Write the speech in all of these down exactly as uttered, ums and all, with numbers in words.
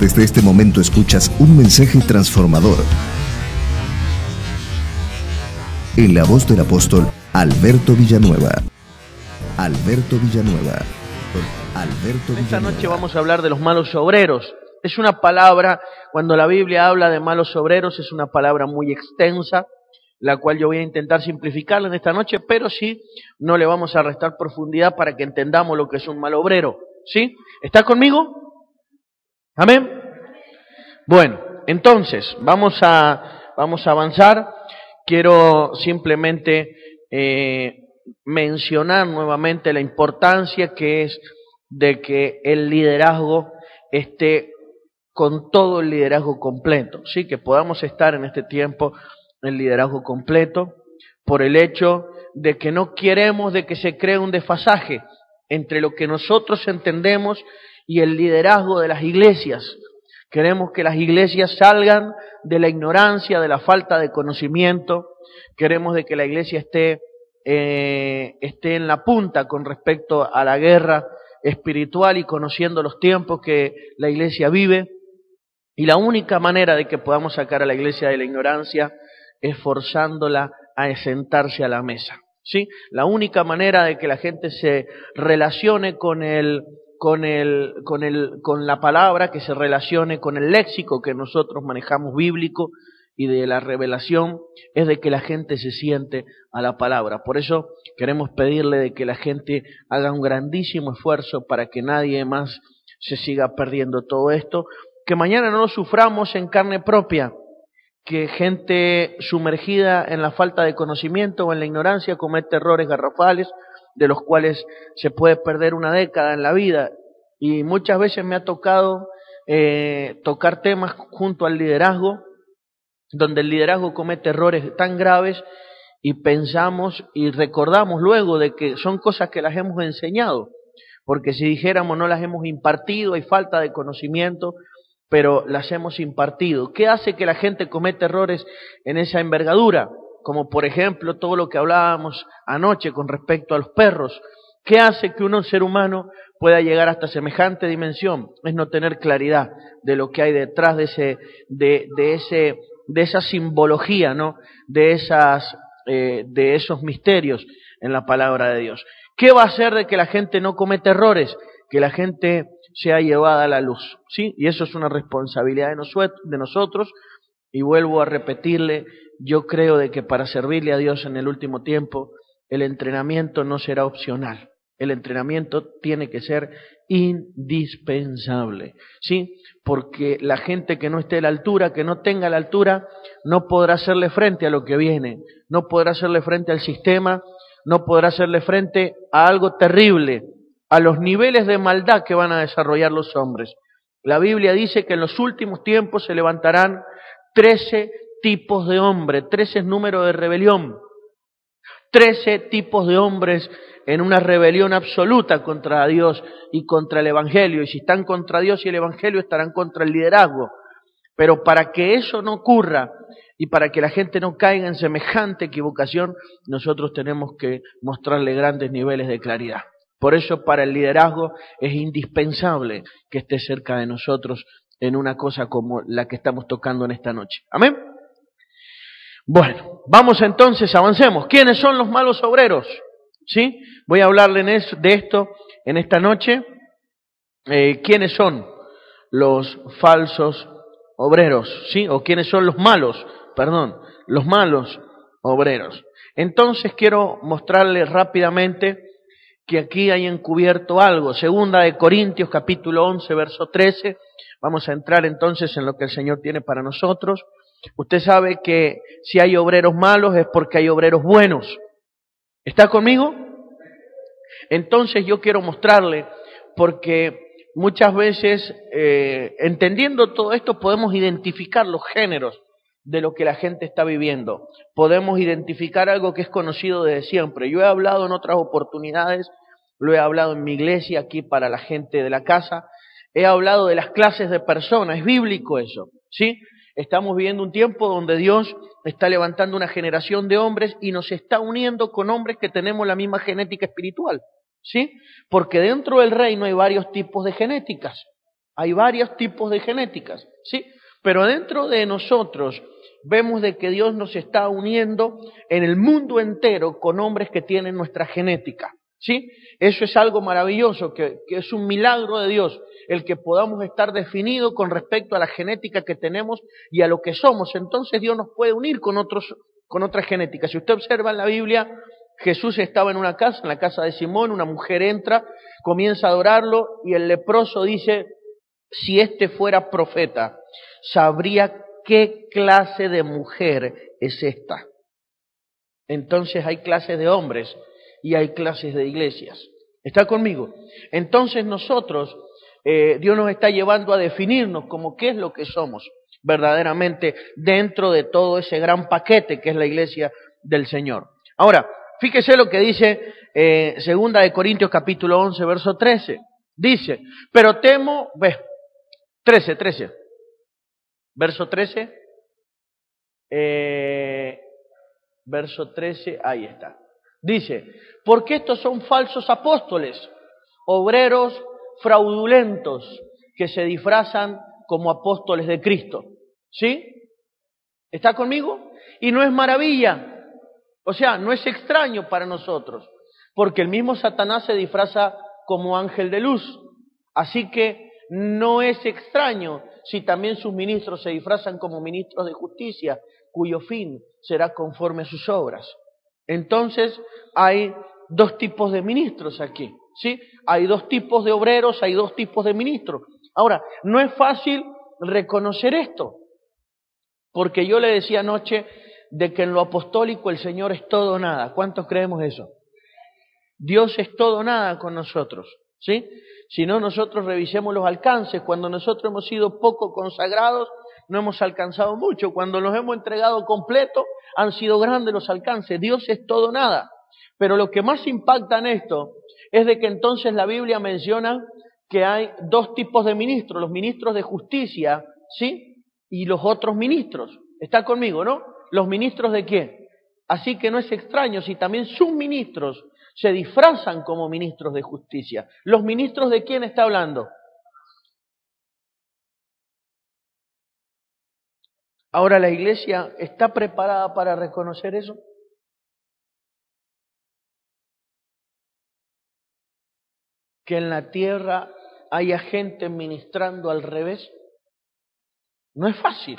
Desde este momento escuchas un mensaje transformador en la voz del apóstol Alberto Villanueva. Alberto Villanueva. Alberto Villanueva. Esta noche vamos a hablar de los malos obreros. Es una palabra, cuando la Biblia habla de malos obreros, es una palabra muy extensa, la cual yo voy a intentar simplificarla en esta noche, pero sí, no le vamos a restar profundidad para que entendamos lo que es un mal obrero. ¿Sí? ¿Está conmigo? ¿Amén? Bueno, entonces, vamos a, vamos a avanzar. Quiero simplemente eh, mencionar nuevamente la importancia que es de que el liderazgo esté con todo el liderazgo completo, ¿sí? Que podamos estar en este tiempo en liderazgo completo, por el hecho de que no queremos de que se cree un desfasaje entre lo que nosotros entendemos y el liderazgo de las iglesias. Queremos que las iglesias salgan de la ignorancia, de la falta de conocimiento. Queremos de que la iglesia esté, eh, esté en la punta con respecto a la guerra espiritual y conociendo los tiempos que la iglesia vive. Y la única manera de que podamos sacar a la iglesia de la ignorancia es forzándola a sentarse a la mesa. ¿Sí? La única manera de que la gente se relacione con el, con el, con el, con la palabra, que se relacione con el léxico que nosotros manejamos bíblico y de la revelación, es de que la gente se siente a la palabra. Por eso queremos pedirle de que la gente haga un grandísimo esfuerzo para que nadie más se siga perdiendo todo esto, que mañana no lo suframos en carne propia, que gente sumergida en la falta de conocimiento o en la ignorancia comete errores garrafales de los cuales se puede perder una década en la vida. Y muchas veces me ha tocado eh, tocar temas junto al liderazgo, donde el liderazgo comete errores tan graves y pensamos y recordamos luego de que son cosas que las hemos enseñado, porque si dijéramos no las hemos impartido, hay falta de conocimiento, pero las hemos impartido. ¿Qué hace que la gente cometa errores en esa envergadura? Como por ejemplo todo lo que hablábamos anoche con respecto a los perros. ¿Qué hace que un ser humano pueda llegar hasta semejante dimensión? Es no tener claridad de lo que hay detrás de ese, de, de ese, de esa simbología, ¿no? De esas, eh, de esos misterios en la palabra de Dios. ¿Qué va a hacer de que la gente no cometa errores? Que la gente sea llevada a la luz, ¿sí? Y eso es una responsabilidad de, nosu- de nosotros, y vuelvo a repetirle, yo creo de que para servirle a Dios en el último tiempo, el entrenamiento no será opcional, el entrenamiento tiene que ser indispensable, ¿sí? Porque la gente que no esté a la altura, que no tenga la altura, no podrá hacerle frente a lo que viene, no podrá hacerle frente al sistema, no podrá hacerle frente a algo terrible, a los niveles de maldad que van a desarrollar los hombres. La Biblia dice que en los últimos tiempos se levantarán trece tipos de hombres, trece es número de rebelión, trece tipos de hombres en una rebelión absoluta contra Dios y contra el Evangelio, y si están contra Dios y el Evangelio estarán contra el liderazgo. Pero para que eso no ocurra y para que la gente no caiga en semejante equivocación, nosotros tenemos que mostrarle grandes niveles de claridad. Por eso para el liderazgo es indispensable que esté cerca de nosotros en una cosa como la que estamos tocando en esta noche. ¿Amén? Bueno, vamos entonces, avancemos. ¿Quiénes son los malos obreros? ¿Sí? Voy a hablarle de esto en esta noche. Eh, ¿Quiénes son los falsos obreros? ¿Sí? O ¿quiénes son los malos? Perdón, los malos obreros. Entonces quiero mostrarles rápidamente que aquí hay encubierto algo. Segunda de Corintios capítulo once, verso trece. Vamos a entrar entonces en lo que el Señor tiene para nosotros. Usted sabe que si hay obreros malos es porque hay obreros buenos. ¿Está conmigo? Entonces yo quiero mostrarle, porque muchas veces, eh, entendiendo todo esto, podemos identificar los géneros de lo que la gente está viviendo. Podemos identificar algo que es conocido desde siempre. Yo he hablado en otras oportunidades, lo he hablado en mi iglesia aquí para la gente de la casa, he hablado de las clases de personas, es bíblico eso, ¿sí? Estamos viviendo un tiempo donde Dios está levantando una generación de hombres y nos está uniendo con hombres que tenemos la misma genética espiritual, ¿sí? Porque dentro del reino hay varios tipos de genéticas. Hay varios tipos de genéticas, ¿sí? Pero dentro de nosotros vemos de que Dios nos está uniendo en el mundo entero con hombres que tienen nuestra genética, ¿sí? Eso es algo maravilloso, que, que es un milagro de Dios, el que podamos estar definidos con respecto a la genética que tenemos y a lo que somos. Entonces Dios nos puede unir con otros, con otras genéticas. Si usted observa en la Biblia, Jesús estaba en una casa, en la casa de Simón, una mujer entra, comienza a adorarlo y el leproso dice: si este fuera profeta, sabría qué clase de mujer es esta. Entonces hay clases de hombres y hay clases de iglesias. ¿Está conmigo? Entonces nosotros, eh, Dios nos está llevando a definirnos como qué es lo que somos verdaderamente dentro de todo ese gran paquete que es la iglesia del Señor. Ahora, fíjese lo que dice eh, Segunda de Corintios capítulo once, verso trece. Dice, pero temo, ve, trece, trece, verso trece, eh, verso trece, ahí está. Dice, porque estos son falsos apóstoles, obreros fraudulentos, que se disfrazan como apóstoles de Cristo. ¿Sí? ¿Está conmigo? Y no es maravilla, o sea, no es extraño para nosotros, porque el mismo Satanás se disfraza como ángel de luz. Así que no es extraño si también sus ministros se disfrazan como ministros de justicia, cuyo fin será conforme a sus obras. Entonces hay dos tipos de ministros aquí, ¿sí? Hay dos tipos de obreros, hay dos tipos de ministros. Ahora, no es fácil reconocer esto, porque yo le decía anoche de que en lo apostólico el Señor es todo o nada. ¿Cuántos creemos eso? Dios es todo o nada con nosotros, ¿sí? Si no, nosotros revisemos los alcances. Cuando nosotros hemos sido poco consagrados, no hemos alcanzado mucho. Cuando nos hemos entregado completo, han sido grandes los alcances. Dios es todo o nada. Pero lo que más impacta en esto es de que entonces la Biblia menciona que hay dos tipos de ministros, los ministros de justicia, ¿sí? Y los otros ministros. ¿Está conmigo, no? ¿Los ministros de qué? Así que no es extraño si también sus ministros se disfrazan como ministros de justicia. ¿Los ministros de quién está hablando? Ahora, ¿la iglesia está preparada para reconocer eso? Que en la tierra haya gente ministrando al revés. No es fácil.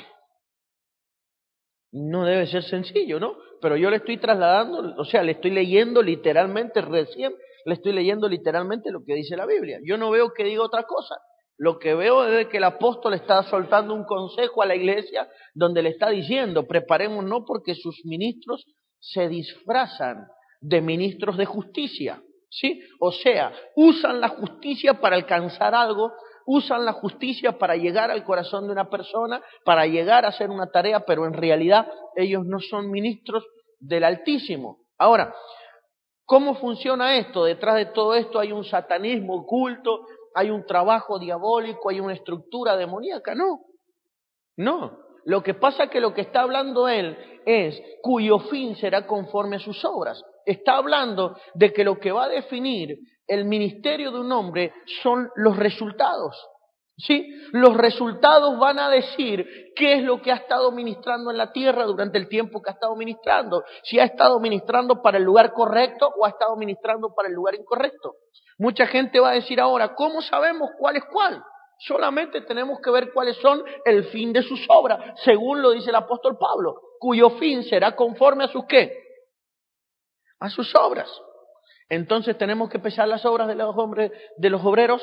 No debe ser sencillo, ¿no? Pero yo le estoy trasladando, o sea, le estoy leyendo literalmente, recién le estoy leyendo literalmente lo que dice la Biblia. Yo no veo que diga otra cosa. Lo que veo es que el apóstol está soltando un consejo a la iglesia donde le está diciendo, preparémonos porque sus ministros se disfrazan de ministros de justicia, ¿sí? O sea, usan la justicia para alcanzar algo, usan la justicia para llegar al corazón de una persona, para llegar a hacer una tarea, pero en realidad ellos no son ministros del Altísimo. Ahora, ¿cómo funciona esto? Detrás de todo esto hay un satanismo oculto, hay un trabajo diabólico, hay una estructura demoníaca. No, no. Lo que pasa es que lo que está hablando él es cuyo fin será conforme a sus obras. Está hablando de que lo que va a definir el ministerio de un hombre son los resultados. ¿Sí? Los resultados van a decir qué es lo que ha estado ministrando en la tierra durante el tiempo que ha estado ministrando. Si ha estado ministrando para el lugar correcto o ha estado ministrando para el lugar incorrecto. Mucha gente va a decir ahora, ¿cómo sabemos cuál es cuál? Solamente tenemos que ver cuáles son el fin de sus obras, según lo dice el apóstol Pablo, cuyo fin será conforme a sus ¿qué? A sus obras. Entonces tenemos que pesar las obras de los hombres, de los obreros.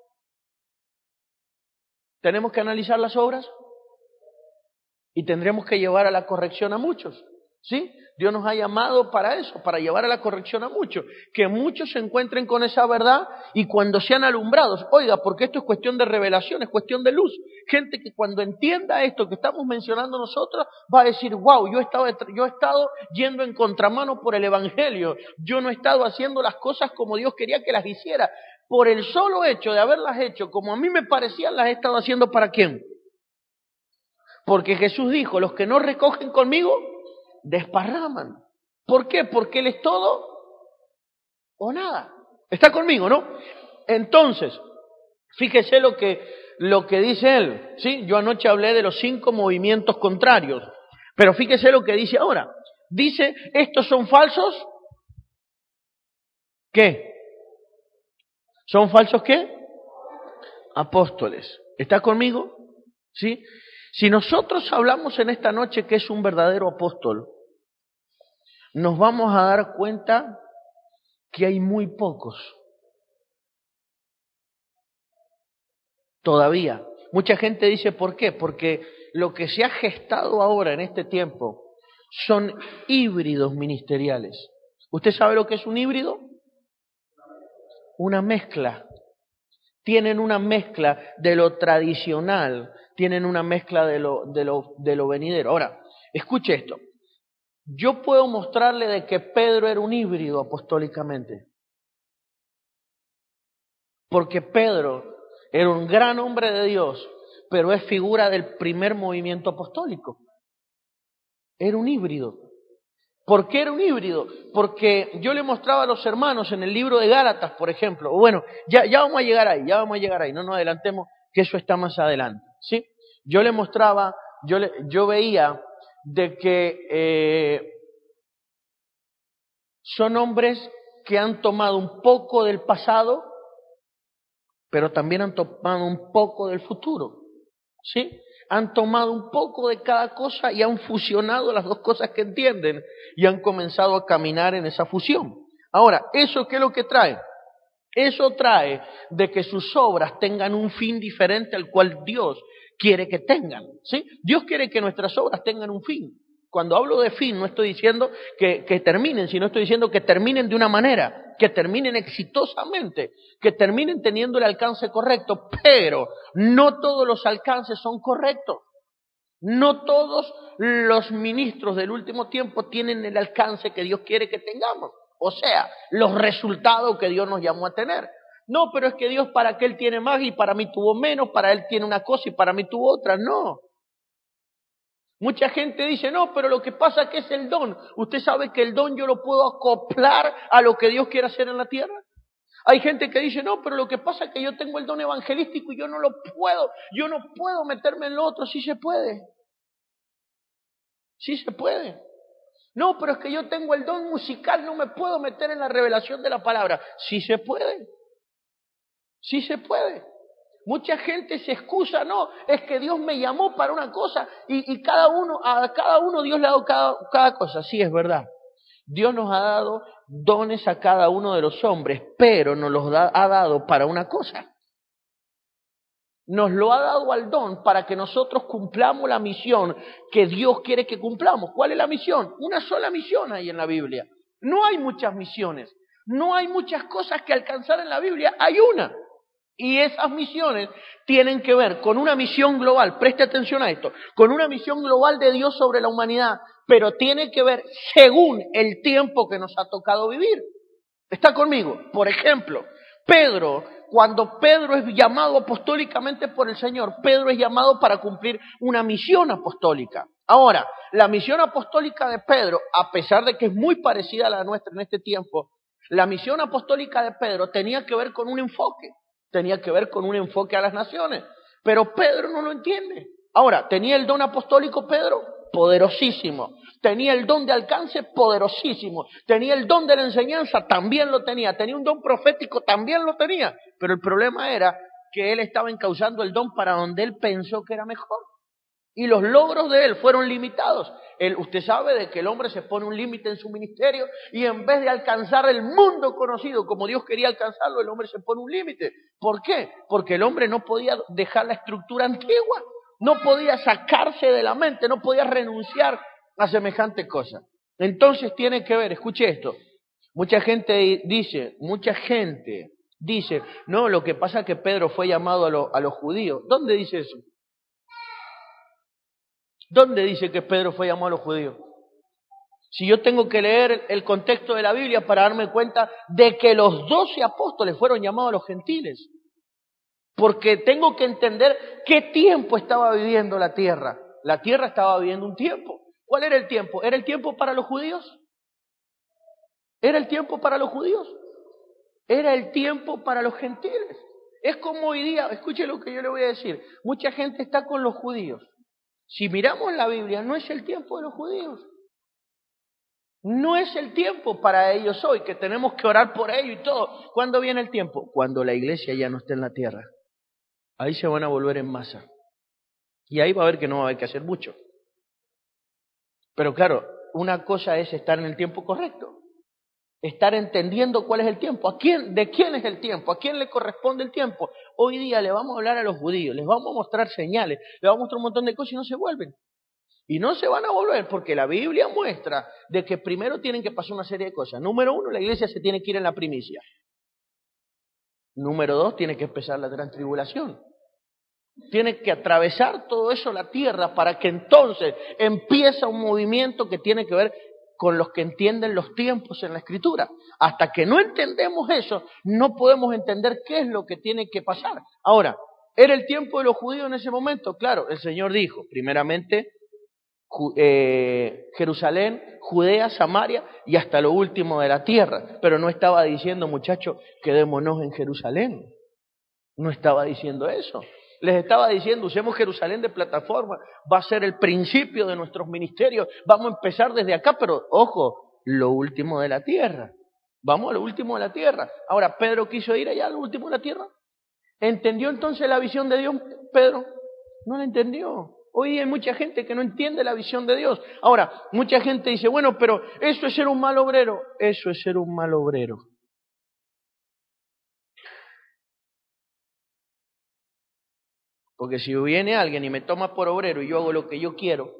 Tenemos que analizar las obras y tendremos que llevar a la corrección a muchos, ¿sí? Dios nos ha llamado para eso, para llevar a la corrección a muchos, que muchos se encuentren con esa verdad y cuando sean alumbrados, oiga, porque esto es cuestión de revelación, es cuestión de luz, gente que cuando entienda esto que estamos mencionando nosotros, va a decir, wow, yo he estado, yo he estado yendo en contramano por el Evangelio, yo no he estado haciendo las cosas como Dios quería que las hiciera, por el solo hecho de haberlas hecho como a mí me parecían, las he estado haciendo ¿para quién? Porque Jesús dijo, los que no recogen conmigo, desparraman. ¿Por qué? Porque Él es todo o nada. ¿Está conmigo, no? Entonces, fíjese lo que lo que dice él. ¿Sí? Yo anoche hablé de los cinco movimientos contrarios, pero fíjese lo que dice ahora. Dice, estos son falsos. ¿Qué? ¿Son falsos qué? Apóstoles. ¿Está conmigo? ¿Sí? Si nosotros hablamos en esta noche que es un verdadero apóstol, nos vamos a dar cuenta que hay muy pocos. Todavía. Mucha gente dice, ¿por qué? Porque lo que se ha gestado ahora en este tiempo son híbridos ministeriales. ¿Usted sabe lo que es un híbrido? Una mezcla. Tienen una mezcla de lo tradicional, tienen una mezcla de lo, de lo, de lo venidero. Ahora, escuche esto. Yo puedo mostrarle de que Pedro era un híbrido apostólicamente. Porque Pedro era un gran hombre de Dios, pero es figura del primer movimiento apostólico. Era un híbrido. ¿Por qué era un híbrido? Porque yo le mostraba a los hermanos en el libro de Gálatas, por ejemplo. Bueno, ya, ya vamos a llegar ahí, ya vamos a llegar ahí. No nos adelantemos, que eso está más adelante. ¿Sí? Yo le mostraba, yo, le, yo veía de que eh, son hombres que han tomado un poco del pasado, pero también han tomado un poco del futuro. ¿Sí? Han tomado un poco de cada cosa y han fusionado las dos cosas que entienden y han comenzado a caminar en esa fusión. Ahora, ¿eso qué es lo que trae? Eso trae de que sus obras tengan un fin diferente al cual Dios quiere que tengan. ¿Sí? Dios quiere que nuestras obras tengan un fin. Cuando hablo de fin, no estoy diciendo que, que terminen, sino estoy diciendo que terminen de una manera, que terminen exitosamente, que terminen teniendo el alcance correcto, pero no todos los alcances son correctos. No todos los ministros del último tiempo tienen el alcance que Dios quiere que tengamos. O sea, los resultados que Dios nos llamó a tener. No, pero es que Dios para aquel tiene más y para mí tuvo menos, para él tiene una cosa y para mí tuvo otra. No. Mucha gente dice, no, pero lo que pasa es que es el don. ¿Usted sabe que el don yo lo puedo acoplar a lo que Dios quiere hacer en la tierra? Hay gente que dice, no, pero lo que pasa es que yo tengo el don evangelístico y yo no lo puedo, yo no puedo meterme en lo otro. Sí se puede. Sí se puede. No, pero es que yo tengo el don musical, no me puedo meter en la revelación de la palabra. Sí se puede. Sí se puede. Mucha gente se excusa, no, es que Dios me llamó para una cosa y, y cada uno, a cada uno Dios le ha dado cada, cada cosa. Sí, es verdad. Dios nos ha dado dones a cada uno de los hombres, pero nos los da, ha dado para una cosa. Nos lo ha dado al don para que nosotros cumplamos la misión que Dios quiere que cumplamos. ¿Cuál es la misión? Una sola misión hay en la Biblia. No hay muchas misiones, no hay muchas cosas que alcanzar en la Biblia, hay una. Y esas misiones tienen que ver con una misión global, preste atención a esto, con una misión global de Dios sobre la humanidad, pero tiene que ver según el tiempo que nos ha tocado vivir. ¿Está conmigo? Por ejemplo, Pedro, cuando Pedro es llamado apostólicamente por el Señor, Pedro es llamado para cumplir una misión apostólica. Ahora, la misión apostólica de Pedro, a pesar de que es muy parecida a la nuestra en este tiempo, la misión apostólica de Pedro tenía que ver con un enfoque. Tenía que ver con un enfoque a las naciones. Pero Pedro no lo entiende. Ahora, ¿tenía el don apostólico Pedro? Poderosísimo. ¿Tenía el don de alcance? Poderosísimo. ¿Tenía el don de la enseñanza? También lo tenía. ¿Tenía un don profético? También lo tenía. Pero el problema era que él estaba encauzando el don para donde él pensó que era mejor. Y los logros de él fueron limitados. Él, usted sabe de que el hombre se pone un límite en su ministerio y en vez de alcanzar el mundo conocido como Dios quería alcanzarlo, el hombre se pone un límite. ¿Por qué? Porque el hombre no podía dejar la estructura antigua, no podía sacarse de la mente, no podía renunciar a semejante cosa. Entonces tiene que ver, escuche esto, mucha gente dice, mucha gente dice, no, lo que pasa es que Pedro fue llamado a, lo, a los judíos. ¿Dónde dice eso? ¿Dónde dice que Pedro fue llamado a los judíos? Si yo tengo que leer el contexto de la Biblia para darme cuenta de que los doce apóstoles fueron llamados a los gentiles. Porque tengo que entender qué tiempo estaba viviendo la tierra. La tierra estaba viviendo un tiempo. ¿Cuál era el tiempo? ¿Era el tiempo para los judíos? ¿Era el tiempo para los judíos? Era el tiempo para los gentiles. Es como hoy día, escuche lo que yo le voy a decir, mucha gente está con los judíos. Si miramos la Biblia, no es el tiempo de los judíos. No es el tiempo para ellos hoy, que tenemos que orar por ellos y todo. ¿Cuándo viene el tiempo? Cuando la iglesia ya no esté en la tierra. Ahí se van a volver en masa. Y ahí va a ver que no va a haber que hacer mucho. Pero claro, una cosa es estar en el tiempo correcto. Estar entendiendo cuál es el tiempo. ¿A quién, de quién es el tiempo? ¿A quién le corresponde el tiempo? Hoy día le vamos a hablar a los judíos, les vamos a mostrar señales, les vamos a mostrar un montón de cosas y no se vuelven. Y no se van a volver porque la Biblia muestra de que primero tienen que pasar una serie de cosas. Número uno, la iglesia se tiene que ir en la primicia. Número dos, tiene que empezar la gran tribulación. Tiene que atravesar todo eso la tierra para que entonces empiece un movimiento que tiene que ver con los que entienden los tiempos en la Escritura. Hasta que no entendemos eso, no podemos entender qué es lo que tiene que pasar. Ahora, ¿era el tiempo de los judíos en ese momento? Claro, el Señor dijo, primeramente, eh, Jerusalén, Judea, Samaria y hasta lo último de la tierra. Pero no estaba diciendo, muchachos, quedémonos en Jerusalén. No estaba diciendo eso. Les estaba diciendo, usemos Jerusalén de plataforma, va a ser el principio de nuestros ministerios, vamos a empezar desde acá, pero ojo, lo último de la tierra. Vamos a lo último de la tierra. Ahora, ¿Pedro quiso ir allá a lo último de la tierra? ¿Entendió entonces la visión de Dios, Pedro? No la entendió. Hoy día hay mucha gente que no entiende la visión de Dios. Ahora, mucha gente dice, bueno, pero eso es ser un mal obrero. Eso es ser un mal obrero. Porque si viene alguien y me toma por obrero y yo hago lo que yo quiero,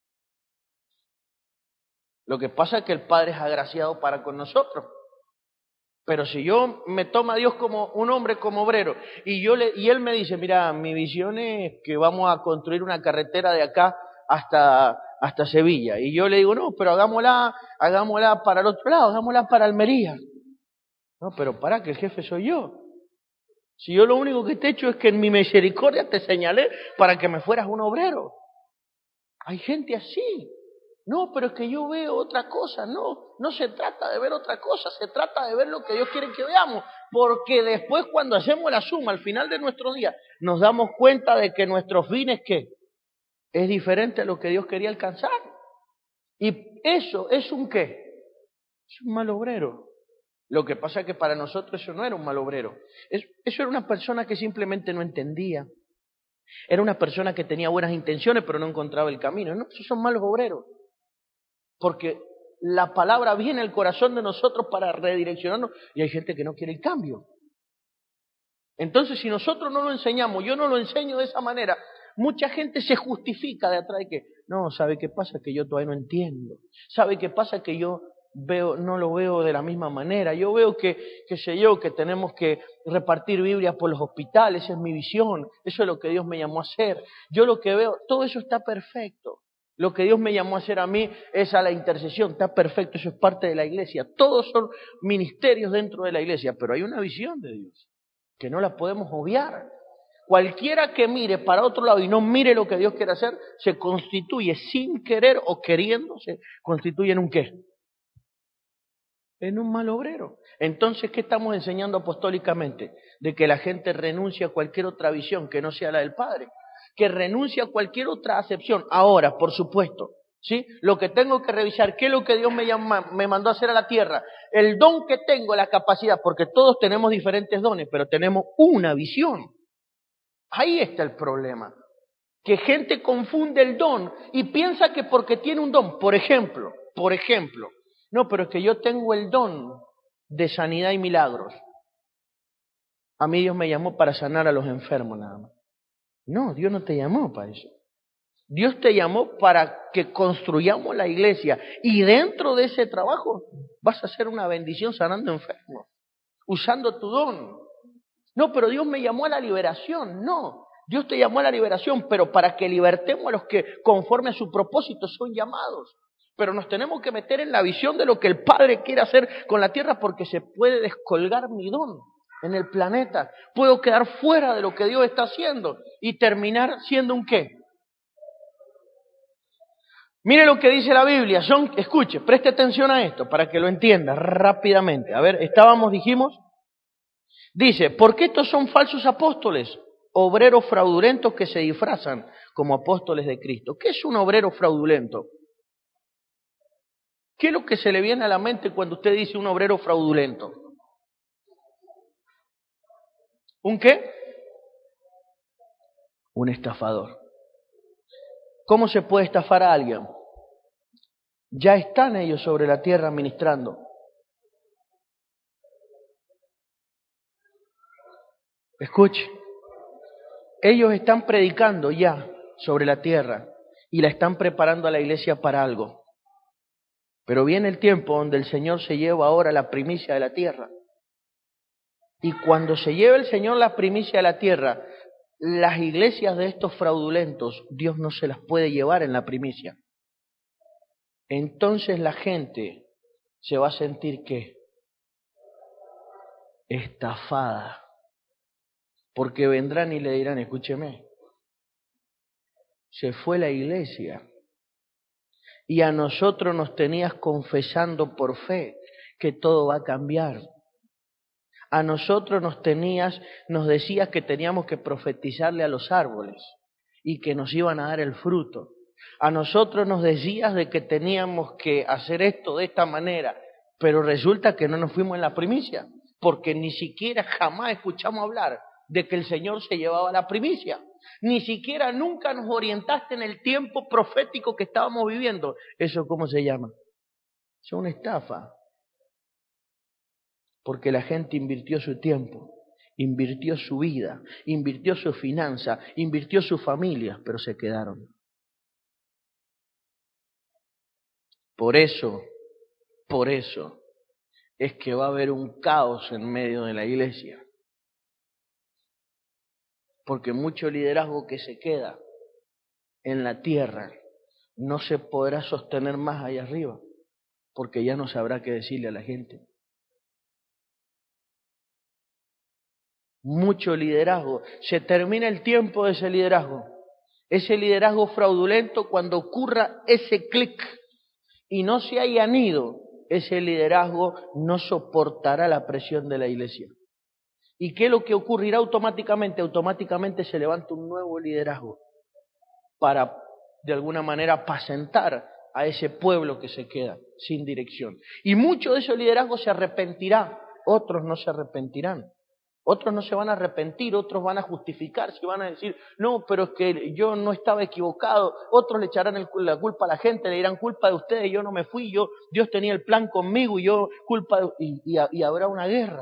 lo que pasa es que el Padre es agraciado para con nosotros. Pero si yo me toma a Dios como un hombre, como obrero, y yo le, y Él me dice, mira, mi visión es que vamos a construir una carretera de acá hasta, hasta Sevilla. Y yo le digo, no, pero hagámosla, hagámosla para el otro lado, hagámosla para Almería. No, pero para que el jefe soy yo. Si yo lo único que te he hecho es que en mi misericordia te señalé para que me fueras un obrero. Hay gente así. No, pero es que yo veo otra cosa. No, no se trata de ver otra cosa, se trata de ver lo que Dios quiere que veamos. Porque después cuando hacemos la suma al final de nuestro día, nos damos cuenta de que nuestro fin es ¿qué? Es diferente a lo que Dios quería alcanzar. Y eso es un ¿qué? Es un mal obrero. Lo que pasa es que para nosotros eso no era un mal obrero. Eso era una persona que simplemente no entendía. Era una persona que tenía buenas intenciones pero no encontraba el camino. No, esos son malos obreros. Porque la palabra viene al corazón de nosotros para redireccionarnos y hay gente que no quiere el cambio. Entonces si nosotros no lo enseñamos, yo no lo enseño de esa manera, mucha gente se justifica de atrás de que, no, ¿sabe qué pasa? Que yo todavía no entiendo. ¿Sabe qué pasa? Que yo veo, no lo veo de la misma manera. Yo veo que, qué sé yo, que tenemos que repartir Biblias por los hospitales, esa es mi visión, eso es lo que Dios me llamó a hacer. Yo lo que veo, todo eso está perfecto. Lo que Dios me llamó a hacer a mí es a la intercesión, está perfecto, eso es parte de la iglesia. Todos son ministerios dentro de la iglesia, pero hay una visión de Dios que no la podemos obviar. Cualquiera que mire para otro lado y no mire lo que Dios quiere hacer, se constituye sin querer o queriendo, se constituye en un ¿qué? En un mal obrero. Entonces, ¿qué estamos enseñando apostólicamente? De que la gente renuncie a cualquier otra visión que no sea la del Padre. Que renuncie a cualquier otra acepción. Ahora, por supuesto, ¿sí? Lo que tengo que revisar, ¿qué es lo que Dios me, llama, me mandó a hacer a la tierra? El don que tengo, la capacidad, porque todos tenemos diferentes dones, pero tenemos una visión. Ahí está el problema. Que gente confunde el don y piensa que porque tiene un don, por ejemplo, por ejemplo, no, pero es que yo tengo el don de sanidad y milagros. A mí Dios me llamó para sanar a los enfermos nada más. No, Dios no te llamó para eso. Dios te llamó para que construyamos la iglesia y dentro de ese trabajo vas a hacer una bendición sanando enfermos, usando tu don. No, pero Dios me llamó a la liberación. No, Dios te llamó a la liberación, pero para que libertemos a los que conforme a su propósito son llamados. Pero nos tenemos que meter en la visión de lo que el Padre quiere hacer con la tierra porque se puede descolgar mi don en el planeta. Puedo quedar fuera de lo que Dios está haciendo y terminar siendo un ¿qué? Mire lo que dice la Biblia. Son, escuche, preste atención a esto para que lo entienda rápidamente. A ver, estábamos, dijimos, Dice, porque estos son falsos apóstoles, obreros fraudulentos que se disfrazan como apóstoles de Cristo. ¿Qué es un obrero fraudulento? ¿Qué es lo que se le viene a la mente cuando usted dice un obrero fraudulento? ¿Un qué? Un estafador. ¿Cómo se puede estafar a alguien? Ya están ellos sobre la tierra ministrando. Escuche, ellos están predicando ya sobre la tierra y la están preparando a la iglesia para algo. Pero viene el tiempo donde el Señor se lleva ahora la primicia de la tierra. Y cuando se lleva el Señor la primicia de la tierra, las iglesias de estos fraudulentos, Dios no se las puede llevar en la primicia. Entonces la gente se va a sentir ¿qué? Estafada. Porque vendrán y le dirán, escúcheme, se fue la iglesia y a nosotros nos tenías confesando por fe que todo va a cambiar. A nosotros nos tenías, nos decías que teníamos que profetizarle a los árboles y que nos iban a dar el fruto. A nosotros nos decías de que teníamos que hacer esto de esta manera, pero resulta que no nos fuimos en la primicia, porque ni siquiera jamás escuchamos hablar de que el Señor se llevaba la primicia. Ni siquiera nunca nos orientaste en el tiempo profético que estábamos viviendo. ¿Eso cómo se llama? Es una estafa. Porque la gente invirtió su tiempo, invirtió su vida, invirtió su finanza, invirtió su familia, pero se quedaron. Por eso, por eso, es que va a haber un caos en medio de la iglesia. Porque mucho liderazgo que se queda en la tierra no se podrá sostener más allá arriba, porque ya no sabrá qué decirle a la gente. Mucho liderazgo. Se termina el tiempo de ese liderazgo. Ese liderazgo fraudulento, cuando ocurra ese clic y no se hayan ido, ese liderazgo no soportará la presión de la iglesia. ¿Y qué es lo que ocurrirá automáticamente? Automáticamente se levanta un nuevo liderazgo para, de alguna manera, apacentar a ese pueblo que se queda sin dirección. Y mucho de ese liderazgo se arrepentirá, otros no se arrepentirán. Otros no se van a arrepentir, otros van a justificarse y van a decir, no, pero es que yo no estaba equivocado. Otros le echarán el, la culpa a la gente, le dirán, culpa de ustedes, yo no me fui, yo Dios tenía el plan conmigo y yo culpa de... Y, y, y habrá una guerra.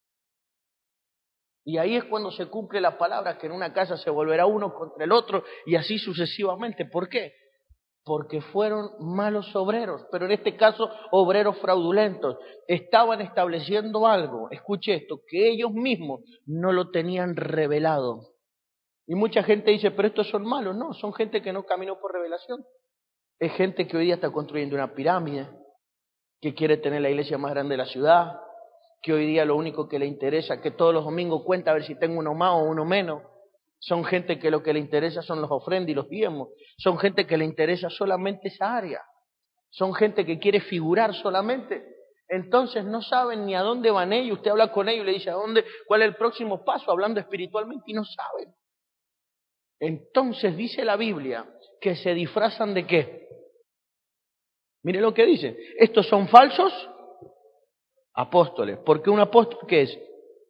Y ahí es cuando se cumple la palabra que en una casa se volverá uno contra el otro y así sucesivamente. ¿Por qué? Porque fueron malos obreros, pero en este caso obreros fraudulentos. Estaban estableciendo algo, escuche esto, que ellos mismos no lo tenían revelado. Y mucha gente dice, pero estos son malos. No, son gente que no caminó por revelación. Es gente que hoy día está construyendo una pirámide, que quiere tener la iglesia más grande de la ciudad, que hoy día lo único que le interesa es que todos los domingos cuenta a ver si tengo uno más o uno menos. Son gente que lo que le interesa son los ofrendas y los diezmos. Son gente que le interesa solamente esa área. Son gente que quiere figurar solamente. Entonces no saben ni a dónde van ellos. Usted habla con ellos y le dice, ¿a dónde? ¿Cuál es el próximo paso? Hablando espiritualmente y no saben. Entonces dice la Biblia que se disfrazan ¿de qué? Mire lo que dice. Estos son falsos apóstoles. Porque un apóstol, ¿qué es?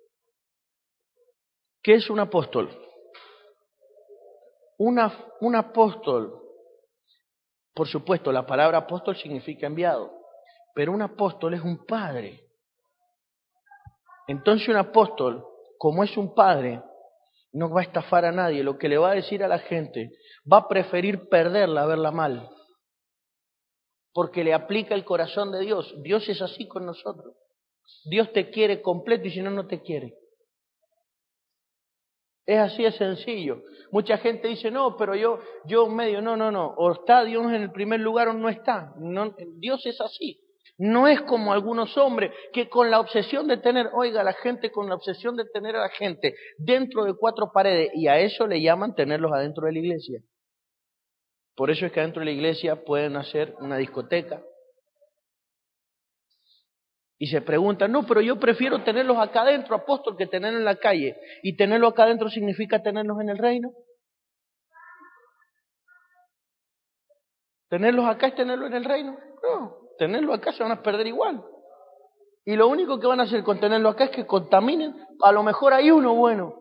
¿Qué es un apóstol? Una, un apóstol, por supuesto, la palabra apóstol significa enviado, pero un apóstol es un padre. Entonces un apóstol, como es un padre, no va a estafar a nadie. Lo que le va a decir a la gente, va a preferir perderla a verla mal, porque le aplica el corazón de Dios. Dios es así con nosotros. Dios te quiere completo y si no, no te quiere. Es así de sencillo. Mucha gente dice, no, pero yo, yo medio, no, no, no. O está Dios en el primer lugar o no está. No, Dios es así. No es como algunos hombres que con la obsesión de tener, oiga, la gente con la obsesión de tener a la gente dentro de cuatro paredes, y a eso le llaman tenerlos adentro de la iglesia. Por eso es que adentro de la iglesia pueden hacer una discoteca, Y se preguntan, no, pero yo prefiero tenerlos acá adentro, apóstol, que tenerlos en la calle. ¿Y tenerlos acá adentro significa tenerlos en el reino? ¿Tenerlos acá es tenerlos en el reino? No, tenerlos acá se van a perder igual. Y lo único que van a hacer con tenerlos acá es que contaminen. A lo mejor hay uno bueno.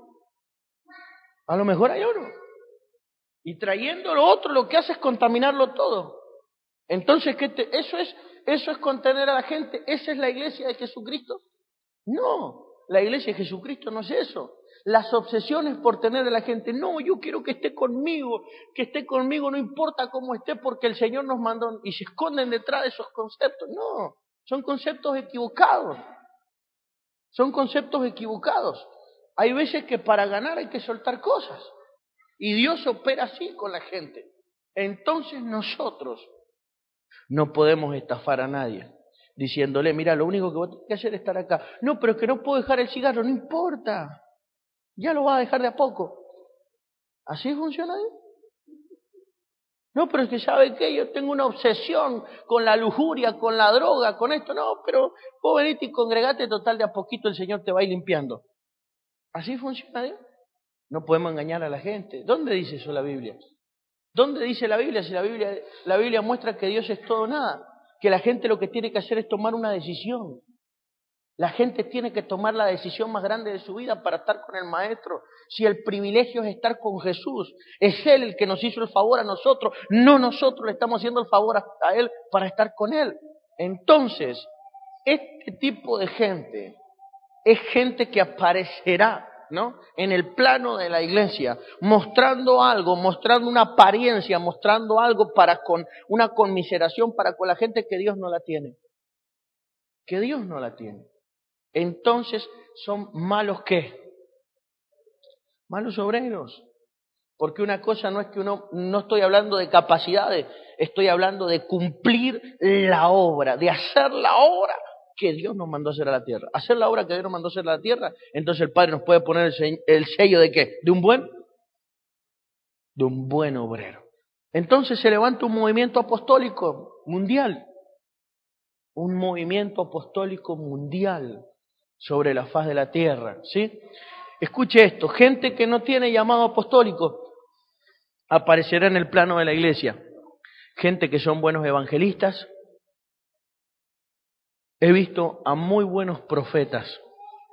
A lo mejor hay uno. Y trayendo lo otro lo que hace es contaminarlo todo. Entonces, ¿qué te, eso es, eso es contener a la gente? ¿Esa es la iglesia de Jesucristo? No, la iglesia de Jesucristo no es eso. Las obsesiones por tener a la gente, no, yo quiero que esté conmigo, que esté conmigo, no importa cómo esté, porque el Señor nos mandó, y se esconden detrás de esos conceptos. No, son conceptos equivocados. Son conceptos equivocados. Hay veces que para ganar hay que soltar cosas. Y Dios opera así con la gente. Entonces nosotros no podemos estafar a nadie diciéndole, mira, lo único que vos tenés que hacer es estar acá. No, pero es que no puedo dejar el cigarro, no importa. Ya lo vas a dejar de a poco. ¿Así funciona Dios? No, pero es que ¿sabe qué? Yo tengo una obsesión con la lujuria, con la droga, con esto. No, pero vos venite y congregate, total, de a poquito el Señor te va a ir limpiando. ¿Así funciona Dios? No podemos engañar a la gente. ¿Dónde dice eso la Biblia? ¿Dónde dice la Biblia? Si la Biblia, la Biblia muestra que Dios es todo o nada, que la gente lo que tiene que hacer es tomar una decisión. La gente tiene que tomar la decisión más grande de su vida para estar con el Maestro. Si el privilegio es estar con Jesús, es Él el que nos hizo el favor a nosotros, no nosotros le estamos haciendo el favor a, a Él para estar con Él. Entonces, este tipo de gente es gente que aparecerá, ¿no?, en el plano de la iglesia, mostrando algo, mostrando una apariencia, mostrando algo para con una conmiseración para con la gente que Dios no la tiene. Que Dios no la tiene. Entonces, ¿son malos qué? Malos obreros. Porque una cosa no es que uno, no estoy hablando de capacidades, estoy hablando de cumplir la obra, de hacer la obra que Dios nos mandó a hacer a la tierra. Hacer la obra que Dios nos mandó a hacer a la tierra, entonces el Padre nos puede poner el sello de ¿qué? De un buen, de un buen obrero. Entonces se levanta un movimiento apostólico mundial, un movimiento apostólico mundial sobre la faz de la tierra, ¿sí? Escuche esto, gente que no tiene llamado apostólico aparecerá en el plano de la iglesia. Gente que son buenos evangelistas. He visto a muy buenos profetas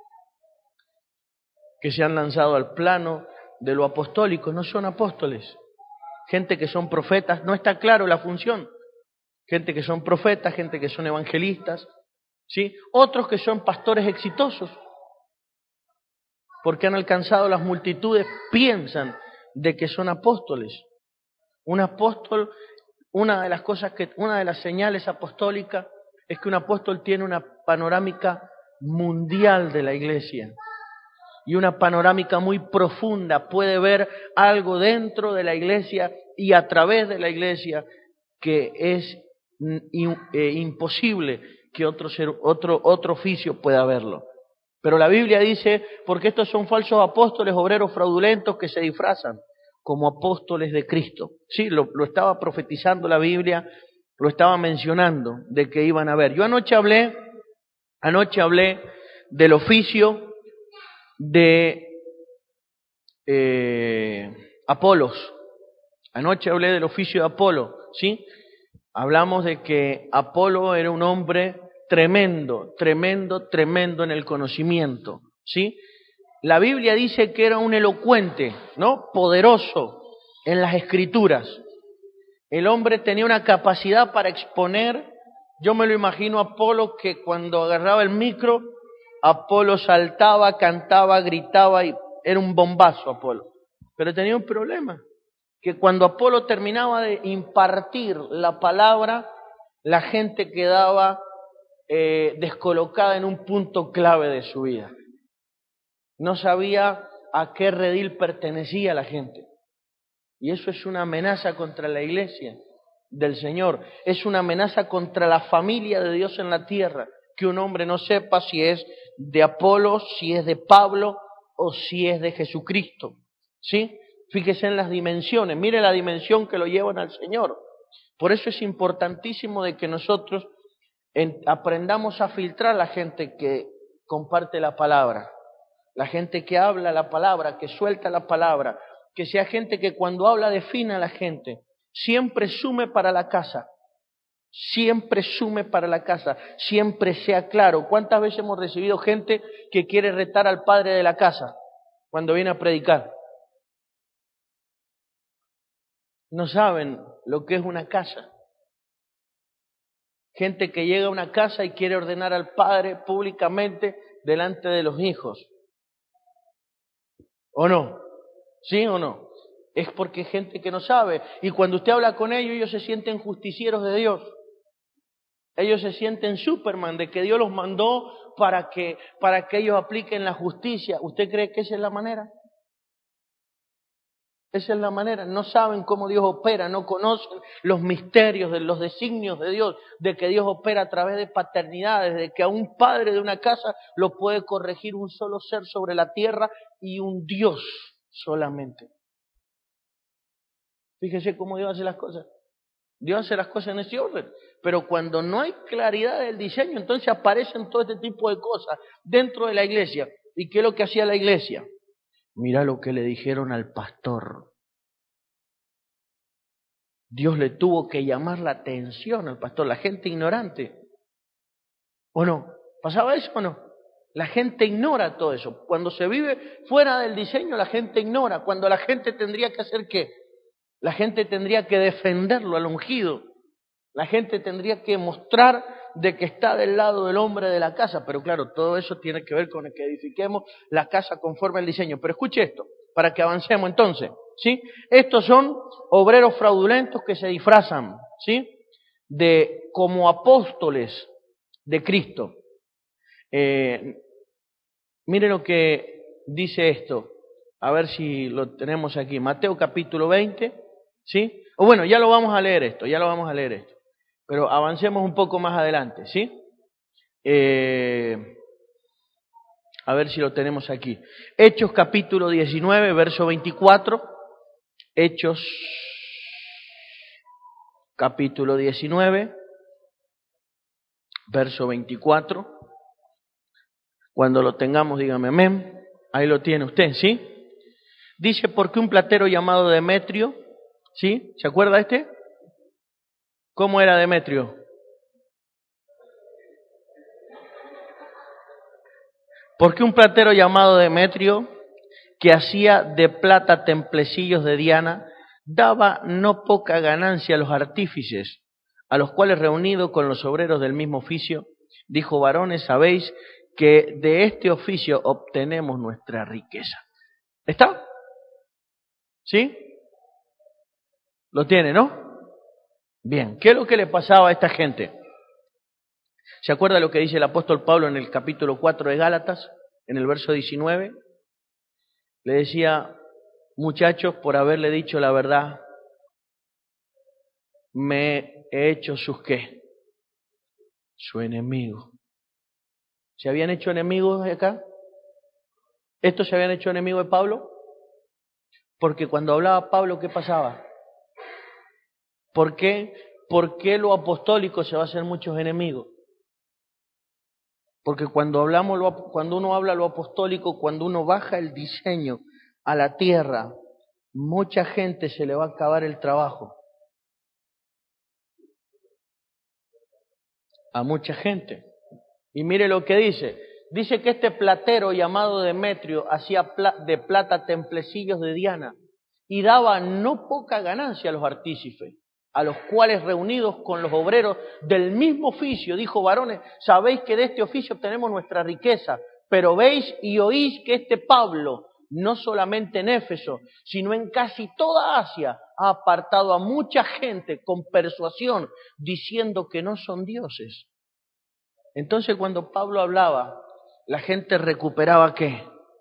que se han lanzado al plano de lo apostólico, no son apóstoles. Gente que son profetas, no está claro la función. Gente que son profetas, gente que son evangelistas, ¿sí? Otros que son pastores exitosos, porque han alcanzado las multitudes, piensan de que son apóstoles. Un apóstol, una de las cosas que, una de las señales apostólicas es que un apóstol tiene una panorámica mundial de la iglesia y una panorámica muy profunda, puede ver algo dentro de la iglesia y a través de la iglesia que es imposible que otro, ser, otro, otro oficio pueda verlo. Pero la Biblia dice, porque estos son falsos apóstoles, obreros fraudulentos que se disfrazan como apóstoles de Cristo. Sí, lo, lo estaba profetizando la Biblia, lo estaba mencionando, de que iban a ver. Yo anoche hablé, anoche hablé del oficio de eh, Apolos. Anoche hablé del oficio de Apolo, ¿sí? Hablamos de que Apolo era un hombre tremendo, tremendo, tremendo en el conocimiento, ¿sí? La Biblia dice que era un elocuente, ¿no?, poderoso en las escrituras. El hombre tenía una capacidad para exponer. Yo me lo imagino a Apolo que cuando agarraba el micro, Apolo saltaba, cantaba, gritaba y era un bombazo Apolo. Pero tenía un problema, que cuando Apolo terminaba de impartir la palabra, la gente quedaba eh, descolocada en un punto clave de su vida. No sabía a qué redil pertenecía la gente. Y eso es una amenaza contra la iglesia del Señor. Es una amenaza contra la familia de Dios en la tierra. Que un hombre no sepa si es de Apolo, si es de Pablo o si es de Jesucristo. ¿Sí? Fíjese en las dimensiones. Mire la dimensión que lo llevan al Señor. Por eso es importantísimo de que nosotros En, aprendamos a filtrar la gente que comparte la palabra, la gente que habla la palabra, que suelta la palabra, que sea gente que cuando habla defina a la gente, siempre sume para la casa, siempre sume para la casa, siempre sea claro. ¿Cuántas veces hemos recibido gente que quiere retar al padre de la casa cuando viene a predicar? No saben lo que es una casa. Gente que llega a una casa y quiere ordenar al padre públicamente delante de los hijos. ¿O no? ¿Sí o no? Es porque es gente que no sabe. Y cuando usted habla con ellos, ellos se sienten justicieros de Dios. Ellos se sienten Superman, de que Dios los mandó para que, para que ellos apliquen la justicia. ¿Usted cree que esa es la manera? Esa es la manera. No saben cómo Dios opera, no conocen los misterios de los designios de Dios, de que Dios opera a través de paternidades, de que a un padre de una casa lo puede corregir un solo ser sobre la tierra y un Dios solamente. Fíjese cómo Dios hace las cosas. Dios hace las cosas en ese orden. Pero cuando no hay claridad del diseño, entonces aparecen todo este tipo de cosas dentro de la iglesia. ¿Y qué es lo que hacía la iglesia? Mira lo que le dijeron al pastor. Dios le tuvo que llamar la atención al pastor, la gente ignorante. ¿O no? ¿Pasaba eso o no? La gente ignora todo eso. Cuando se vive fuera del diseño, la gente ignora. Cuando la gente tendría que hacer ¿qué? La gente tendría que defenderlo al ungido. La gente tendría que mostrar de que está del lado del hombre de la casa. Pero claro, todo eso tiene que ver con el que edifiquemos la casa conforme al diseño. Pero escuche esto, para que avancemos entonces, ¿sí? Estos son obreros fraudulentos que se disfrazan, ¿sí? De, como apóstoles de Cristo. Eh, mire lo que dice esto. A ver si lo tenemos aquí. Mateo capítulo veinte, ¿sí? O bueno, ya lo vamos a leer esto, ya lo vamos a leer esto. Pero avancemos un poco más adelante, ¿sí? Eh, a ver si lo tenemos aquí. Hechos capítulo diecinueve, verso veinticuatro. Hechos capítulo diecinueve, verso veinticuatro. Cuando lo tengamos, dígame amén. Ahí lo tiene usted, ¿sí? Dice, porque un platero llamado Demetrio, ¿sí? ¿Se acuerda este? ¿Cómo era Demetrio? Porque un platero llamado Demetrio, que hacía de plata templecillos de Diana, daba no poca ganancia a los artífices, a los cuales reunido con los obreros del mismo oficio, dijo, varones, sabéis que de este oficio obtenemos nuestra riqueza. ¿Está? ¿Sí? ¿Lo tiene, no? Bien, ¿qué es lo que le pasaba a esta gente? ¿Se acuerda lo que dice el apóstol Pablo en el capítulo cuatro de Gálatas, en el verso diecinueve? Le decía, muchachos, por haberle dicho la verdad, me he hecho sus ¿qué? Su enemigo. ¿Se habían hecho enemigos de acá? ¿Estos se habían hecho enemigos de Pablo? Porque cuando hablaba Pablo, ¿qué pasaba? ¿Por qué? ¿Por qué lo apostólico se va a hacer muchos enemigos? Porque cuando hablamos, lo, cuando uno habla lo apostólico, cuando uno baja el diseño a la tierra, mucha gente se le va a acabar el trabajo. A mucha gente. Y mire lo que dice. Dice que este platero llamado Demetrio hacía de plata templecillos de Diana y daba no poca ganancia a los artífices, a los cuales reunidos con los obreros del mismo oficio, dijo, varones, sabéis que de este oficio obtenemos nuestra riqueza, pero veis y oís que este Pablo, no solamente en Éfeso, sino en casi toda Asia, ha apartado a mucha gente con persuasión, diciendo que no son dioses. Entonces cuando Pablo hablaba, la gente recuperaba ¿qué?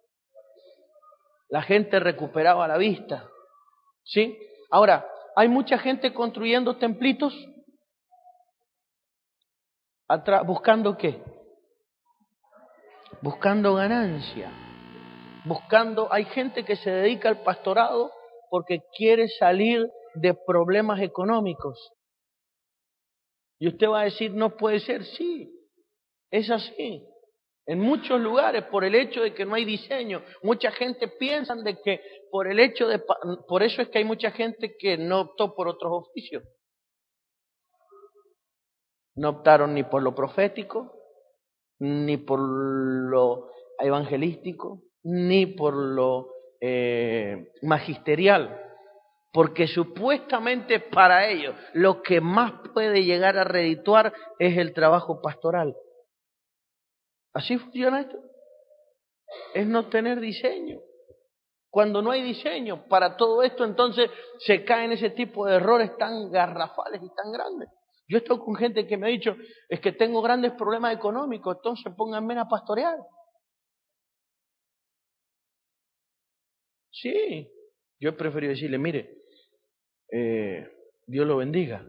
La gente recuperaba la vista, ¿sí? Ahora, ¿hay mucha gente construyendo templitos? ¿Buscando qué? Buscando ganancia. Buscando, hay gente que se dedica al pastorado porque quiere salir de problemas económicos. Y usted va a decir, no puede ser. Sí, es así. En muchos lugares, por el hecho de que no hay diseño, mucha gente piensa de que por el hecho de... Por eso es que hay mucha gente que no optó por otros oficios. No optaron ni por lo profético, ni por lo evangelístico, ni por lo eh, magisterial. Porque supuestamente para ellos lo que más puede llegar a redituar es el trabajo pastoral. ¿Así funciona esto? Es no tener diseño. Cuando no hay diseño para todo esto, entonces se caen ese tipo de errores tan garrafales y tan grandes. Yo he estado con gente que me ha dicho, es que tengo grandes problemas económicos, entonces pónganme a pastorear. Sí, yo he preferido decirle, mire, eh, Dios lo bendiga.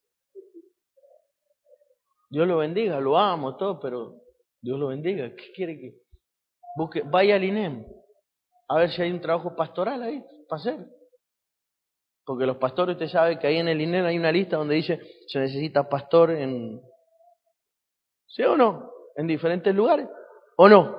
Dios lo bendiga, lo amo, todo, pero Dios lo bendiga. ¿Qué quiere que busque? Vaya al I N E M, a ver si hay un trabajo pastoral ahí para hacer. Porque los pastores, usted sabe que ahí en el I N E M hay una lista donde dice se necesita pastor en... ¿Sí o no? En diferentes lugares. ¿O no?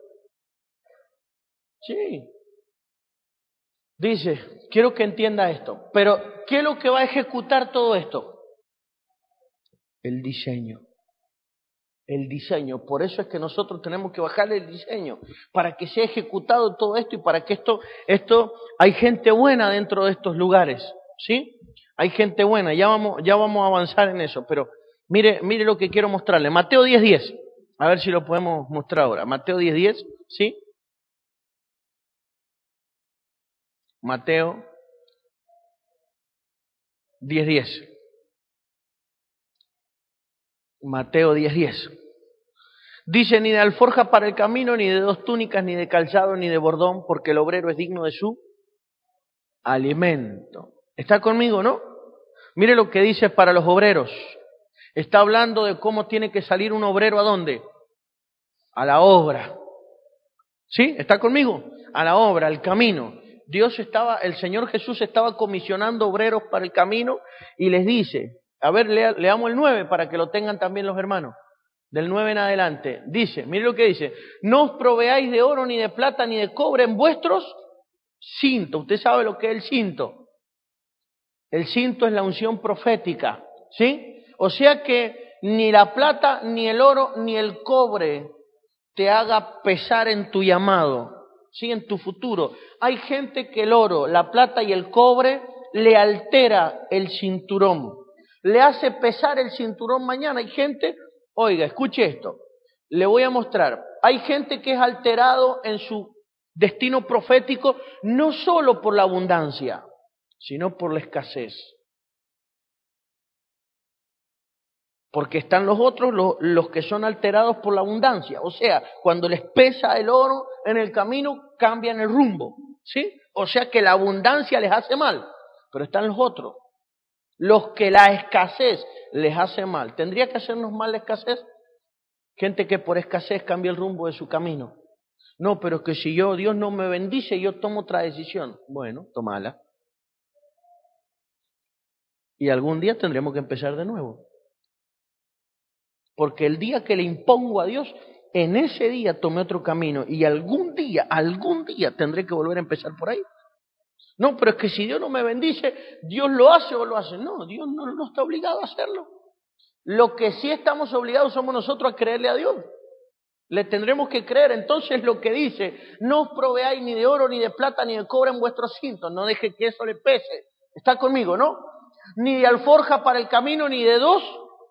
Sí. Dice, quiero que entienda esto, pero ¿qué es lo que va a ejecutar todo esto? El diseño. El diseño. Por eso es que nosotros tenemos que bajarle el diseño, para que sea ejecutado todo esto y para que esto, esto, hay gente buena dentro de estos lugares, ¿sí? Hay gente buena, ya vamos, ya vamos a avanzar en eso, pero mire, mire lo que quiero mostrarle. Mateo diez diez, a ver si lo podemos mostrar ahora. Mateo diez diez, ¿sí? Mateo diez diez. Mateo diez diez. Dice, ni de alforja para el camino, ni de dos túnicas, ni de calzado, ni de bordón, porque el obrero es digno de su alimento. ¿Está conmigo, no? Mire lo que dice para los obreros. Está hablando de cómo tiene que salir un obrero, ¿a dónde? A la obra. ¿Sí? ¿Está conmigo? A la obra, al camino. Dios estaba, el Señor Jesús estaba comisionando obreros para el camino y les dice, a ver, lea, leamos el nueve para que lo tengan también los hermanos. Del nueve en adelante. Dice, mire lo que dice, no os proveáis de oro, ni de plata, ni de cobre en vuestros cintos. Usted sabe lo que es el cinto. El cinto es la unción profética, ¿sí? O sea que ni la plata, ni el oro, ni el cobre te haga pesar en tu llamado, ¿sí? En tu futuro. Hay gente que el oro, la plata y el cobre le altera el cinturón, le hace pesar el cinturón mañana. Hay gente, oiga, escuche esto, le voy a mostrar. Hay gente que es alterado en su destino profético no solo por la abundancia, sino por la escasez. Porque están los otros, los, los que son alterados por la abundancia. O sea, cuando les pesa el oro en el camino, cambian el rumbo, ¿sí? O sea que la abundancia les hace mal. Pero están los otros, los que la escasez les hace mal. ¿Tendría que hacernos mal la escasez? Gente que por escasez cambia el rumbo de su camino. No, pero es que si yo, Dios no me bendice, yo tomo otra decisión. Bueno, tómala. Y algún día tendremos que empezar de nuevo. Porque el día que le impongo a Dios, en ese día tomé otro camino y algún día, algún día tendré que volver a empezar por ahí. No, pero es que si Dios no me bendice, Dios lo hace o lo hace. No, Dios no, no está obligado a hacerlo. Lo que sí estamos obligados somos nosotros a creerle a Dios. Le tendremos que creer. Entonces lo que dice, no os proveáis ni de oro, ni de plata, ni de cobre en vuestros cintos. No deje que eso le pese. Está conmigo, ¿no? Ni de alforja para el camino, ni de dos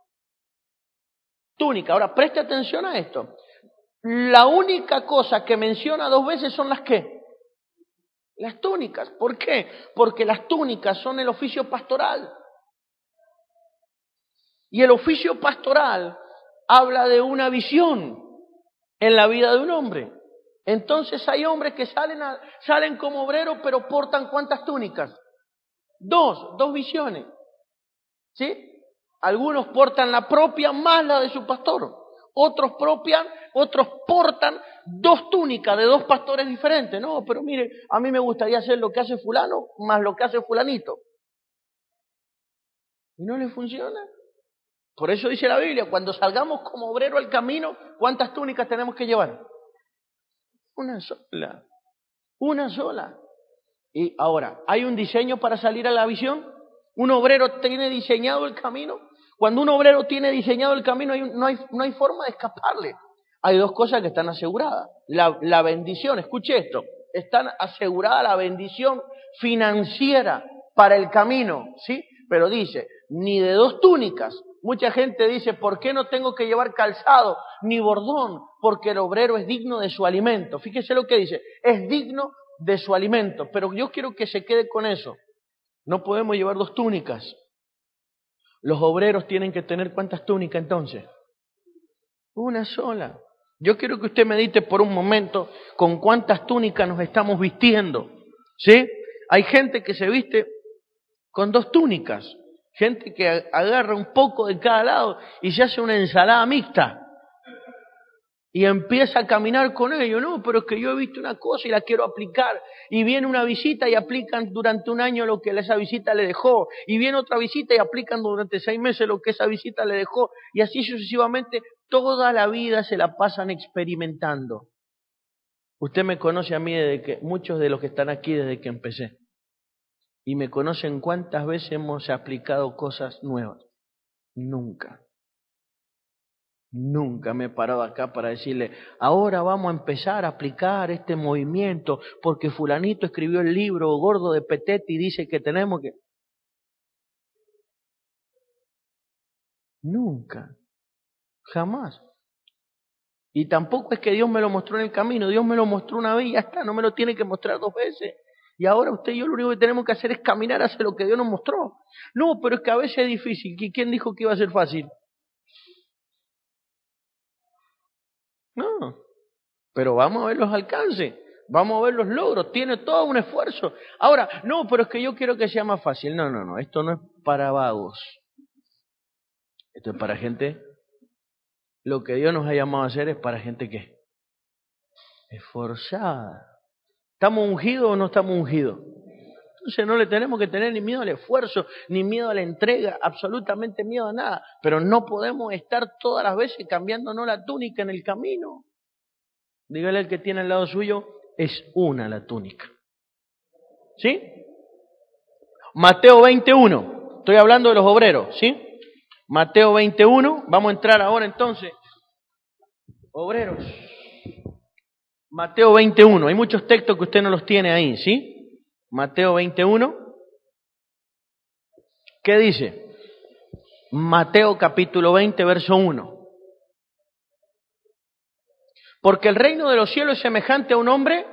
túnica. Ahora, preste atención a esto. La única cosa que menciona dos veces son las ¿qué? Las túnicas. ¿Por qué? Porque las túnicas son el oficio pastoral. Y el oficio pastoral habla de una visión en la vida de un hombre. Entonces hay hombres que salen, a, salen como obreros, pero portan ¿cuántas túnicas? Dos, dos visiones. ¿Sí? Algunos portan la propia más la de su pastor. Otros propian, otros portan dos túnicas de dos pastores diferentes. No, pero mire, a mí me gustaría hacer lo que hace fulano más lo que hace fulanito. ¿Y no le funciona? Por eso dice la Biblia, cuando salgamos como obrero al camino, ¿cuántas túnicas tenemos que llevar? Una sola. Una sola. Y ahora, ¿hay un diseño para salir a la visión? ¿Un obrero tiene diseñado el camino? Cuando un obrero tiene diseñado el camino, hay un, no, hay, no hay forma de escaparle. Hay dos cosas que están aseguradas. La, la bendición, escuche esto, está asegurada la bendición financiera para el camino, ¿sí? Pero dice, ni de dos túnicas. Mucha gente dice, ¿por qué no tengo que llevar calzado ni bordón? Porque el obrero es digno de su alimento. Fíjese lo que dice, es digno de su alimento. Pero yo quiero que se quede con eso. No podemos llevar dos túnicas. Los obreros tienen que tener ¿cuántas túnicas entonces? Una sola. Yo quiero que usted medite por un momento con cuántas túnicas nos estamos vistiendo. ¿Sí? Hay gente que se viste con dos túnicas. Gente que agarra un poco de cada lado y se hace una ensalada mixta. Y empieza a caminar con ello. No, pero es que yo he visto una cosa y la quiero aplicar. Y viene una visita y aplican durante un año lo que esa visita le dejó. Y viene otra visita y aplican durante seis meses lo que esa visita le dejó. Y así sucesivamente, toda la vida se la pasan experimentando. Usted me conoce a mí desde que, muchos de los que están aquí desde que empecé. Y me conocen cuántas veces hemos aplicado cosas nuevas. Nunca. Nunca me he parado acá para decirle, ahora vamos a empezar a aplicar este movimiento porque fulanito escribió el libro Gordo de Petete y dice que tenemos que... Nunca. Jamás. Y tampoco es que Dios me lo mostró en el camino, Dios me lo mostró una vez y ya está, no me lo tiene que mostrar dos veces. Y ahora usted y yo lo único que tenemos que hacer es caminar hacia lo que Dios nos mostró. No, pero es que a veces es difícil. ¿Quién dijo que iba a ser fácil? No, pero vamos a ver los alcances, vamos a ver los logros, tiene todo un esfuerzo. Ahora, no, pero es que yo quiero que sea más fácil. No, no, no, esto no es para vagos. Esto es para gente, lo que Dios nos ha llamado a hacer es para gente que esforzada. ¿Estamos ungidos o no estamos ungidos? Entonces no le tenemos que tener ni miedo al esfuerzo, ni miedo a la entrega, absolutamente miedo a nada. Pero no podemos estar todas las veces cambiándonos la túnica en el camino. Dígale al que tiene al lado suyo, es una la túnica. ¿Sí? Mateo veintiuno, estoy hablando de los obreros, ¿sí? Mateo veintiuno, vamos a entrar ahora entonces. Obreros. Mateo veintiuno, hay muchos textos que usted no los tiene ahí, ¿sí? Mateo veintiuno, ¿qué dice? Mateo capítulo veinte, verso uno. Porque el reino de los cielos es semejante a un hombre,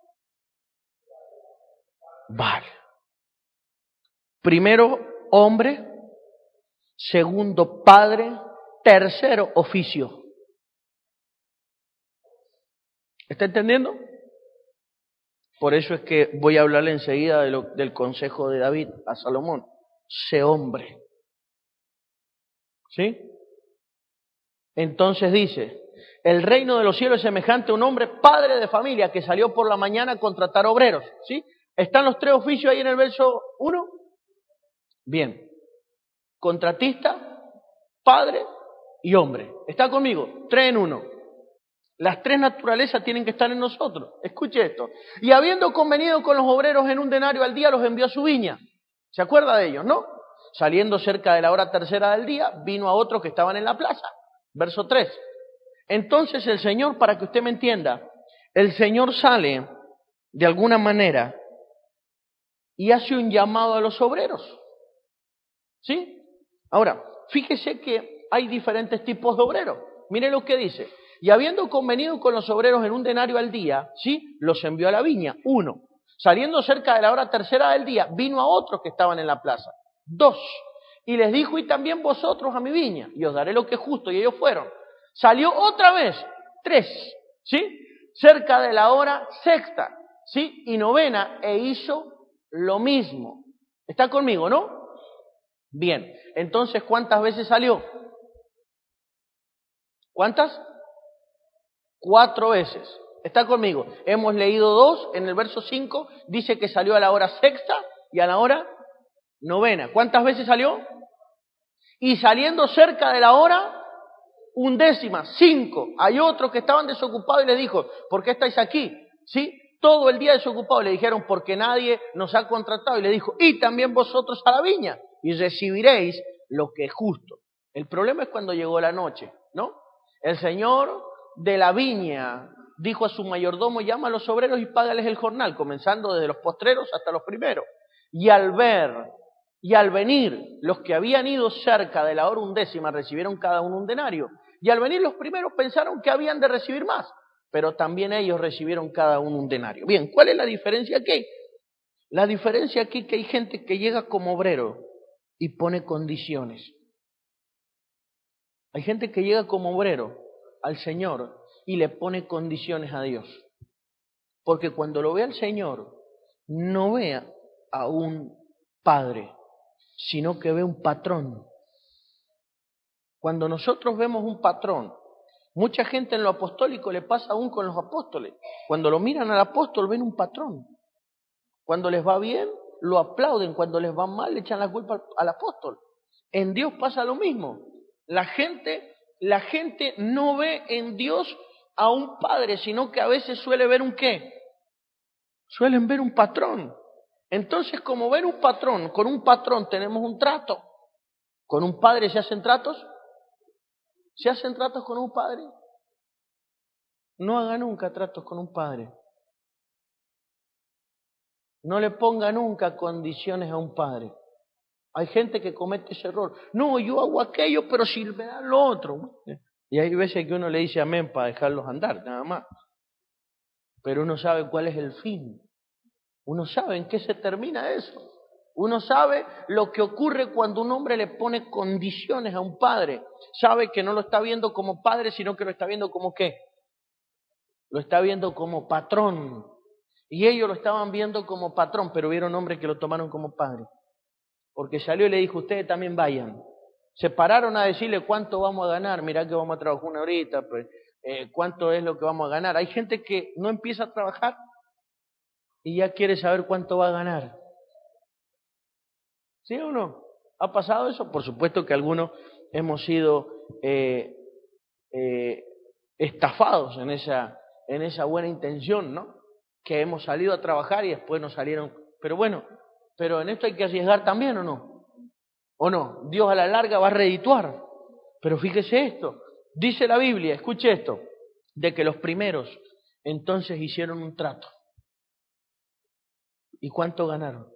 vale. Primero, hombre. Segundo, padre. Tercero, oficio. ¿Está entendiendo? Por eso es que voy a hablarle enseguida de lo, del consejo de David a Salomón. Sé hombre. ¿Sí? Entonces dice, el reino de los cielos es semejante a un hombre padre de familia que salió por la mañana a contratar obreros. ¿Sí? ¿Están los tres oficios ahí en el verso uno? Bien. Contratista, padre y hombre. ¿Está conmigo? Tres en uno. Las tres naturalezas tienen que estar en nosotros. Escuche esto. Y habiendo convenido con los obreros en un denario al día, los envió a su viña. ¿Se acuerda de ellos, no? Saliendo cerca de la hora tercera del día, vino a otros que estaban en la plaza. Verso tres. Entonces el Señor, para que usted me entienda, el Señor sale de alguna manera y hace un llamado a los obreros. ¿Sí? Ahora, fíjese que hay diferentes tipos de obreros. Mire lo que dice. Y habiendo convenido con los obreros en un denario al día, ¿sí? Los envió a la viña. Uno. Saliendo cerca de la hora tercera del día, vino a otros que estaban en la plaza. Dos. Y les dijo, y también vosotros a mi viña, y os daré lo que es justo. Y ellos fueron. Salió otra vez. Tres. ¿Sí? Cerca de la hora sexta, ¿sí? Y novena, e hizo lo mismo. ¿Está conmigo, no? Bien. Entonces, ¿cuántas veces salió? ¿Cuántas? Cuatro veces. ¿Está conmigo? Hemos leído dos, en el verso cinco dice que salió a la hora sexta y a la hora novena. ¿Cuántas veces salió? Y saliendo cerca de la hora, undécima, cinco. Hay otros que estaban desocupados y les dijo, ¿por qué estáis aquí? ¿Sí? Todo el día desocupados. Le dijeron, porque nadie nos ha contratado. Y le dijo, y también vosotros a la viña, y recibiréis lo que es justo. El problema es cuando llegó la noche, ¿no? El señor de la viña dijo a su mayordomo, llama a los obreros y págales el jornal, comenzando desde los postreros hasta los primeros. Y al ver, y al venir, los que habían ido cerca de la hora undécima recibieron cada uno un denario. Y al venir los primeros pensaron que habían de recibir más, pero también ellos recibieron cada uno un denario. Bien, ¿cuál es la diferencia aquí? La diferencia aquí es que hay gente que llega como obrero y pone condiciones. Hay gente que llega como obrero al Señor y le pone condiciones a Dios. Porque cuando lo ve al Señor, no ve a un padre, sino que ve un patrón. Cuando nosotros vemos un patrón, mucha gente en lo apostólico le pasa aún con los apóstoles. Cuando lo miran al apóstol ven un patrón. Cuando les va bien, lo aplauden. Cuando les va mal, le echan la culpa al apóstol. En Dios pasa lo mismo. La gente, la gente no ve en Dios a un padre, sino que a veces suele ver un ¿qué? Suelen ver un patrón. Entonces, como ver un patrón, con un patrón tenemos un trato. ¿Con un padre se hacen tratos? ¿Se hacen tratos con un padre? No haga nunca tratos con un padre. No le ponga nunca condiciones a un padre. Hay gente que comete ese error. No, yo hago aquello, pero si me dan lo otro. Y hay veces que uno le dice amén para dejarlos andar, nada más. Pero uno sabe cuál es el fin. Uno sabe en qué se termina eso. Uno sabe lo que ocurre cuando un hombre le pone condiciones a un padre. Sabe que no lo está viendo como padre, sino que lo está viendo como ¿qué? Lo está viendo como patrón. Y ellos lo estaban viendo como patrón, pero vieron hombres que lo tomaron como padre. Porque salió y le dijo, ustedes también vayan. Se pararon a decirle cuánto vamos a ganar. Mirá que vamos a trabajar una horita, pues, eh, cuánto es lo que vamos a ganar. Hay gente que no empieza a trabajar y ya quiere saber cuánto va a ganar. ¿Sí o no? ¿Ha pasado eso? Por supuesto que algunos hemos sido eh, eh, estafados en esa, en esa buena intención, ¿no? Que hemos salido a trabajar y después nos salieron. Pero bueno, pero en esto hay que arriesgar también, ¿o no? ¿O no? Dios a la larga va a redituar. Pero fíjese esto, dice la Biblia, escuche esto, de que los primeros entonces hicieron un trato. ¿Y cuánto ganaron?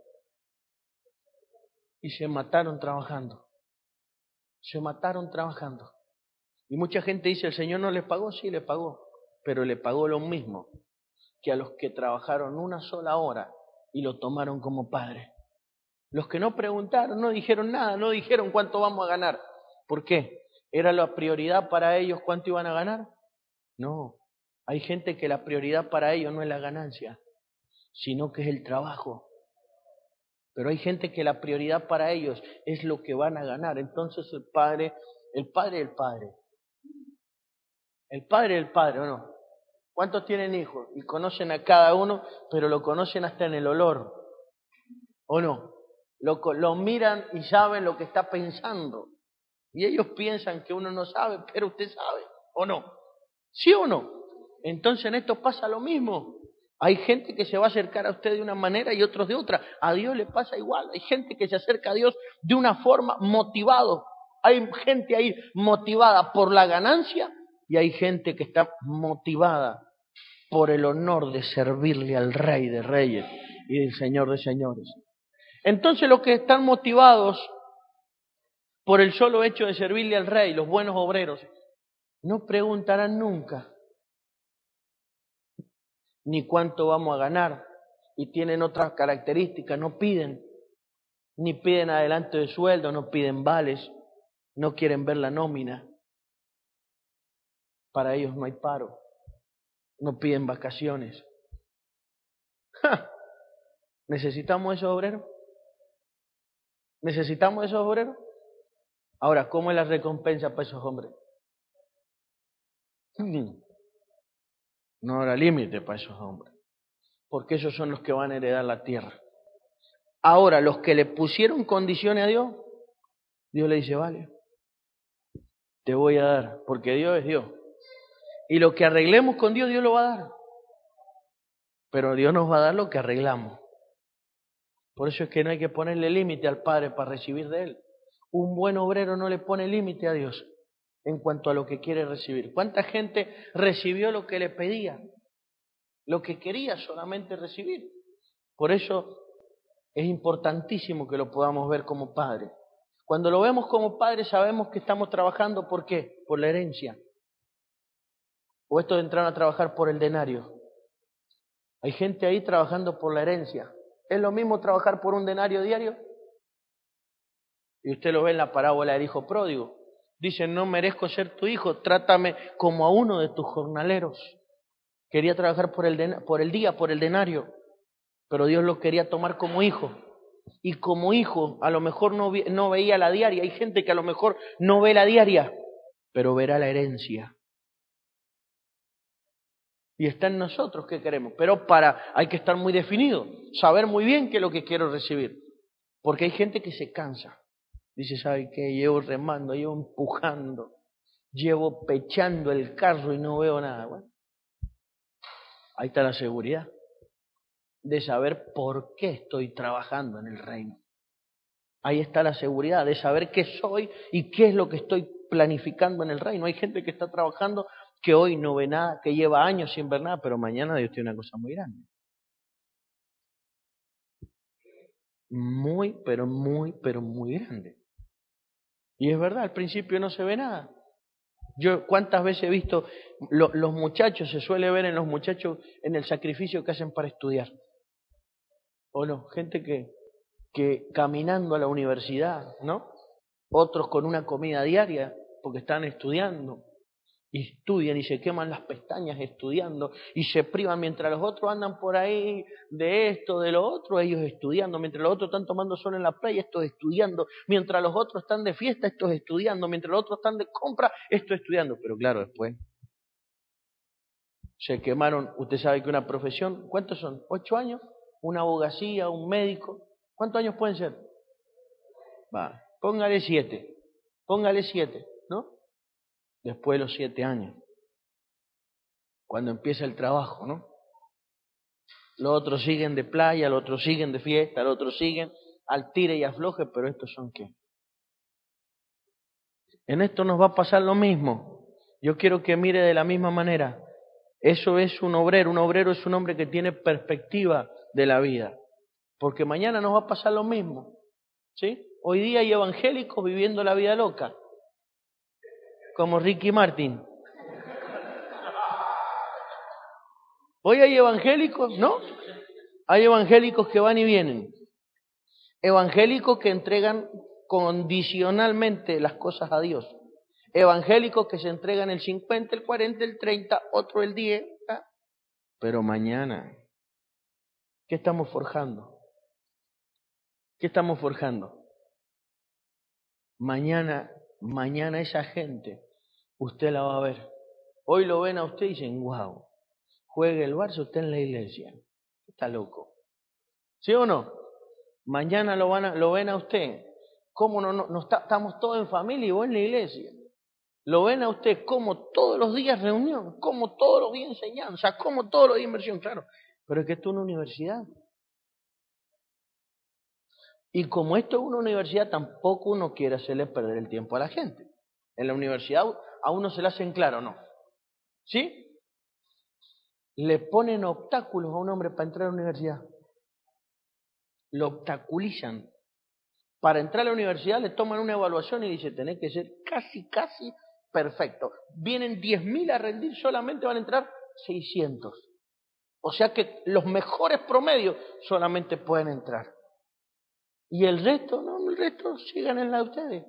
Y se mataron trabajando. Se mataron trabajando. Y mucha gente dice, ¿el Señor no les pagó? Sí, le pagó. Pero le pagó lo mismo que a los que trabajaron una sola hora y lo tomaron como padre. Los que no preguntaron, no dijeron nada, no dijeron cuánto vamos a ganar. ¿Por qué? ¿Era la prioridad para ellos cuánto iban a ganar? No. Hay gente que la prioridad para ellos no es la ganancia, sino que es el trabajo. Pero hay gente que la prioridad para ellos es lo que van a ganar. Entonces el padre, el padre el padre. El padre el padre, ¿o no? ¿Cuántos tienen hijos? Y conocen a cada uno, pero lo conocen hasta en el olor. ¿O no? Lo, lo miran y saben lo que está pensando. Y ellos piensan que uno no sabe, pero usted sabe, ¿o no? ¿Sí o no? Entonces en esto pasa lo mismo. Hay gente que se va a acercar a usted de una manera y otros de otra. A Dios le pasa igual. Hay gente que se acerca a Dios de una forma motivado. Hay gente ahí motivada por la ganancia y hay gente que está motivada por el honor de servirle al Rey de Reyes y del Señor de Señores. Entonces los que están motivados por el solo hecho de servirle al Rey, los buenos obreros, no preguntarán nunca ni cuánto vamos a ganar, y tienen otras características, no piden, ni piden adelanto de sueldo, no piden vales, no quieren ver la nómina. Para ellos no hay paro, no piden vacaciones. ¡Ja! ¿Necesitamos esos obreros? ¿Necesitamos esos obreros? Ahora, ¿cómo es la recompensa para esos hombres? No habrá límite para esos hombres, porque esos son los que van a heredar la tierra. Ahora, los que le pusieron condiciones a Dios, Dios le dice, vale, te voy a dar, porque Dios es Dios. Y lo que arreglemos con Dios, Dios lo va a dar. Pero Dios nos va a dar lo que arreglamos. Por eso es que no hay que ponerle límite al Padre para recibir de Él. Un buen obrero no le pone límite a Dios en cuanto a lo que quiere recibir. ¿Cuánta gente recibió lo que le pedía? Lo que quería solamente recibir. Por eso es importantísimo que lo podamos ver como Padre. Cuando lo vemos como Padre sabemos que estamos trabajando, ¿por qué? Por la herencia. O esto de entrar a trabajar por el denario. Hay gente ahí trabajando por la herencia. ¿Es lo mismo trabajar por un denario diario? Y usted lo ve en la parábola del hijo pródigo. Dice, no merezco ser tu hijo, trátame como a uno de tus jornaleros. Quería trabajar por el, den- por el día, por el denario, pero Dios lo quería tomar como hijo. Y como hijo, a lo mejor no, vi- no veía la diaria. Hay gente que a lo mejor no ve la diaria, pero verá la herencia. Y está en nosotros qué queremos. Pero para, hay que estar muy definido, saber muy bien qué es lo que quiero recibir. Porque hay gente que se cansa. Dice, ¿sabe qué? Llevo remando, llevo empujando, llevo pechando el carro y no veo nada. Bueno, ahí está la seguridad de saber por qué estoy trabajando en el reino. Ahí está la seguridad de saber qué soy y qué es lo que estoy planificando en el reino. Hay gente que está trabajando que hoy no ve nada, que lleva años sin ver nada, pero mañana Dios tiene una cosa muy grande. Muy, pero muy, pero muy grande. Y es verdad, al principio no se ve nada. Yo cuántas veces he visto lo, los muchachos, se suele ver en los muchachos en el sacrificio que hacen para estudiar. O no, gente que, que caminando a la universidad, ¿no? Otros con una comida diaria porque están estudiando. Y estudian y se queman las pestañas estudiando y se privan mientras los otros andan por ahí de esto, de lo otro, ellos estudiando, mientras los otros están tomando sol en la playa, estos estudiando, mientras los otros están de fiesta, estos estudiando, mientras los otros están de compra, estos estudiando. Pero claro, después se quemaron. Usted sabe que una profesión, ¿cuántos son? ¿Ocho años? Una abogacía, un médico, ¿cuántos años pueden ser? Va, póngale siete, póngale siete, ¿no? Después de los siete años, cuando empieza el trabajo, ¿no? Los otros siguen de playa, los otros siguen de fiesta, los otros siguen al tire y afloje, pero estos son ¿qué? En esto nos va a pasar lo mismo. Yo quiero que mire de la misma manera. Eso es un obrero. Un obrero es un hombre que tiene perspectiva de la vida. Porque mañana nos va a pasar lo mismo. ¿Sí? Hoy día hay evangélicos viviendo la vida loca. Como Ricky Martin. Hoy hay evangélicos, ¿no? Hay evangélicos que van y vienen. Evangélicos que entregan condicionalmente las cosas a Dios. Evangélicos que se entregan el cincuenta, el cuarenta, el treinta, otro el diez. ¿Ah? Pero mañana, ¿qué estamos forjando? ¿Qué estamos forjando? Mañana, mañana esa gente, usted la va a ver. Hoy lo ven a usted y dicen, wow, juegue el Barça usted en la iglesia. Está loco. ¿Sí o no? Mañana lo, van a, lo ven a usted. ¿Cómo no, no, no está, estamos todos en familia y vos en la iglesia? Lo ven a usted como todos los días reunión, como todos los días enseñanza, como todos los días inversión, claro. Pero es que esto es una universidad. Y como esto es una universidad, tampoco uno quiere hacerle perder el tiempo a la gente. En la universidad a uno se le hacen claro, ¿no? ¿Sí? Le ponen obstáculos a un hombre para entrar a la universidad. Lo obstaculizan. Para entrar a la universidad le toman una evaluación y dicen, tenés que ser casi, casi perfecto. Vienen diez mil a rendir, solamente van a entrar seiscientos. O sea que los mejores promedios solamente pueden entrar. Y el resto, no, el resto sigan en la de ustedes.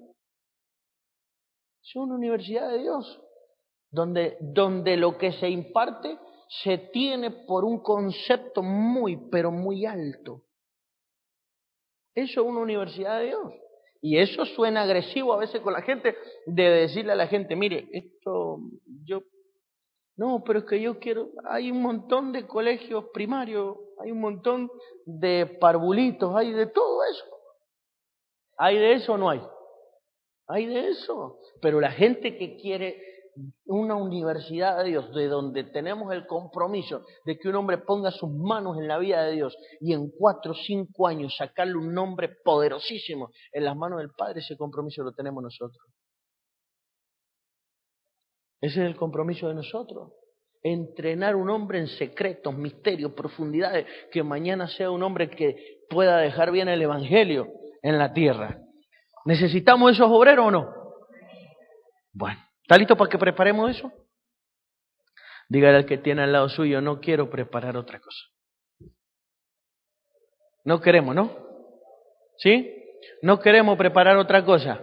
Es una universidad de Dios, donde, donde lo que se imparte se tiene por un concepto muy, pero muy alto. Eso es una universidad de Dios. Y eso suena agresivo a veces con la gente, de decirle a la gente, mire, esto yo... No, pero es que yo quiero... Hay un montón de colegios primarios, hay un montón de parvulitos, hay de todo eso. ¿Hay de eso o no hay? Hay de eso. Pero la gente que quiere una universidad de Dios, de donde tenemos el compromiso de que un hombre ponga sus manos en la vida de Dios y en cuatro o cinco años sacarle un nombre poderosísimo en las manos del Padre, ese compromiso lo tenemos nosotros. Ese es el compromiso de nosotros. Entrenar un hombre en secretos, misterios, profundidades, que mañana sea un hombre que pueda dejar bien el Evangelio en la tierra. ¿Necesitamos esos obreros o no? Bueno, ¿está listo para que preparemos eso? Dígale al que tiene al lado suyo, no quiero preparar otra cosa. No queremos, ¿no? ¿Sí? No queremos preparar otra cosa.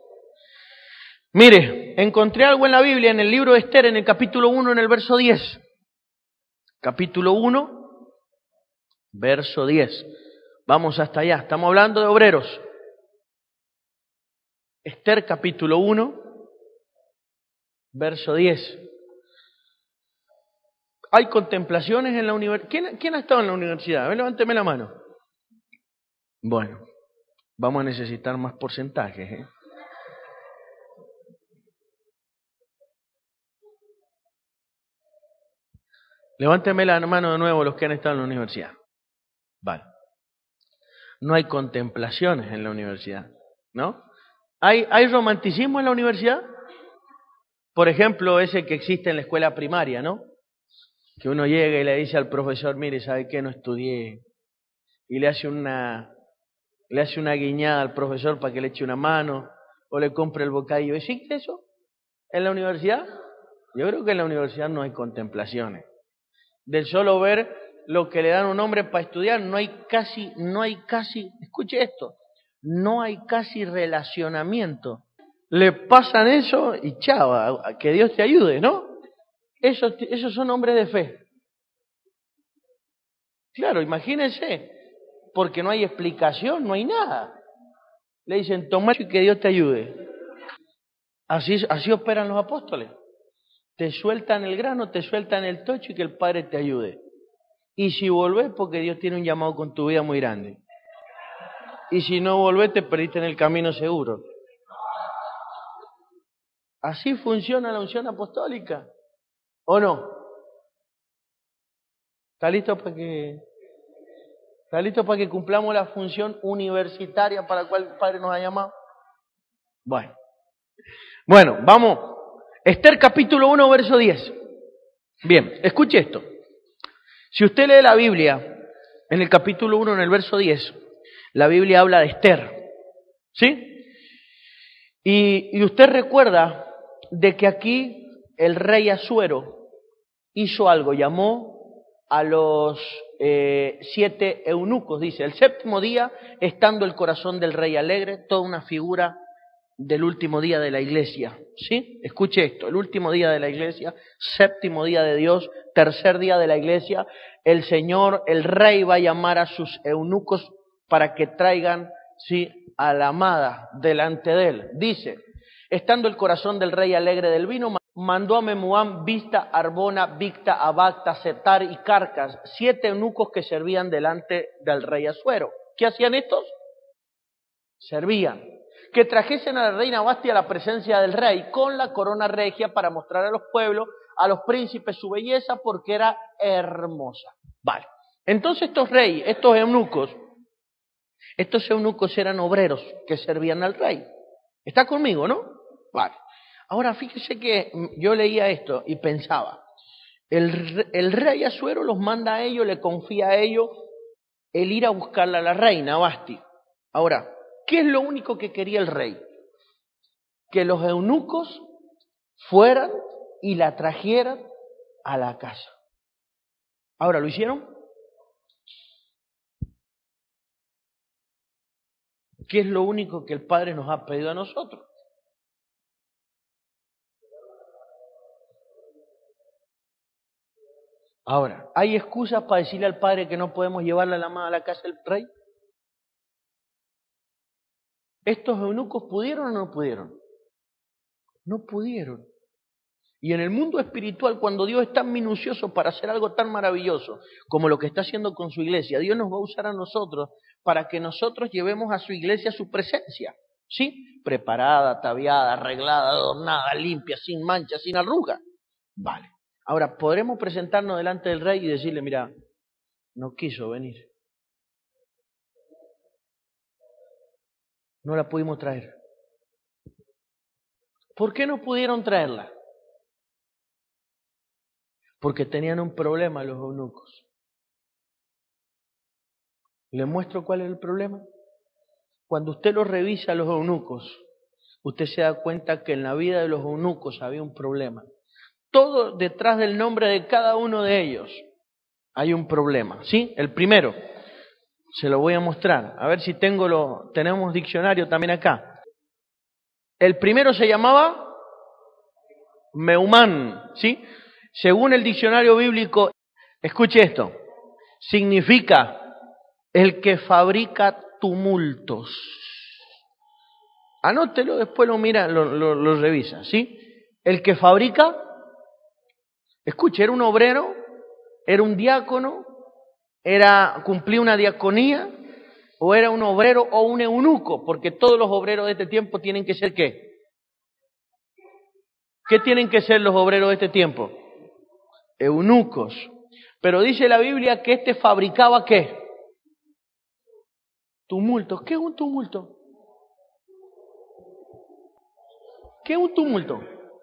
Mire, encontré algo en la Biblia, en el libro de Esther, en el capítulo uno, en el verso diez. Capítulo uno, verso diez. Vamos hasta allá, estamos hablando de obreros. Esther, capítulo uno, verso diez. ¿Hay contemplaciones en la universidad? ¿Quién, ¿Quién ha estado en la universidad? A ver, levánteme la mano. Bueno, vamos a necesitar más porcentajes, ¿eh? Levánteme la mano de nuevo los que han estado en la universidad. Vale. No hay contemplaciones en la universidad, ¿no? ¿Hay, ¿Hay romanticismo en la universidad? Por ejemplo, ese que existe en la escuela primaria, ¿no? Que uno llega y le dice al profesor, mire, ¿sabe qué? No estudié. Y le hace una, le hace una guiñada al profesor para que le eche una mano, o le compre el bocadillo. ¿Existe eso en la universidad? Yo creo que en la universidad no hay contemplaciones. Del solo ver lo que le dan a un hombre para estudiar, no hay casi, no hay casi, escuche esto, no hay casi relacionamiento. Le pasan eso y chao, que Dios te ayude, ¿no? Esos, esos son hombres de fe. Claro, imagínense, porque no hay explicación, no hay nada. Le dicen, toma y que Dios te ayude. Así, así operan los apóstoles. Te sueltan el grano, te sueltan el tocho y que el Padre te ayude. Y si volvés, porque Dios tiene un llamado con tu vida muy grande. Y si no volvés, te perdiste en el camino seguro. Así funciona la unción apostólica. ¿O no? ¿Está listo para que, está listo para que cumplamos la función universitaria para la cual el Padre nos ha llamado? Bueno. Bueno, vamos. Esther capítulo uno, verso diez. Bien, escuche esto. Si usted lee la Biblia, en el capítulo uno, en el verso diez, la Biblia habla de Esther. ¿Sí? Y, y usted recuerda de que aquí el rey Asuero hizo algo, llamó a los eh, siete eunucos, dice, el séptimo día, estando el corazón del rey alegre, toda una figura del último día de la iglesia, ¿sí? Escuche esto, el último día de la iglesia, séptimo día de Dios, tercer día de la iglesia, el Señor, el Rey va a llamar a sus eunucos para que traigan, ¿sí?, a la amada delante de él. Dice, estando el corazón del rey alegre del vino, mandó a Memuán, Vista, Arbona, Victa, Abacta, Setar y Carcas, siete eunucos que servían delante del rey Asuero. ¿Qué hacían estos? Servían. Que trajesen a la reina Vasti a la presencia del rey con la corona regia para mostrar a los pueblos, a los príncipes su belleza porque era hermosa. Vale. Entonces estos reyes, estos eunucos, estos eunucos eran obreros que servían al rey. ¿Está conmigo, no? Vale. Ahora fíjese que yo leía esto y pensaba, el, el rey Asuero los manda a ellos, le confía a ellos el ir a buscarla a la reina Vasti. Ahora, ¿qué es lo único que quería el rey? Que los eunucos fueran y la trajeran a la casa. Ahora, ¿lo hicieron? ¿Qué es lo único que el Padre nos ha pedido a nosotros? Ahora, ¿hay excusas para decirle al Padre que no podemos llevarle a la amada a la casa del rey? ¿Estos eunucos pudieron o no pudieron? No pudieron. Y en el mundo espiritual, cuando Dios es tan minucioso para hacer algo tan maravilloso como lo que está haciendo con su iglesia, Dios nos va a usar a nosotros para que nosotros llevemos a su iglesia su presencia. ¿Sí? Preparada, ataviada, arreglada, adornada, limpia, sin mancha, sin arruga. Vale. Ahora, podremos presentarnos delante del rey y decirle, mira, no quiso venir. No la pudimos traer. ¿Por qué no pudieron traerla? Porque tenían un problema los eunucos. ¿Le muestro cuál es el problema? Cuando usted los revisa a los eunucos, usted se da cuenta que en la vida de los eunucos había un problema. Todo detrás del nombre de cada uno de ellos hay un problema, ¿sí? El primero, se lo voy a mostrar, a ver si tengo lo, tenemos diccionario también acá. El primero se llamaba Meumán, ¿sí? Según el diccionario bíblico, escuche esto, significa el que fabrica tumultos. Anótelo, después lo mira, lo, lo, lo revisa, ¿sí? El que fabrica, escuche, era un obrero, era un diácono, era cumplía una diaconía, o era un obrero o un eunuco, porque todos los obreros de este tiempo tienen que ser ¿qué? ¿Qué tienen que ser los obreros de este tiempo? Eunucos. Pero dice la Biblia que este fabricaba ¿qué? Tumultos. ¿Qué es un tumulto? ¿Qué es un tumulto?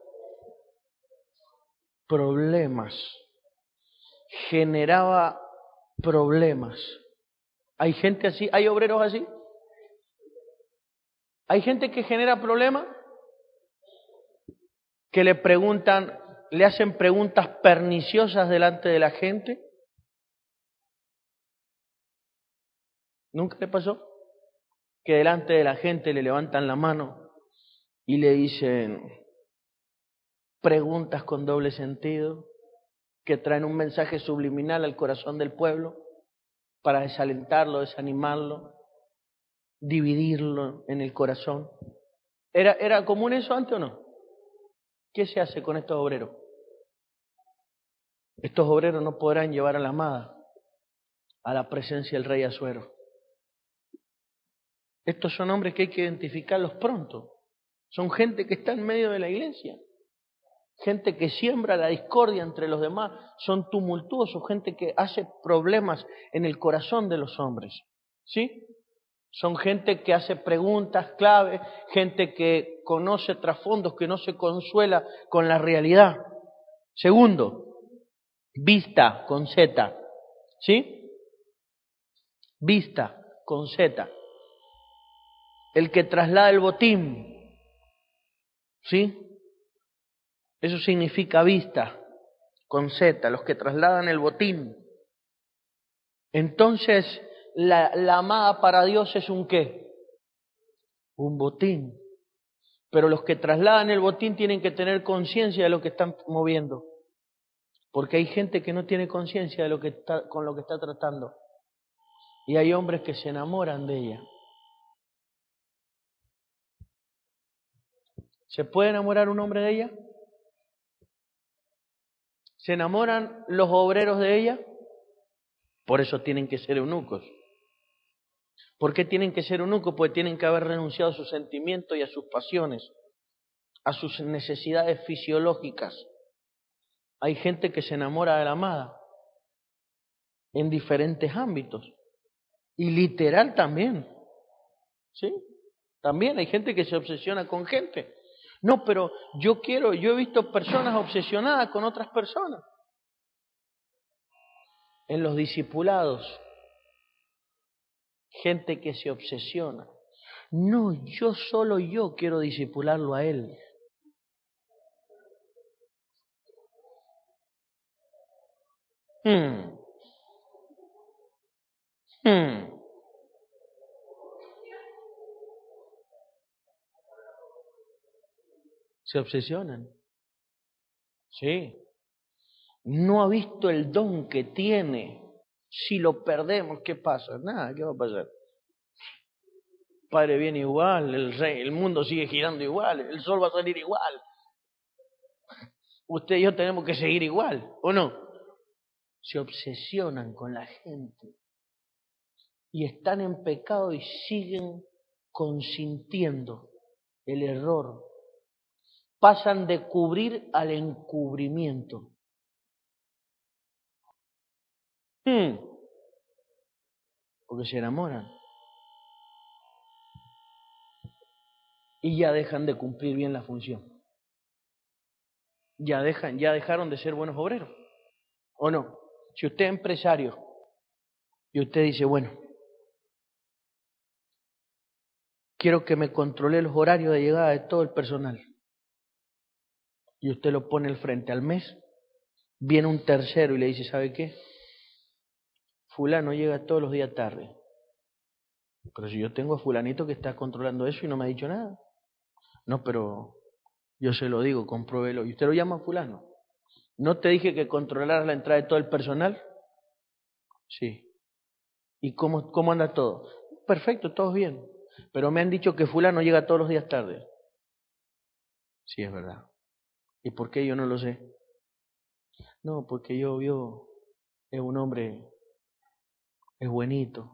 Problemas. Generaba problemas. ¿Hay gente así? ¿Hay obreros así? ¿Hay gente que genera problemas? Que le preguntan, le hacen preguntas perniciosas delante de la gente. ¿Nunca le pasó? Que delante de la gente le levantan la mano y le dicen preguntas con doble sentido, que traen un mensaje subliminal al corazón del pueblo para desalentarlo, desanimarlo, dividirlo en el corazón. ¿Era, era común eso antes o no? ¿Qué se hace con estos obreros? Estos obreros no podrán llevar a la amada a la presencia del rey Asuero. Estos son hombres que hay que identificarlos pronto. Son gente que está en medio de la iglesia. Gente que siembra la discordia entre los demás. Son tumultuosos, gente que hace problemas en el corazón de los hombres. ¿Sí? Son gente que hace preguntas clave, gente que conoce trasfondos, que no se consuela con la realidad. Segundo, vista con Z. ¿Sí? Vista con Z. El que traslada el botín. ¿Sí? Eso significa vista con Z, los que trasladan el botín. Entonces, la, la amada para Dios es un ¿qué? Un botín. Pero los que trasladan el botín tienen que tener conciencia de lo que están moviendo. Porque hay gente que no tiene conciencia de lo que está, con lo que está tratando. Y hay hombres que se enamoran de ella. ¿Se puede enamorar un hombre de ella? ¿Se enamoran los obreros de ella? Por eso tienen que ser eunucos. ¿Por qué tienen que ser eunucos? Porque tienen que haber renunciado a sus sentimientos y a sus pasiones, a sus necesidades fisiológicas. Hay gente que se enamora de la amada en diferentes ámbitos. Y literal también. ¿Sí? También hay gente que se obsesiona con gente. No, pero yo quiero, yo he visto personas obsesionadas con otras personas. En los discipulados, gente que se obsesiona. No, yo solo yo quiero discipularlo a él. Hmm. Hmm. Se obsesionan. Sí. No ha visto el don que tiene. Si lo perdemos, ¿qué pasa? Nada, ¿qué va a pasar? Padre viene igual, el rey, el mundo sigue girando igual, el sol va a salir igual. Usted y yo tenemos que seguir igual, ¿o no? Se obsesionan con la gente y están en pecado y siguen consintiendo el error, pasan de cubrir al encubrimiento. Hmm. Porque se enamoran. Y ya dejan de cumplir bien la función. Ya dejan, ya dejaron de ser buenos obreros. ¿O no? Si usted es empresario y usted dice, bueno, quiero que me controle los horarios de llegada de todo el personal. Y usted lo pone al frente al mes, viene un tercero y le dice, ¿sabe qué? Fulano llega todos los días tarde. Pero si yo tengo a fulanito que está controlando eso y no me ha dicho nada. No, pero yo se lo digo, compruébelo. ¿Y usted lo llama fulano? ¿No te dije que controlaras la entrada de todo el personal? Sí. ¿Y cómo, cómo anda todo? Perfecto, todo bien. Pero me han dicho que fulano llega todos los días tarde. Sí, es verdad. ¿Y por qué yo no lo sé? No, porque yo vio, es un hombre, es buenito,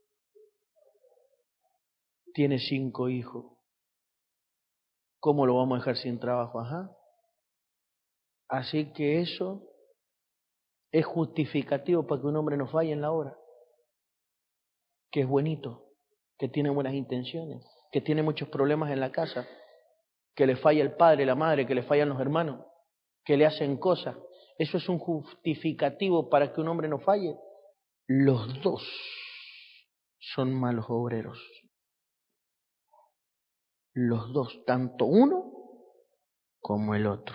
tiene cinco hijos. ¿Cómo lo vamos a dejar sin trabajo? Ajá. Así que eso es justificativo para que un hombre no falle en la obra. Que es buenito, que tiene buenas intenciones, que tiene muchos problemas en la casa, que le falla el padre, la madre, que le fallan los hermanos, que le hacen cosas. Eso es un justificativo para que un hombre no falle. Los dos son malos obreros. Los dos, tanto uno como el otro.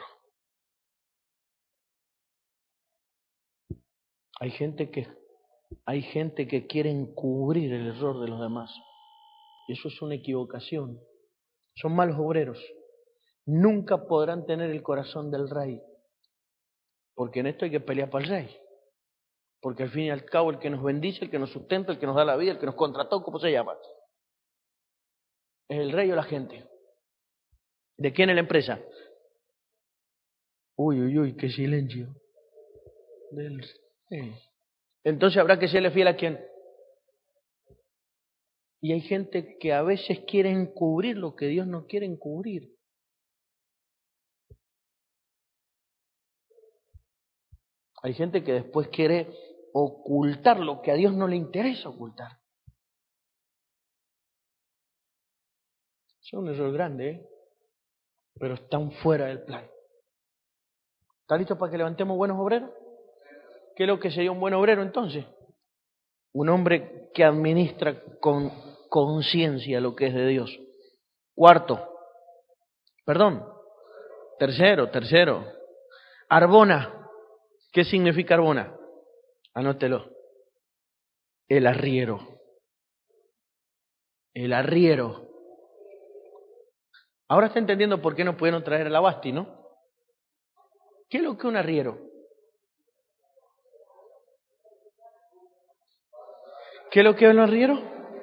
Hay gente que, hay gente que quiere encubrir el error de los demás. Eso es una equivocación. Son malos obreros. Nunca podrán tener el corazón del rey. Porque en esto hay que pelear para el rey. Porque al fin y al cabo el que nos bendice, el que nos sustenta, el que nos da la vida, el que nos contrató, ¿cómo se llama? ¿Es el rey o la gente? ¿De quién es la empresa? Uy, uy, uy, qué silencio. Del rey. Entonces habrá que serle fiel a quién. Y hay gente que a veces quiere encubrir lo que Dios no quiere encubrir. Hay gente que después quiere ocultar lo que a Dios no le interesa ocultar. Es un error grande, ¿eh? Pero están fuera del plan. ¿Está listo para que levantemos buenos obreros? ¿Qué es lo que sería un buen obrero entonces? Un hombre que administra con conciencia lo que es de Dios. Cuarto, perdón, tercero, tercero, Arbona. ¿Qué significa Arbona? Anótelo. El arriero. El arriero. Ahora está entendiendo por qué no pudieron traer a la Basti, ¿no? ¿Qué es lo que es un arriero? ¿Qué es lo que es un arriero?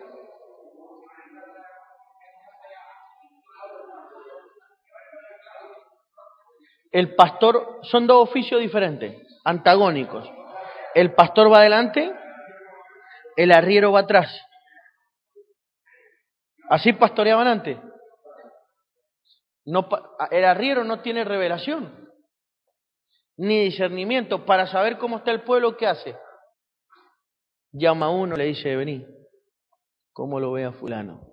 El pastor, son dos oficios diferentes, antagónicos. El pastor va adelante, el arriero va atrás. ¿Así pastoreaban antes? No, el arriero no tiene revelación, ni discernimiento para saber cómo está el pueblo. ¿Qué hace? Llama a uno, le dice, vení, ¿cómo lo ve a fulano?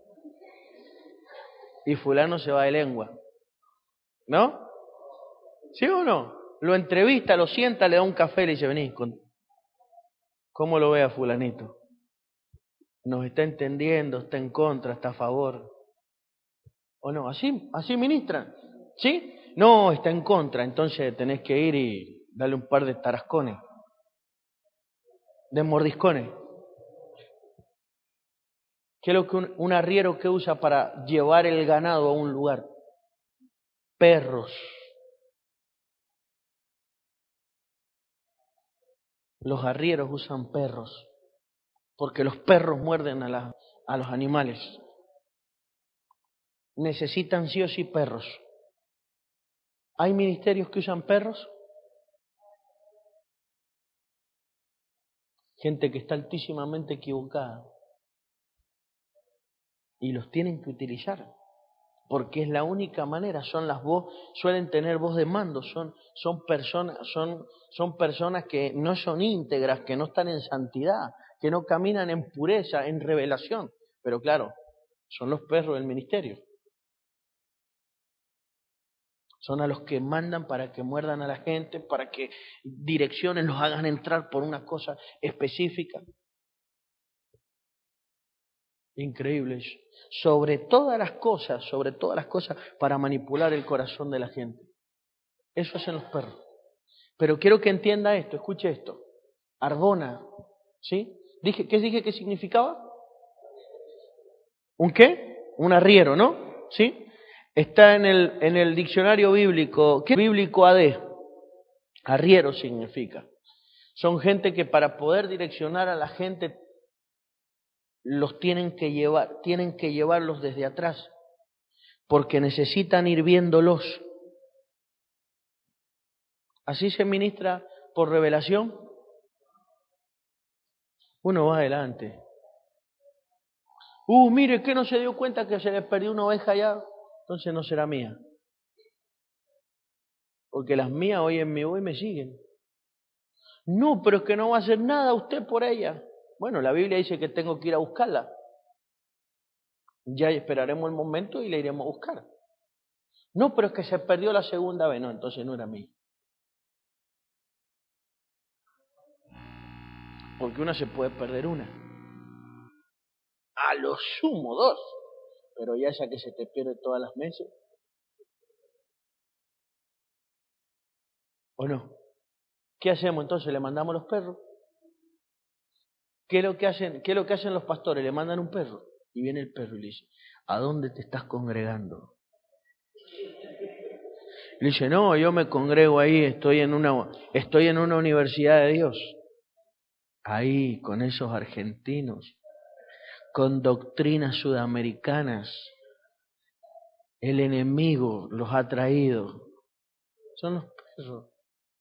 Y fulano se va de lengua, ¿no? ¿Sí o no? Lo entrevista, lo sienta, le da un café, le dice, vení, ¿cómo lo ve a fulanito? ¿Nos está entendiendo? ¿Está en contra? ¿Está a favor? ¿O no? Así, así ministran, ¿sí? No, está en contra, entonces tenés que ir y darle un par de tarascones, de mordiscones. ¿Qué es lo que un, un arriero que usa para llevar el ganado a un lugar? Perros. Los arrieros usan perros, porque los perros muerden a, la, a los animales. Necesitan sí o sí perros. ¿Hay ministerios que usan perros? Gente que está altísimamente equivocada. y los tienen que utilizar, porque es la única manera. Son las voz, suelen tener voz de mando, son, son personas, son, son personas que no son íntegras, que no están en santidad, que no caminan en pureza, en revelación. Pero claro, son los perros del ministerio. Son a los que mandan para que muerdan a la gente, para que direcciones los hagan entrar por una cosa específica. Increíble eso. Sobre todas las cosas, sobre todas las cosas, para manipular el corazón de la gente. Eso hacen los perros. Pero quiero que entienda esto, escuche esto. Arbona, ¿sí? Dije, ¿qué dije que significaba? ¿Un qué? Un arriero, ¿no? ¿Sí? Está en el, en el diccionario bíblico. ¿Qué bíblico A D? Arriero significa. Son gente que para poder direccionar a la gente los tienen que llevar, tienen que llevarlos desde atrás, porque necesitan ir viéndolos. Así se ministra por revelación. Uno va adelante. Uh, mire, que no se dio cuenta que se le perdió una oveja allá, entonces no será mía. Porque las mías hoy en mi voz me siguen. No, pero es que no va a hacer nada usted por ella. Bueno, la Biblia dice que tengo que ir a buscarla. Ya esperaremos el momento y la iremos a buscar. No, pero es que se perdió la segunda vez. No, entonces no era mía. Porque una se puede perder una. A lo sumo dos. Pero ya esa que se te pierde todas las meses. ¿O no? ¿Qué hacemos entonces? ¿Le mandamos los perros? ¿Qué es lo que hacen, qué es lo que hacen los pastores? Le mandan un perro. Y viene el perro y le dice, ¿a dónde te estás congregando? Le dice, no, yo me congrego ahí, estoy en una, estoy en una universidad de Dios. Ahí, con esos argentinos, con doctrinas sudamericanas, el enemigo los ha traído. Son los perros.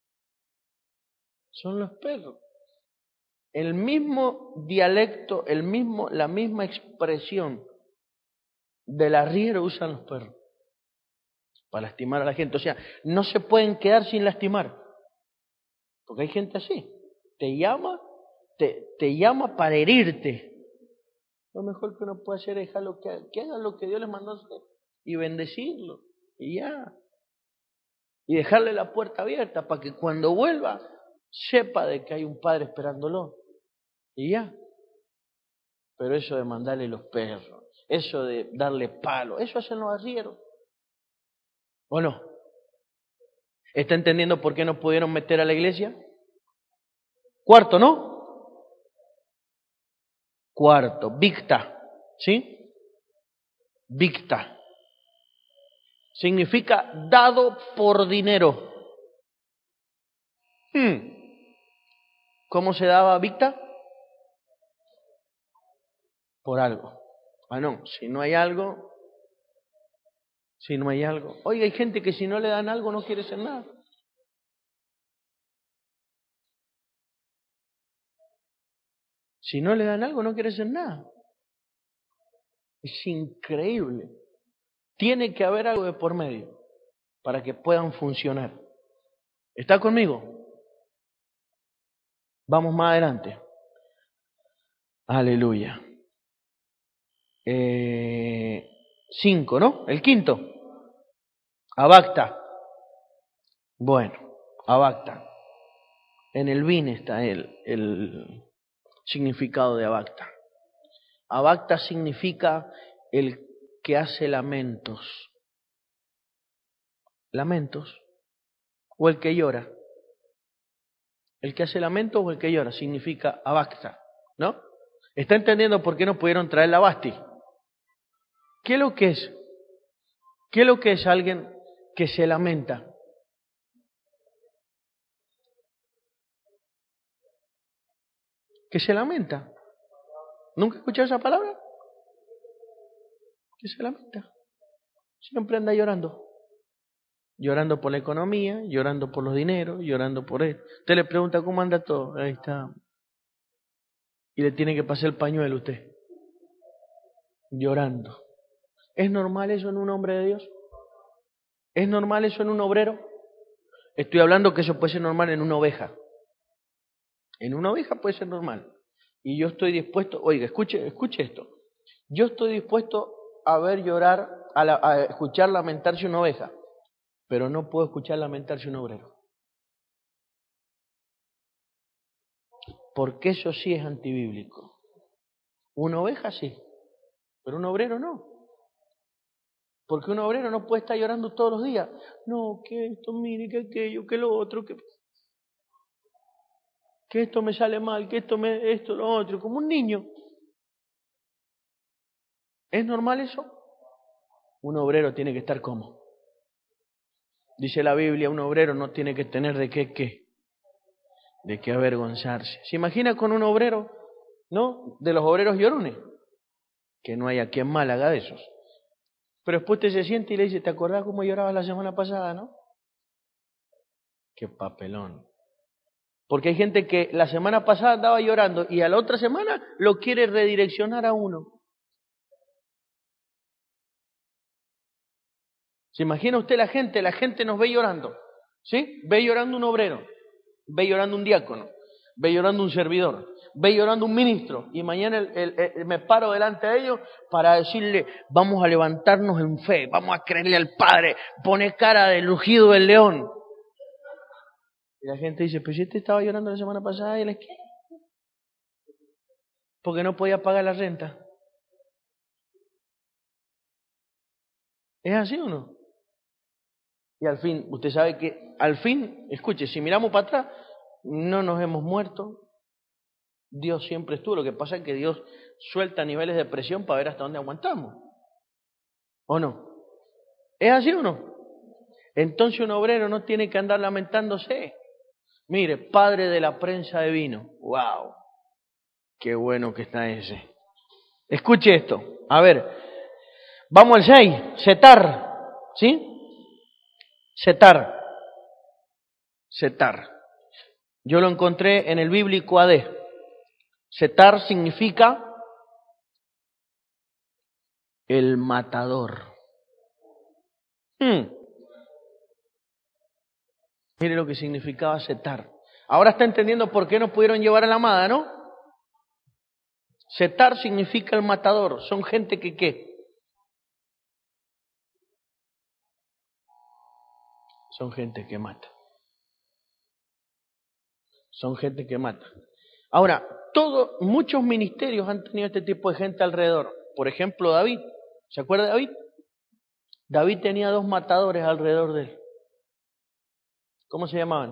Son los perros. El mismo dialecto, el mismo, la misma expresión del arriero usan los perros para lastimar a la gente. O sea, no se pueden quedar sin lastimar. Porque hay gente así. Te llama, te, te llama para herirte. Lo mejor que uno puede hacer es dejarlo que, que hagan lo que Dios les mandó a hacer y bendecirlo. Y ya. Y dejarle la puerta abierta para que cuando vuelva sepa de que hay un padre esperándolo. Y ya. Pero eso de mandarle los perros, eso de darle palo, eso hacen los arrieros. ¿O no? ¿Está entendiendo por qué no pudieron meter a la iglesia? Cuarto, ¿no? Cuarto, victa, ¿sí? Victa. Significa dado por dinero. Hmm. ¿Cómo se daba victa? Por algo. Ah, no, si no hay algo, si no hay algo. Oiga, hay gente que si no le dan algo no quiere hacer nada. Si no le dan algo no quiere hacer nada. Es increíble. Tiene que haber algo de por medio para que puedan funcionar. ¿Está conmigo? Vamos más adelante. Aleluya. Eh, cinco, ¿no? El quinto. Abacta. Bueno, abacta. En el V I N está el, el significado de abacta. Abacta significa el que hace lamentos. Lamentos. O el que llora. El que hace lamentos o el que llora significa abacta, ¿no? ¿Está entendiendo por qué no pudieron traer la basti? ¿Qué es lo que es? ¿Qué es lo que es alguien que se lamenta? Que se lamenta. ¿Nunca escuchado esa palabra? Que se lamenta. Siempre anda llorando. Llorando por la economía, llorando por los dineros, llorando por él. Usted le pregunta cómo anda todo. Ahí está. Y le tiene que pasar el pañuelo a usted. llorando. ¿Es normal eso en un hombre de Dios? ¿Es normal eso en un obrero? Estoy hablando que eso puede ser normal en una oveja. En una oveja puede ser normal. Y yo estoy dispuesto, oiga, escuche, escuche esto. Yo estoy dispuesto a ver llorar, a, la, a escuchar lamentarse una oveja, pero no puedo escuchar lamentarse un obrero. Porque eso sí es antibíblico. Una oveja sí, pero un obrero no. Porque un obrero no puede estar llorando todos los días. No, que esto, mire, que aquello, que lo otro, que, que esto me sale mal, que esto me, esto, lo otro, como un niño. ¿Es normal eso? Un obrero tiene que estar como. Dice la Biblia, un obrero no tiene que tener de qué, qué, de qué avergonzarse. ¿Se imagina con un obrero, no? De los obreros llorones. Que no haya quien mal haga de esos. Pero después te se siente y le dice, ¿te acordás cómo llorabas la semana pasada, no? Qué papelón. Porque hay gente que la semana pasada andaba llorando y a la otra semana lo quiere redireccionar a uno. ¿Se imagina usted la gente? La gente nos ve llorando, ¿sí? Ve llorando un obrero, ve llorando un diácono, ve llorando un servidor, ve llorando un ministro y mañana el, el, el, me paro delante de ellos para decirle, vamos a levantarnos en fe, vamos a creerle al Padre, pone cara del rugido del león. Y la gente dice, pues este estaba llorando la semana pasada y él es que porque no podía pagar la renta. ¿Es así o no? Y al fin, usted sabe que, al fin, escuche, si miramos para atrás, no nos hemos muerto. Dios siempre estuvo. Lo que pasa es que Dios suelta niveles de presión para ver hasta dónde aguantamos. ¿O no? ¿Es así o no? Entonces un obrero no tiene que andar lamentándose. Mire, padre de la prensa de vino. ¡Wow! ¡Qué bueno que está ese! Escuche esto. A ver, vamos al seis. Setar. ¿Sí? Setar. Setar. Yo lo encontré en el bíblico A D. Setar significa el matador. Hmm. Mire lo que significaba setar. Ahora está entendiendo por qué no pudieron llevar a la amada, ¿no? Setar significa el matador. Son gente que ¿qué? Son gente que mata. Son gente que mata. Ahora, todo, muchos ministerios han tenido este tipo de gente alrededor. Por ejemplo, David. ¿Se acuerda de David? David tenía dos matadores alrededor de él. ¿Cómo se llamaban?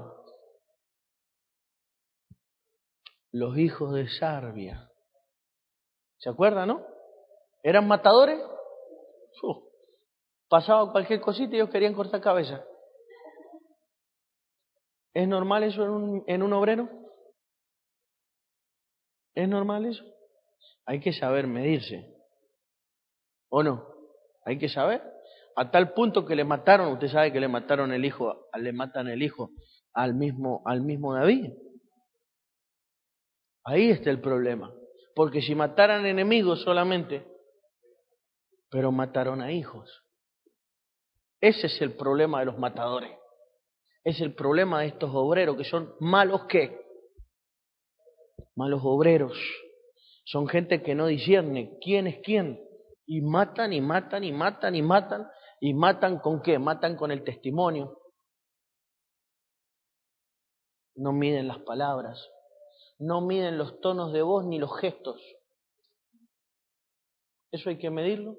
Los hijos de Sarbia. ¿Se acuerdan, no? ¿Eran matadores? Uf, pasaba cualquier cosita y ellos querían cortar cabeza. ¿Es normal eso en un, en un obrero? ¿Es normal eso? Hay que saber medirse. ¿O no? Hay que saber. A tal punto que le mataron, usted sabe que le mataron el hijo, le matan el hijo al mismo, al mismo David. Ahí está el problema. Porque si mataran enemigos solamente, pero mataron a hijos. Ese es el problema de los matadores. Es el problema de estos obreros que son malos ¿qué? Malos obreros. Son gente que no discierne quién es quién. Y matan y matan y matan y matan. ¿Y matan con qué? Matan con el testimonio. No miden las palabras. No miden los tonos de voz ni los gestos. ¿Eso hay que medirlo?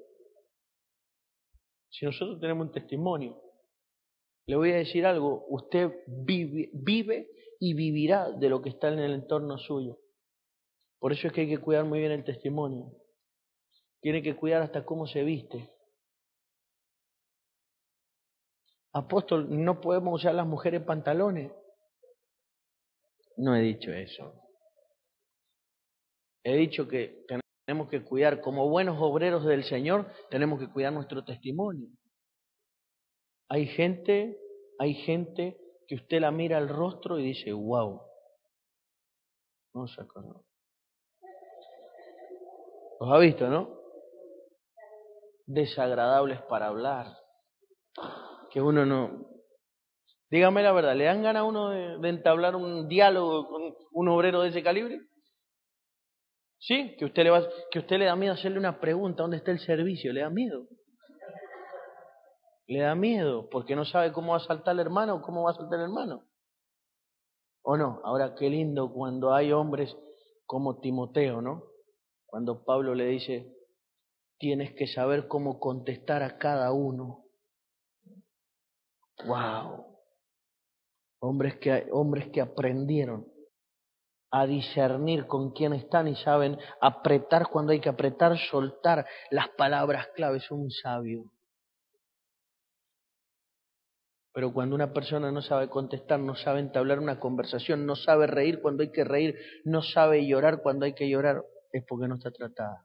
Si nosotros tenemos un testimonio, le voy a decir algo, usted vive, vive y vivirá de lo que está en el entorno suyo. Por eso es que hay que cuidar muy bien el testimonio. Tiene que cuidar hasta cómo se viste. Apóstol, no podemos usar las mujeres pantalones. No he dicho eso. He dicho que tenemos que cuidar, como buenos obreros del Señor, tenemos que cuidar nuestro testimonio. Hay gente, hay gente que usted la mira al rostro y dice, wow. No se acuerda. Los ha visto, ¿no? desagradables para hablar, que uno no... Dígame la verdad, ¿le dan ganas a uno de, de entablar un diálogo con un obrero de ese calibre? ¿Sí? Que usted le va, que usted le da miedo hacerle una pregunta, ¿dónde está el servicio? ¿Le da miedo? Le da miedo, porque no sabe cómo va a saltar el hermano o cómo va a saltar el hermano. ¿O no? Ahora, qué lindo cuando hay hombres como Timoteo, ¿no? Cuando Pablo le dice, tienes que saber cómo contestar a cada uno. ¡Wow! Hombres que, hombres que aprendieron a discernir con quién están y saben apretar cuando hay que apretar, soltar las palabras claves. Un sabio. Pero cuando una persona no sabe contestar, no sabe entablar una conversación, no sabe reír cuando hay que reír, no sabe llorar cuando hay que llorar, es porque no está tratada.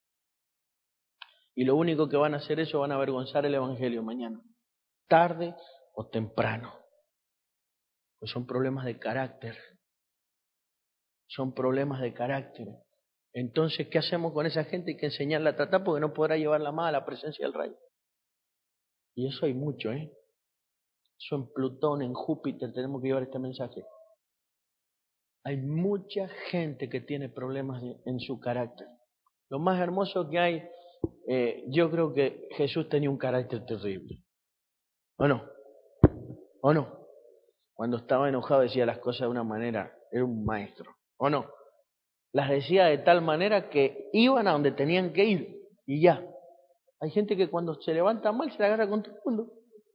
Y lo único que van a hacer eso, van a avergonzar el Evangelio mañana, tarde o temprano. Pues son problemas de carácter. Son problemas de carácter. Entonces, ¿qué hacemos con esa gente? Hay que enseñarla a tratar porque no podrá llevarla más a la presencia del Rey. Y eso hay mucho, ¿eh? Eso en Plutón, en Júpiter, tenemos que llevar este mensaje. Hay mucha gente que tiene problemas en su carácter. Lo más hermoso que hay, eh, yo creo que Jesús tenía un carácter terrible. ¿O no? ¿O no? Cuando estaba enojado decía las cosas de una manera, era un maestro. ¿O no? Las decía de tal manera que iban a donde tenían que ir y ya. Hay gente que cuando se levanta mal se la agarra con todo el mundo.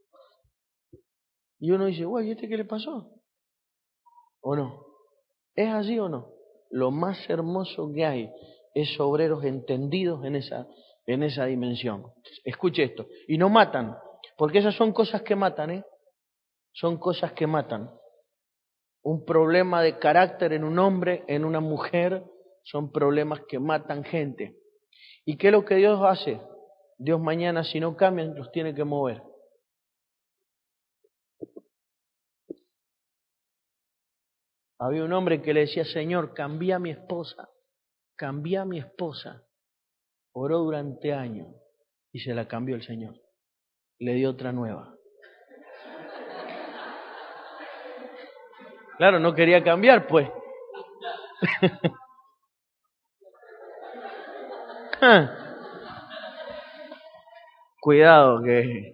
Y uno dice, güey, ¿y este qué le pasó? ¿O no? ¿Es así o no? Lo más hermoso que hay es obreros entendidos en esa, en esa dimensión. Escuche esto. Y no matan, porque esas son cosas que matan, ¿eh? Son cosas que matan. Un problema de carácter en un hombre, en una mujer, son problemas que matan gente. ¿Y qué es lo que Dios hace? Dios mañana, si no cambian, los tiene que mover. Había un hombre que le decía, Señor, cambia a mi esposa, cambia a mi esposa. Oró durante años y se la cambió el Señor. Le dio otra nueva. Claro, no quería cambiar, pues. Cuidado que...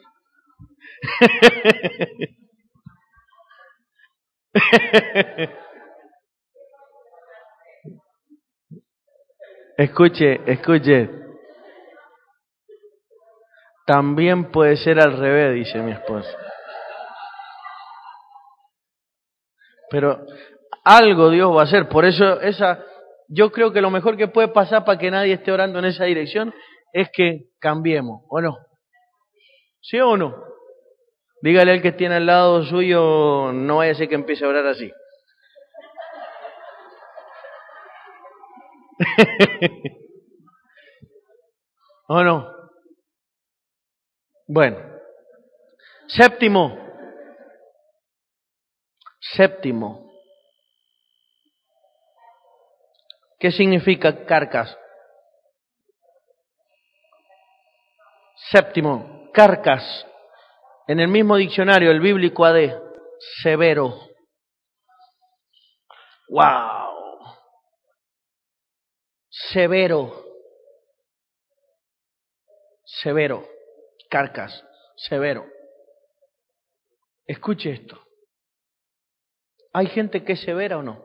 Escuche, escuche. También puede ser al revés, dice mi esposa. Pero algo Dios va a hacer. Por eso esa, yo creo que lo mejor que puede pasar para que nadie esté orando en esa dirección es que cambiemos, ¿o no? ¿Sí o no? Dígale al que tiene al lado suyo, no vaya a ser que empiece a orar así. ¿O no? Bueno. Séptimo. Séptimo. ¿Qué significa carcas? Séptimo. Carcas. En el mismo diccionario, el bíblico A D, severo. ¡Wow! Severo. Severo. Carcas. Severo. Escuche esto. ¿Hay gente que es severa o no?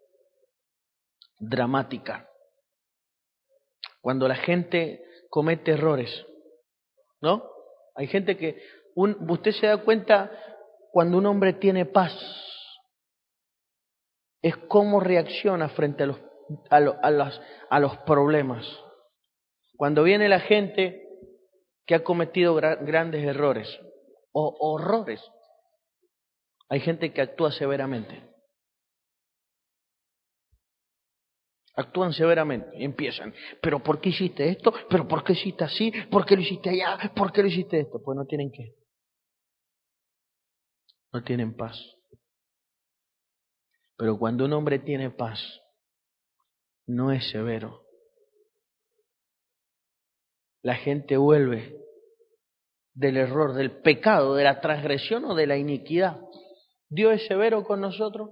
Dramática. Cuando la gente comete errores, ¿no? Hay gente que... Un, usted se da cuenta cuando un hombre tiene paz, es cómo reacciona frente a los, a, lo, a, los, a los problemas. Cuando viene la gente que ha cometido gra grandes errores o horrores, hay gente que actúa severamente. Actúan severamente y empiezan. ¿Pero por qué hiciste esto? ¿Pero por qué hiciste así? ¿Por qué lo hiciste allá? ¿Por qué lo hiciste esto? Pues no tienen qué. No tienen paz. Pero cuando un hombre tiene paz, no es severo. la gente vuelve del error, del pecado, de la transgresión o de la iniquidad. ¿Dios es severo con nosotros?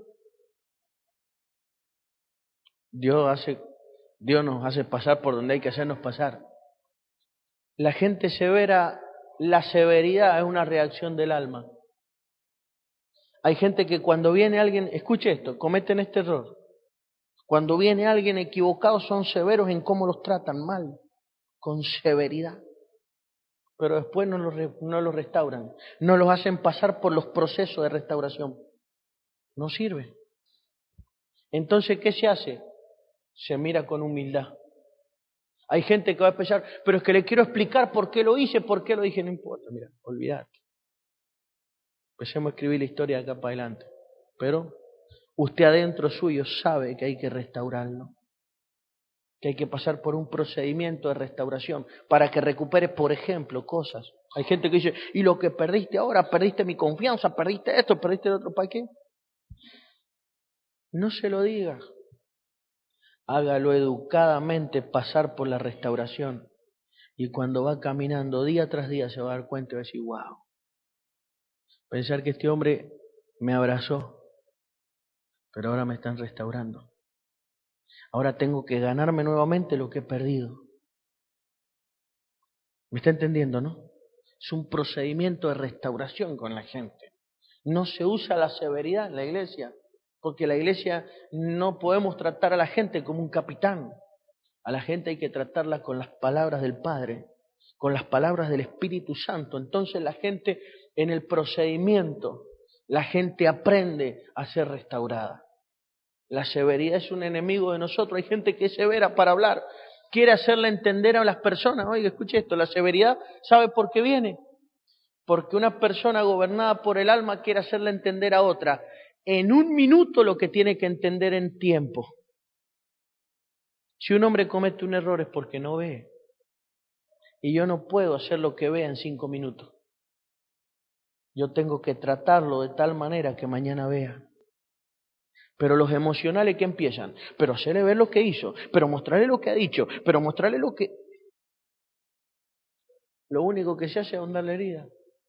Dios hace, Dios nos hace pasar por donde hay que hacernos pasar. La gente severa, la severidad es una reacción del alma. Hay gente que cuando viene alguien, escuche esto, cometen este error. Cuando viene alguien equivocado son severos en cómo los tratan mal, con severidad. Pero después no los, no los restauran, no los hacen pasar por los procesos de restauración. No sirve. Entonces, ¿qué se hace? Se mira con humildad. Hay gente que va a pensar, pero es que le quiero explicar por qué lo hice, por qué lo dije, no importa, mira, olvídate. Empecemos a escribir la historia de acá para adelante. Pero usted adentro suyo sabe que hay que restaurarlo, que hay que pasar por un procedimiento de restauración para que recupere, por ejemplo, cosas. Hay gente que dice, y lo que perdiste ahora, perdiste mi confianza, perdiste esto, perdiste el otro, ¿para qué? No se lo diga. Hágalo educadamente pasar por la restauración. Y cuando va caminando día tras día se va a dar cuenta y va a decir, wow. Pensar que este hombre me abrazó, pero ahora me están restaurando. Ahora tengo que ganarme nuevamente lo que he perdido. ¿Me está entendiendo, no? Es un procedimiento de restauración con la gente. No se usa la severidad en la iglesia, porque la iglesia no podemos tratar a la gente como un capitán. A la gente hay que tratarla con las palabras del Padre, con las palabras del Espíritu Santo. Entonces la gente en el procedimiento, la gente aprende a ser restaurada. La severidad es un enemigo de nosotros. Hay gente que es severa para hablar, quiere hacerle entender a las personas. Oiga, escuche esto, la severidad, ¿sabe por qué viene? Porque una persona gobernada por el alma quiere hacerle entender a otra en un minuto lo que tiene que entender en tiempo. Si un hombre comete un error es porque no ve. Y yo no puedo hacer lo que vea en cinco minutos. Yo tengo que tratarlo de tal manera que mañana vea. Pero los emocionales que empiezan, pero hacerle ver lo que hizo, pero mostrarle lo que ha dicho, pero mostrarle lo que... Lo único que se hace es ahondar la herida.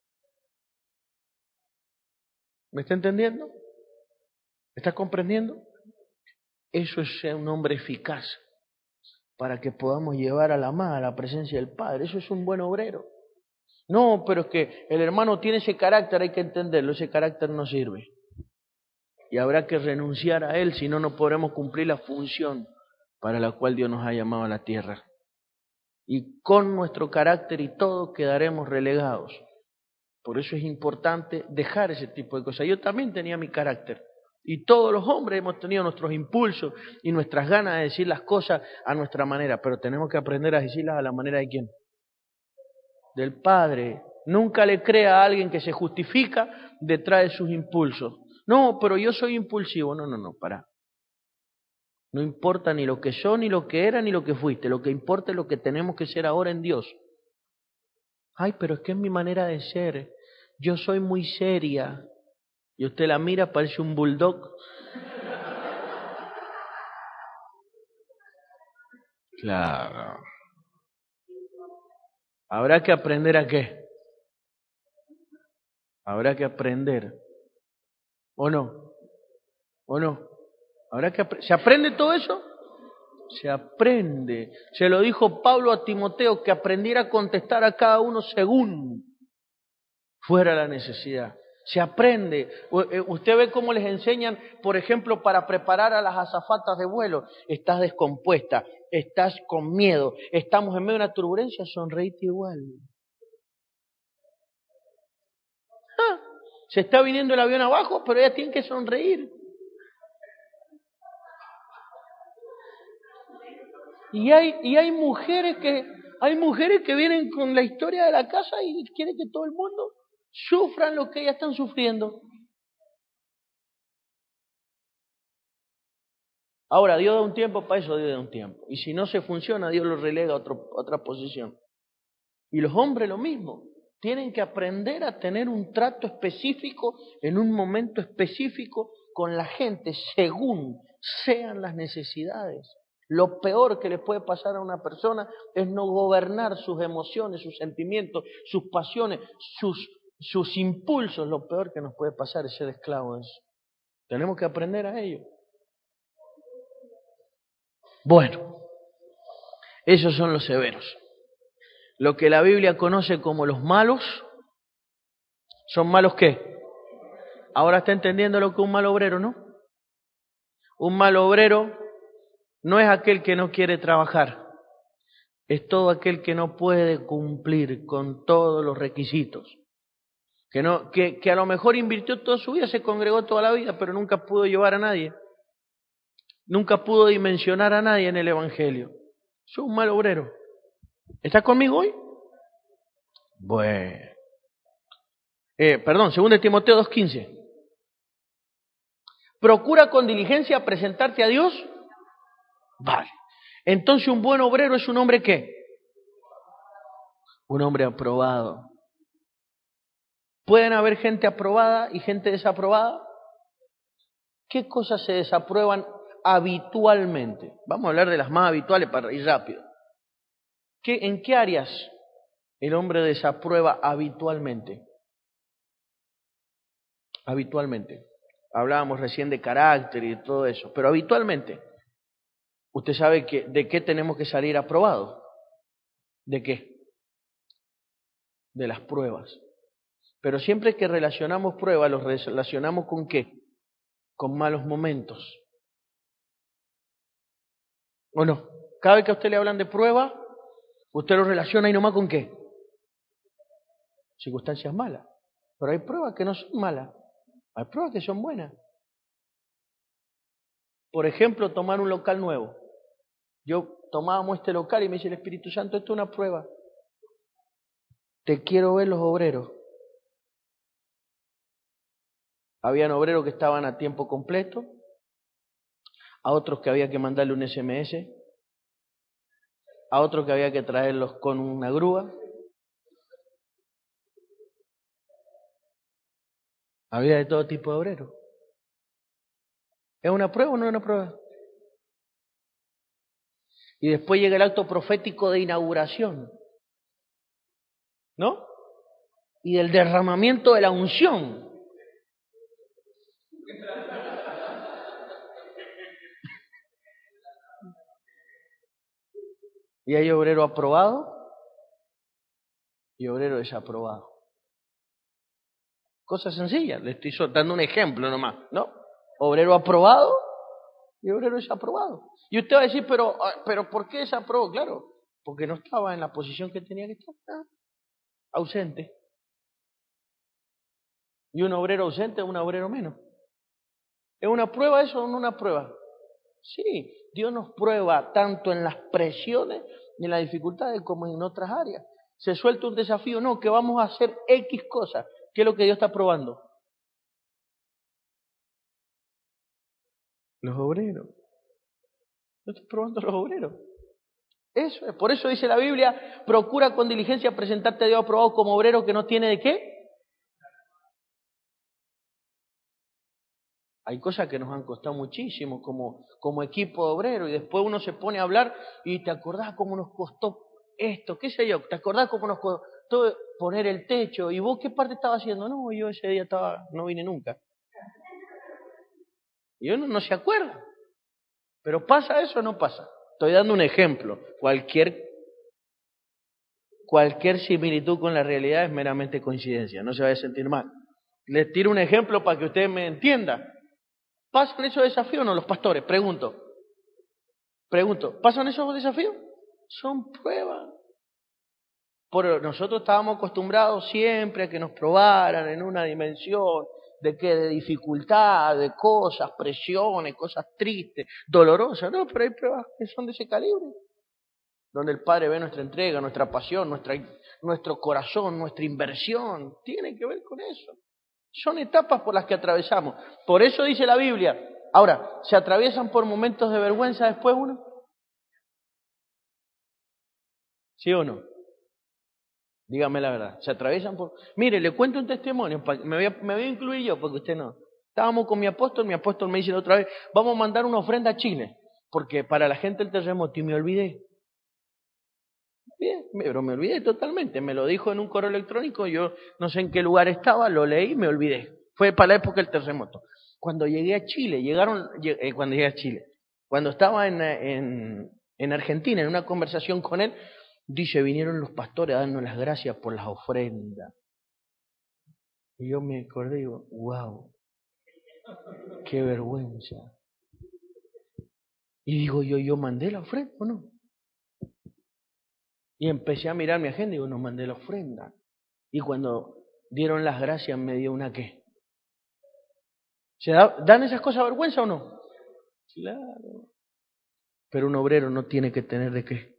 ¿Me está entendiendo? ¿Me está comprendiendo? Eso es ser un hombre eficaz para que podamos llevar a la amada a la presencia del Padre. Eso es un buen obrero. No, pero es que el hermano tiene ese carácter, hay que entenderlo, ese carácter no sirve. Y habrá que renunciar a él, si no, no podremos cumplir la función para la cual Dios nos ha llamado a la tierra. Y con nuestro carácter y todo quedaremos relegados. Por eso es importante dejar ese tipo de cosas. Yo también tenía mi carácter. Y todos los hombres hemos tenido nuestros impulsos y nuestras ganas de decir las cosas a nuestra manera. Pero tenemos que aprender a decirlas a la manera de ¿quién? Del Padre. Nunca le crea a alguien que se justifica detrás de sus impulsos. No, pero yo soy impulsivo. No, no, no, pará. No importa ni lo que soy, ni lo que era, ni lo que fuiste. Lo que importa es lo que tenemos que ser ahora en Dios. Ay, pero es que es mi manera de ser. Yo soy muy seria. Y usted la mira, parece un bulldog. Claro. Habrá que aprender a qué. Habrá que aprender. ¿O no? ¿O no? Habrá que ¿Se aprende todo eso? Se aprende. Se lo dijo Pablo a Timoteo, que aprendiera a contestar a cada uno según fuera la necesidad. Se aprende. Usted ve cómo les enseñan, por ejemplo, para preparar a las azafatas de vuelo. Estás descompuesta, estás con miedo, estamos en medio de una turbulencia, sonreíte igual. Ah, se está viniendo el avión abajo, pero ella tiene que sonreír. Y hay, y hay mujeres que hay mujeres que vienen con la historia de la casa y quieren que todo el mundo sufran lo que ellas están sufriendo. Ahora, Dios da un tiempo para eso, Dios da un tiempo. Y si no se funciona, Dios lo relega a, otro, a otra posición. Y los hombres lo mismo. Tienen que aprender a tener un trato específico en un momento específico con la gente según sean las necesidades. Lo peor que le puede pasar a una persona es no gobernar sus emociones, sus sentimientos, sus pasiones, sus, sus impulsos. Lo peor que nos puede pasar es ser esclavo de eso. Tenemos que aprender a ello. Bueno, esos son los severos. Lo que la Biblia conoce como los malos, ¿son malos qué? Ahora está entendiendo lo que es un mal obrero, ¿no? Un mal obrero no es aquel que no quiere trabajar, es todo aquel que no puede cumplir con todos los requisitos. Que, no, que, que a lo mejor invirtió toda su vida, se congregó toda la vida, pero nunca pudo llevar a nadie. Nunca pudo dimensionar a nadie en el Evangelio. Es un mal obrero. ¿Estás conmigo hoy? Bueno. Eh, perdón, segundo Timoteo dos quince. Procura con diligencia presentarte a Dios. Vale. Entonces un buen obrero es un hombre ¿qué? Un hombre aprobado. ¿Pueden haber gente aprobada y gente desaprobada? ¿Qué cosas se desaprueban habitualmente? Vamos a hablar de las más habituales para ir rápido. ¿Qué, ¿En qué áreas el hombre desaprueba habitualmente? Habitualmente. Hablábamos recién de carácter y de todo eso, pero habitualmente. ¿Usted sabe que, de qué tenemos que salir aprobados? ¿De qué? De las pruebas. Pero siempre que relacionamos pruebas, los relacionamos ¿con qué? Con malos momentos. ¿O no? Cada vez que a usted le hablan de prueba, usted lo relaciona y nomás ¿con qué? Circunstancias malas. Pero hay pruebas que no son malas. Hay pruebas que son buenas. Por ejemplo, tomar un local nuevo. Yo tomábamos este local y me dice el Espíritu Santo, esto es una prueba. Te quiero ver los obreros. Habían obreros que estaban a tiempo completo, a otros que había que mandarle un ese eme ese, a otros que había que traerlos con una grúa. Había de todo tipo de obreros. ¿Es una prueba o no es una prueba? Y después llega el acto profético de inauguración, ¿no? Y del derramamiento de la unción. Y hay obrero aprobado y obrero desaprobado. Cosa sencilla, le estoy dando un ejemplo nomás, ¿no? Obrero aprobado y obrero desaprobado. Y usted va a decir, pero, pero ¿por qué desaprobó? Claro, porque no estaba en la posición que tenía que estar, ¿no? Ausente. Y un obrero ausente es un obrero menos. ¿Es una prueba eso o no una prueba? Sí, Dios nos prueba tanto en las presiones y en las dificultades como en otras áreas. Se suelta un desafío, no, que vamos a hacer X cosas. ¿Qué es lo que Dios está probando? Los obreros. Dios está probando los obreros. Eso es. Por eso dice la Biblia, procura con diligencia presentarte a Dios aprobado como obrero que no tiene de qué. Hay cosas que nos han costado muchísimo como, como equipo de obrero y después uno se pone a hablar y te acordás cómo nos costó esto, qué sé yo, te acordás cómo nos costó poner el techo y vos qué parte estabas haciendo. No, yo ese día estaba, no vine nunca. Y uno no se acuerda. Pero ¿pasa eso o no pasa? Estoy dando un ejemplo. Cualquier, cualquier similitud con la realidad es meramente coincidencia, no se vaya a sentir mal. Les tiro un ejemplo para que ustedes me entiendan. ¿Pasan esos desafíos o no los pastores? Pregunto. Pregunto, ¿pasan esos desafíos? Son pruebas. Pero nosotros estábamos acostumbrados siempre a que nos probaran en una dimensión de que de dificultad, de cosas, presiones, cosas tristes, dolorosas. No, pero hay pruebas que son de ese calibre. Donde el Padre ve nuestra entrega, nuestra pasión, nuestra, nuestro corazón, nuestra inversión. Tiene que ver con eso. Son etapas por las que atravesamos. Por eso dice la Biblia. Ahora, ¿se atraviesan por momentos de vergüenza después uno? ¿Sí o no? Dígame la verdad. ¿Se atraviesan por...? Mire, le cuento un testimonio. Me voy, a, me voy a incluir yo, porque usted no. Estábamos con mi apóstol. Mi apóstol me dice la otra vez, vamos a mandar una ofrenda a Chile. porque para la gente el terremoto, y me olvidé. Bien, pero me olvidé totalmente. Me lo dijo en un correo electrónico, yo no sé en qué lugar estaba, lo leí y me olvidé. Fue para la época del terremoto. Cuando llegué a Chile, llegaron, eh, cuando llegué a Chile, cuando estaba en, en, en Argentina, en una conversación con él, dice, vinieron los pastores a darnos las gracias por las ofrendas. Y yo me acordé y digo, wow, qué vergüenza. Y digo yo, ¿yo mandé la ofrenda o no? Y empecé a mirar mi agenda y digo, no mandé la ofrenda. Y cuando dieron las gracias me dio una qué. ¿Se da, dan esas cosas vergüenza o no? Claro. Pero un obrero no tiene que tener de qué.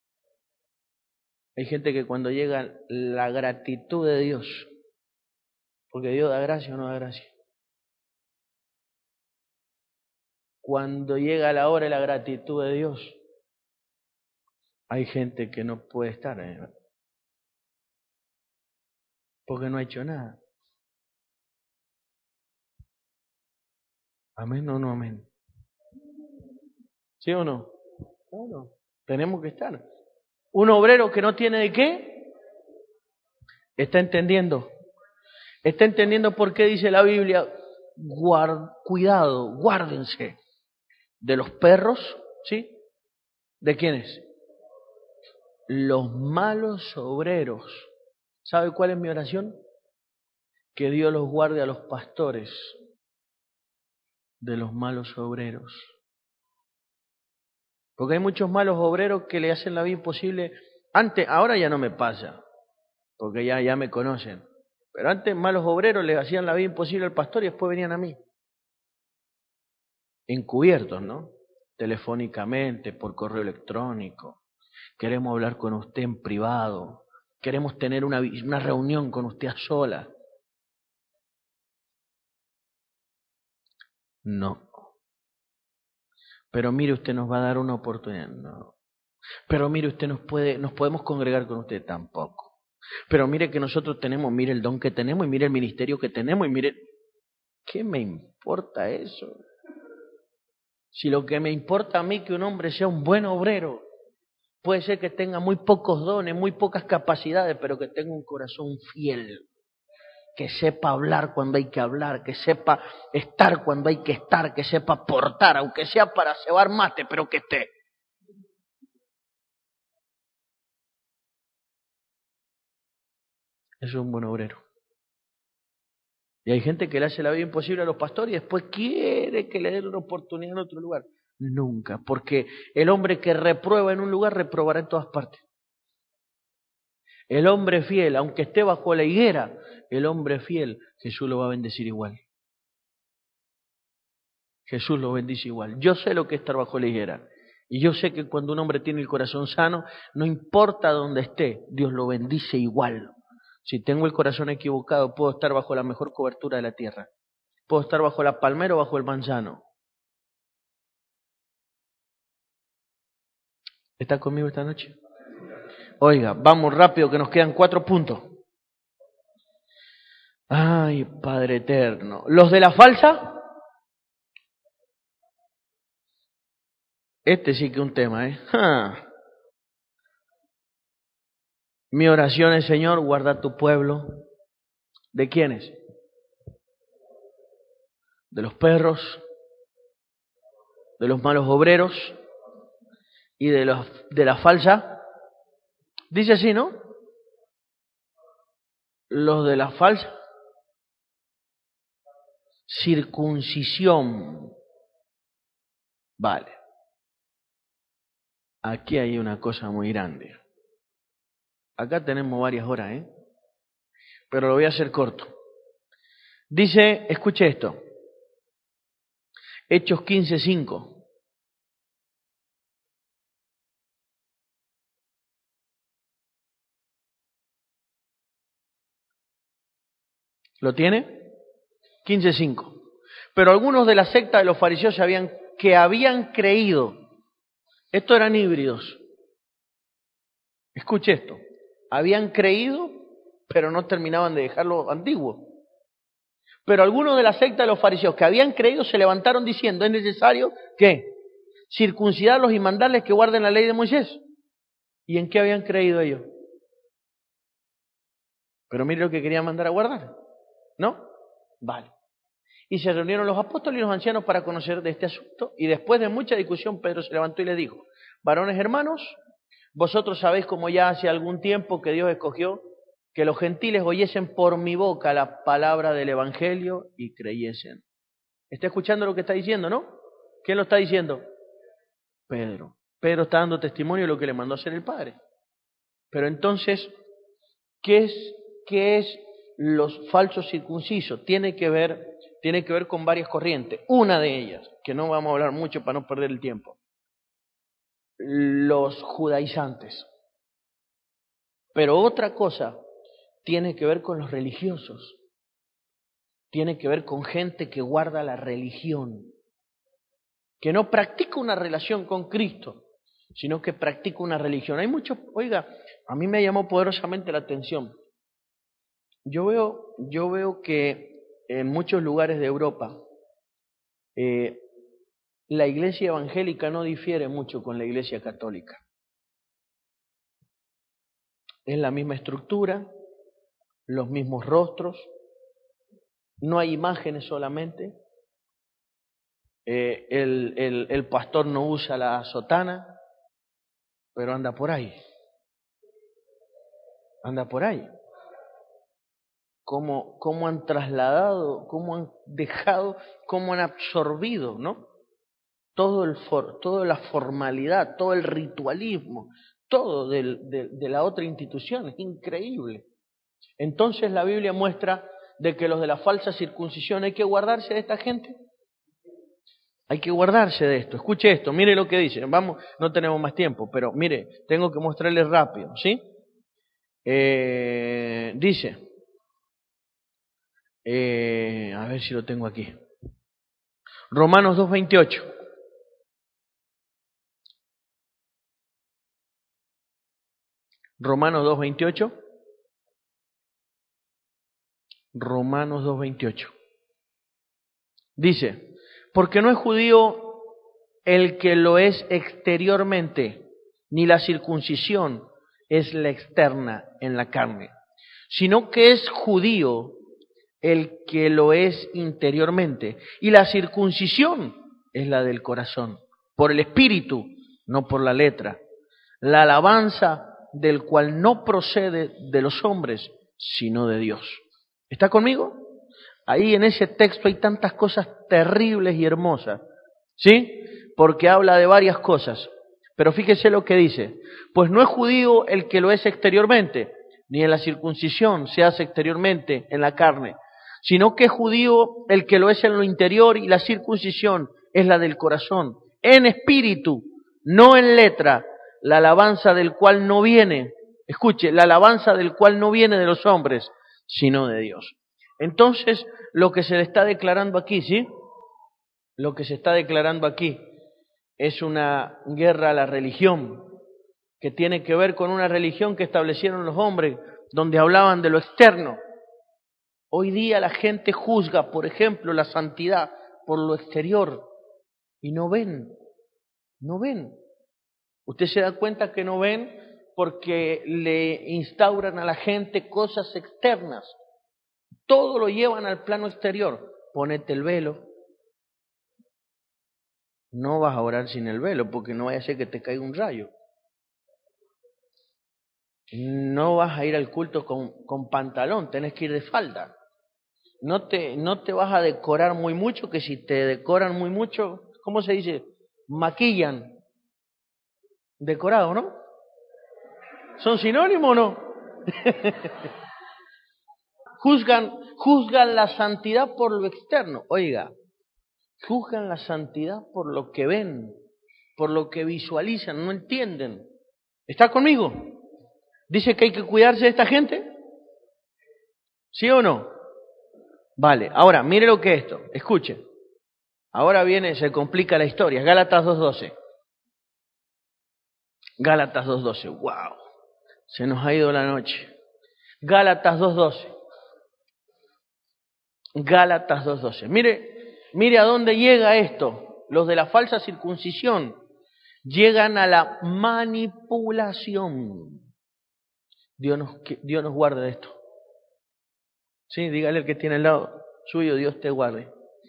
Hay gente que cuando llega la gratitud de Dios, porque Dios da gracia o no da gracia. Cuando llega la hora de la gratitud de Dios, hay gente que no puede estar ahí, porque no ha hecho nada. Amén o no amén. ¿Sí o no? Claro, tenemos que estar. Un obrero que no tiene de qué, está entendiendo. Está entendiendo por qué dice la Biblia, guard, cuidado, guárdense de los perros, ¿sí? ¿De quiénes? Los malos obreros. ¿Sabe cuál es mi oración? Que Dios los guarde a los pastores de los malos obreros. Porque hay muchos malos obreros que le hacen la vida imposible. Antes, ahora ya no me pasa, porque ya, ya me conocen. Pero antes malos obreros le hacían la vida imposible al pastor y después venían a mí. Encubiertos, ¿no? Telefónicamente, por correo electrónico. Queremos hablar con usted en privado. Queremos tener una, una reunión con usted a solas. No. Pero mire, usted nos va a dar una oportunidad. No. Pero mire, usted nos puede, nos podemos congregar con usted. Tampoco. Pero mire que nosotros tenemos, mire el don que tenemos y mire el ministerio que tenemos y mire, ¿qué me importa eso? Si lo que me importa a mí que un hombre sea un buen obrero, puede ser que tenga muy pocos dones, muy pocas capacidades, pero que tenga un corazón fiel, que sepa hablar cuando hay que hablar, que sepa estar cuando hay que estar, que sepa aportar, aunque sea para cebar mate, pero que esté. Eso es un buen obrero. Y hay gente que le hace la vida imposible a los pastores y después quiere que le den una oportunidad en otro lugar. Nunca, porque el hombre que reprueba en un lugar, reprobará en todas partes. El hombre fiel, aunque esté bajo la higuera, el hombre fiel, Jesús lo va a bendecir igual. Jesús lo bendice igual. Yo sé lo que es estar bajo la higuera. Y yo sé que cuando un hombre tiene el corazón sano, no importa dónde esté, Dios lo bendice igual. Si tengo el corazón equivocado, puedo estar bajo la mejor cobertura de la tierra. Puedo estar bajo la palmera o bajo el manzano. ¿Está conmigo esta noche? Oiga, vamos rápido que nos quedan cuatro puntos. Ay, Padre eterno. ¿Los de la falsa? Este sí que es un tema, ¿eh? ¡Ja! Mi oración es, Señor, guarda tu pueblo. ¿De quiénes? De los perros, de los malos obreros y de los de la falsa. Dice así, ¿no? Los de la falsa circuncisión. Vale. Aquí hay una cosa muy grande. Acá tenemos varias horas, ¿eh? Pero lo voy a hacer corto. Dice, escuche esto. Hechos quince cinco. ¿Lo tiene? quince cinco. Pero algunos de la secta de los fariseos habían, que habían creído, estos eran híbridos. Escuche esto. Habían creído, pero no terminaban de dejarlo antiguo. Pero algunos de la secta de los fariseos que habían creído se levantaron diciendo, es necesario que circuncidarlos y mandarles que guarden la ley de Moisés. ¿Y en qué habían creído ellos? Pero mire lo que querían mandar a guardar, ¿no? Vale. Y se reunieron los apóstoles y los ancianos para conocer de este asunto, y después de mucha discusión Pedro se levantó y les dijo: varones hermanos, vosotros sabéis como ya hace algún tiempo que Dios escogió que los gentiles oyesen por mi boca la palabra del evangelio y creyesen. ¿Está escuchando lo que está diciendo, no? ¿Quién lo está diciendo? Pedro. Pedro está dando testimonio de lo que le mandó a hacer el Padre. Pero entonces, ¿qué es, qué es los falsos circuncisos? Tiene que ver, tiene que ver con varias corrientes. Una de ellas, que no vamos a hablar mucho para no perder el tiempo, los judaizantes. Pero otra cosa tiene que ver con los religiosos. Tiene que ver con gente que guarda la religión, que no practica una relación con Cristo, sino que practica una religión. Hay muchos, oiga, a mí me llamó poderosamente la atención. Yo veo, yo veo que en muchos lugares de Europa eh, la iglesia evangélica no difiere mucho con la iglesia católica. Es la misma estructura, los mismos rostros, no hay imágenes solamente. Eh, el, el, el pastor no usa la sotana, pero anda por ahí. Anda por ahí. Cómo, cómo han trasladado, cómo han dejado, cómo han absorbido, ¿no? Todo el for, toda la formalidad, todo el ritualismo, todo del, de, de la otra institución. Es increíble. Entonces la Biblia muestra de que los de la falsa circuncisión hay que guardarse de esta gente. Hay que guardarse de esto. Escuche esto, mire lo que dice. Vamos, no tenemos más tiempo, pero mire, tengo que mostrarles rápido, ¿sí? Eh, dice, eh, a ver si lo tengo aquí. Romanos dos veintiocho. Romanos dos veintiocho. Romanos dos veintiocho. Dice, porque no es judío el que lo es exteriormente, ni la circuncisión es la externa en la carne, sino que es judío el que lo es interiormente, y la circuncisión es la del corazón, por el espíritu, no por la letra, la alabanza del cual no procede de los hombres, sino de Dios. ¿Está conmigo? Ahí en ese texto hay tantas cosas terribles y hermosas, ¿sí? Porque habla de varias cosas. Pero fíjese lo que dice. Pues no es judío el que lo es exteriormente, ni en la circuncisión se hace exteriormente en la carne, sino que es judío el que lo es en lo interior, y la circuncisión es la del corazón, en espíritu, no en letra, la alabanza del cual no viene, escuche, la alabanza del cual no viene de los hombres, sino de Dios. Entonces, lo que se le está declarando aquí, ¿sí? Lo que se está declarando aquí es una guerra a la religión, que tiene que ver con una religión que establecieron los hombres, donde hablaban de lo externo. Hoy día la gente juzga, por ejemplo, la santidad por lo exterior, y no ven, no ven. Usted se da cuenta que no ven porque le instauran a la gente cosas externas. Todo lo llevan al plano exterior. Ponete el velo. No vas a orar sin el velo, porque no vaya a ser que te caiga un rayo. No vas a ir al culto con, con pantalón, tenés que ir de falda. No te, no te vas a decorar muy mucho, que si te decoran muy mucho, ¿cómo se dice? Maquillan. Decorado, ¿no? ¿Son sinónimos o no? juzgan, juzgan la santidad por lo externo. Oiga, juzgan la santidad por lo que ven, por lo que visualizan, no entienden. ¿Está conmigo? ¿Dice que hay que cuidarse de esta gente? ¿Sí o no? Vale, ahora, mire lo que es esto, escuche. Ahora viene, se complica la historia. Gálatas dos doce. Gálatas dos doce, wow, se nos ha ido la noche. Gálatas dos doce. Gálatas dos doce. Mire, mire a dónde llega esto, los de la falsa circuncisión. Llegan a la manipulación. Dios nos, Dios nos guarde de esto. Sí, dígale al que tiene al lado suyo, Dios te guarde.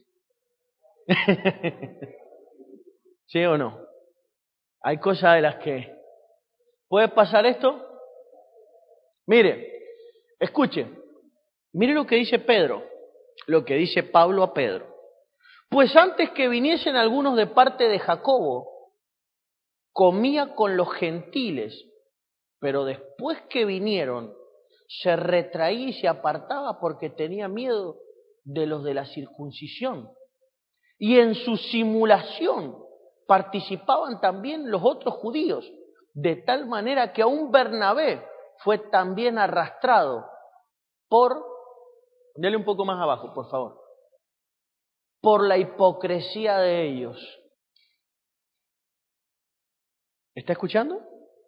¿Sí o no? Hay cosas de las que... ¿Puede pasar esto? Mire, escuche. Mire lo que dice Pedro, lo que dice Pablo a Pedro. Pues antes que viniesen algunos de parte de Jacobo, comía con los gentiles, pero después que vinieron, se retraía y se apartaba porque tenía miedo de los de la circuncisión. Y en su simulación participaban también los otros judíos, de tal manera que aún Bernabé fue también arrastrado por, dele un poco más abajo, por favor, por la hipocresía de ellos. ¿Está escuchando?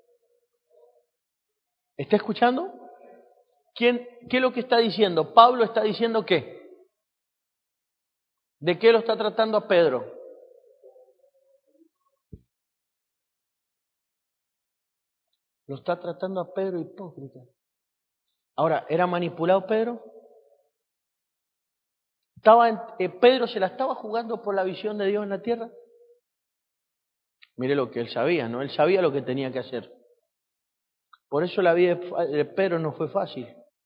¿Está escuchando? ¿Quién, ¿Qué es lo que está diciendo? Pablo está diciendo ¿qué? ¿De qué lo está tratando a Pedro? Lo está tratando a Pedro hipócrita. Ahora, ¿era manipulado Pedro? ¿Estaba en, eh, ¿Pedro se la estaba jugando por la visión de Dios en la tierra? Mire lo que él sabía, ¿no? Él sabía lo que tenía que hacer. Por eso la vida de Pedro no fue fácil.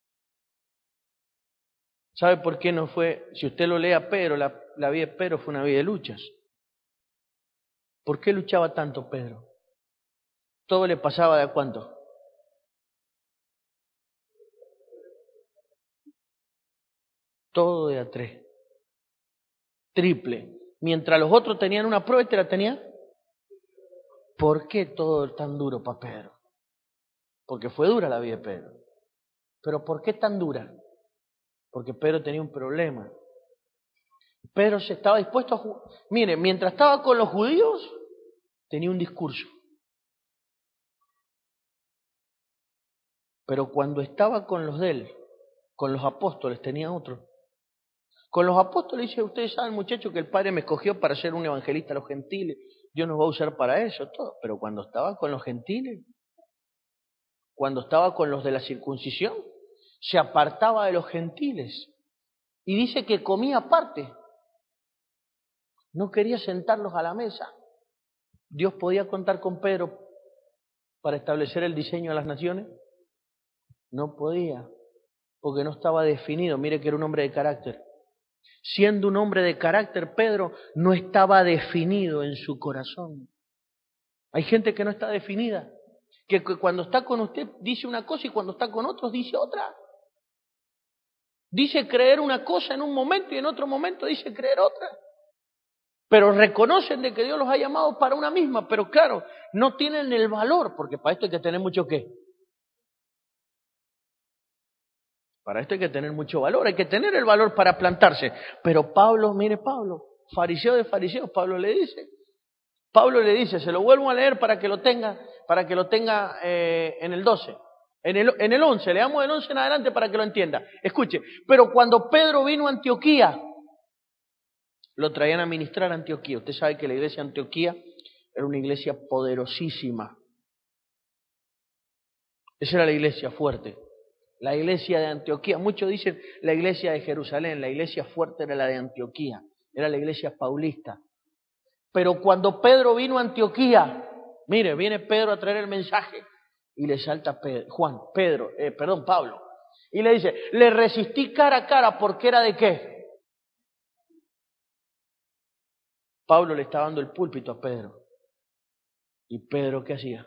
¿Sabe por qué no fue? Si usted lo lee a Pedro, la, la vida de Pedro fue una vida de luchas. ¿Por qué luchaba tanto Pedro? Todo le pasaba de a cuánto. Todo de a tres. Triple. Mientras los otros tenían una prueba, ¿este la tenía? ¿Por qué todo tan duro para Pedro? Porque fue dura la vida de Pedro. ¿Pero por qué tan dura? Porque Pedro tenía un problema. Pedro se estaba dispuesto a jugar. Mire, mientras estaba con los judíos, tenía un discurso. Pero cuando estaba con los de él, con los apóstoles, tenía otro. Con los apóstoles dice, ustedes saben, muchachos, que el Padre me escogió para ser un evangelista a los gentiles. Dios nos va a usar para eso, todo. Pero cuando estaba con los gentiles, cuando estaba con los de la circuncisión, se apartaba de los gentiles. Y dice que comía aparte. No quería sentarlos a la mesa. ¿Dios podía contar con Pedro para establecer el diseño de las naciones? No podía, porque no estaba definido. Mire que era un hombre de carácter. Siendo un hombre de carácter, Pedro no estaba definido en su corazón. Hay gente que no está definida, que cuando está con usted dice una cosa y cuando está con otros dice otra. Dice creer una cosa en un momento y en otro momento dice creer otra. Pero reconocen de que Dios los ha llamado para una misma, pero claro, no tienen el valor, porque para esto hay que tener mucho ¿qué? Para esto hay que tener mucho valor, hay que tener el valor para plantarse. Pero Pablo, mire Pablo, fariseo de fariseos, Pablo le dice, Pablo le dice, se lo vuelvo a leer para que lo tenga, para que lo tenga eh, en el doce, en el, en el once, leamos del once en adelante para que lo entienda. Escuche, pero cuando Pedro vino a Antioquía, lo traían a ministrar a Antioquía. Usted sabe que la iglesia de Antioquía era una iglesia poderosísima. Esa era la iglesia fuerte. La iglesia de Antioquía, muchos dicen la iglesia de Jerusalén, la iglesia fuerte era la de Antioquía, era la iglesia paulista. Pero cuando Pedro vino a Antioquía, mire, viene Pedro a traer el mensaje y le salta Pedro, Juan, Pedro, eh, perdón, Pablo, y le dice, le resistí cara a cara porque era de qué. Pablo le estaba dando el púlpito a Pedro. ¿Y Pedro qué hacía?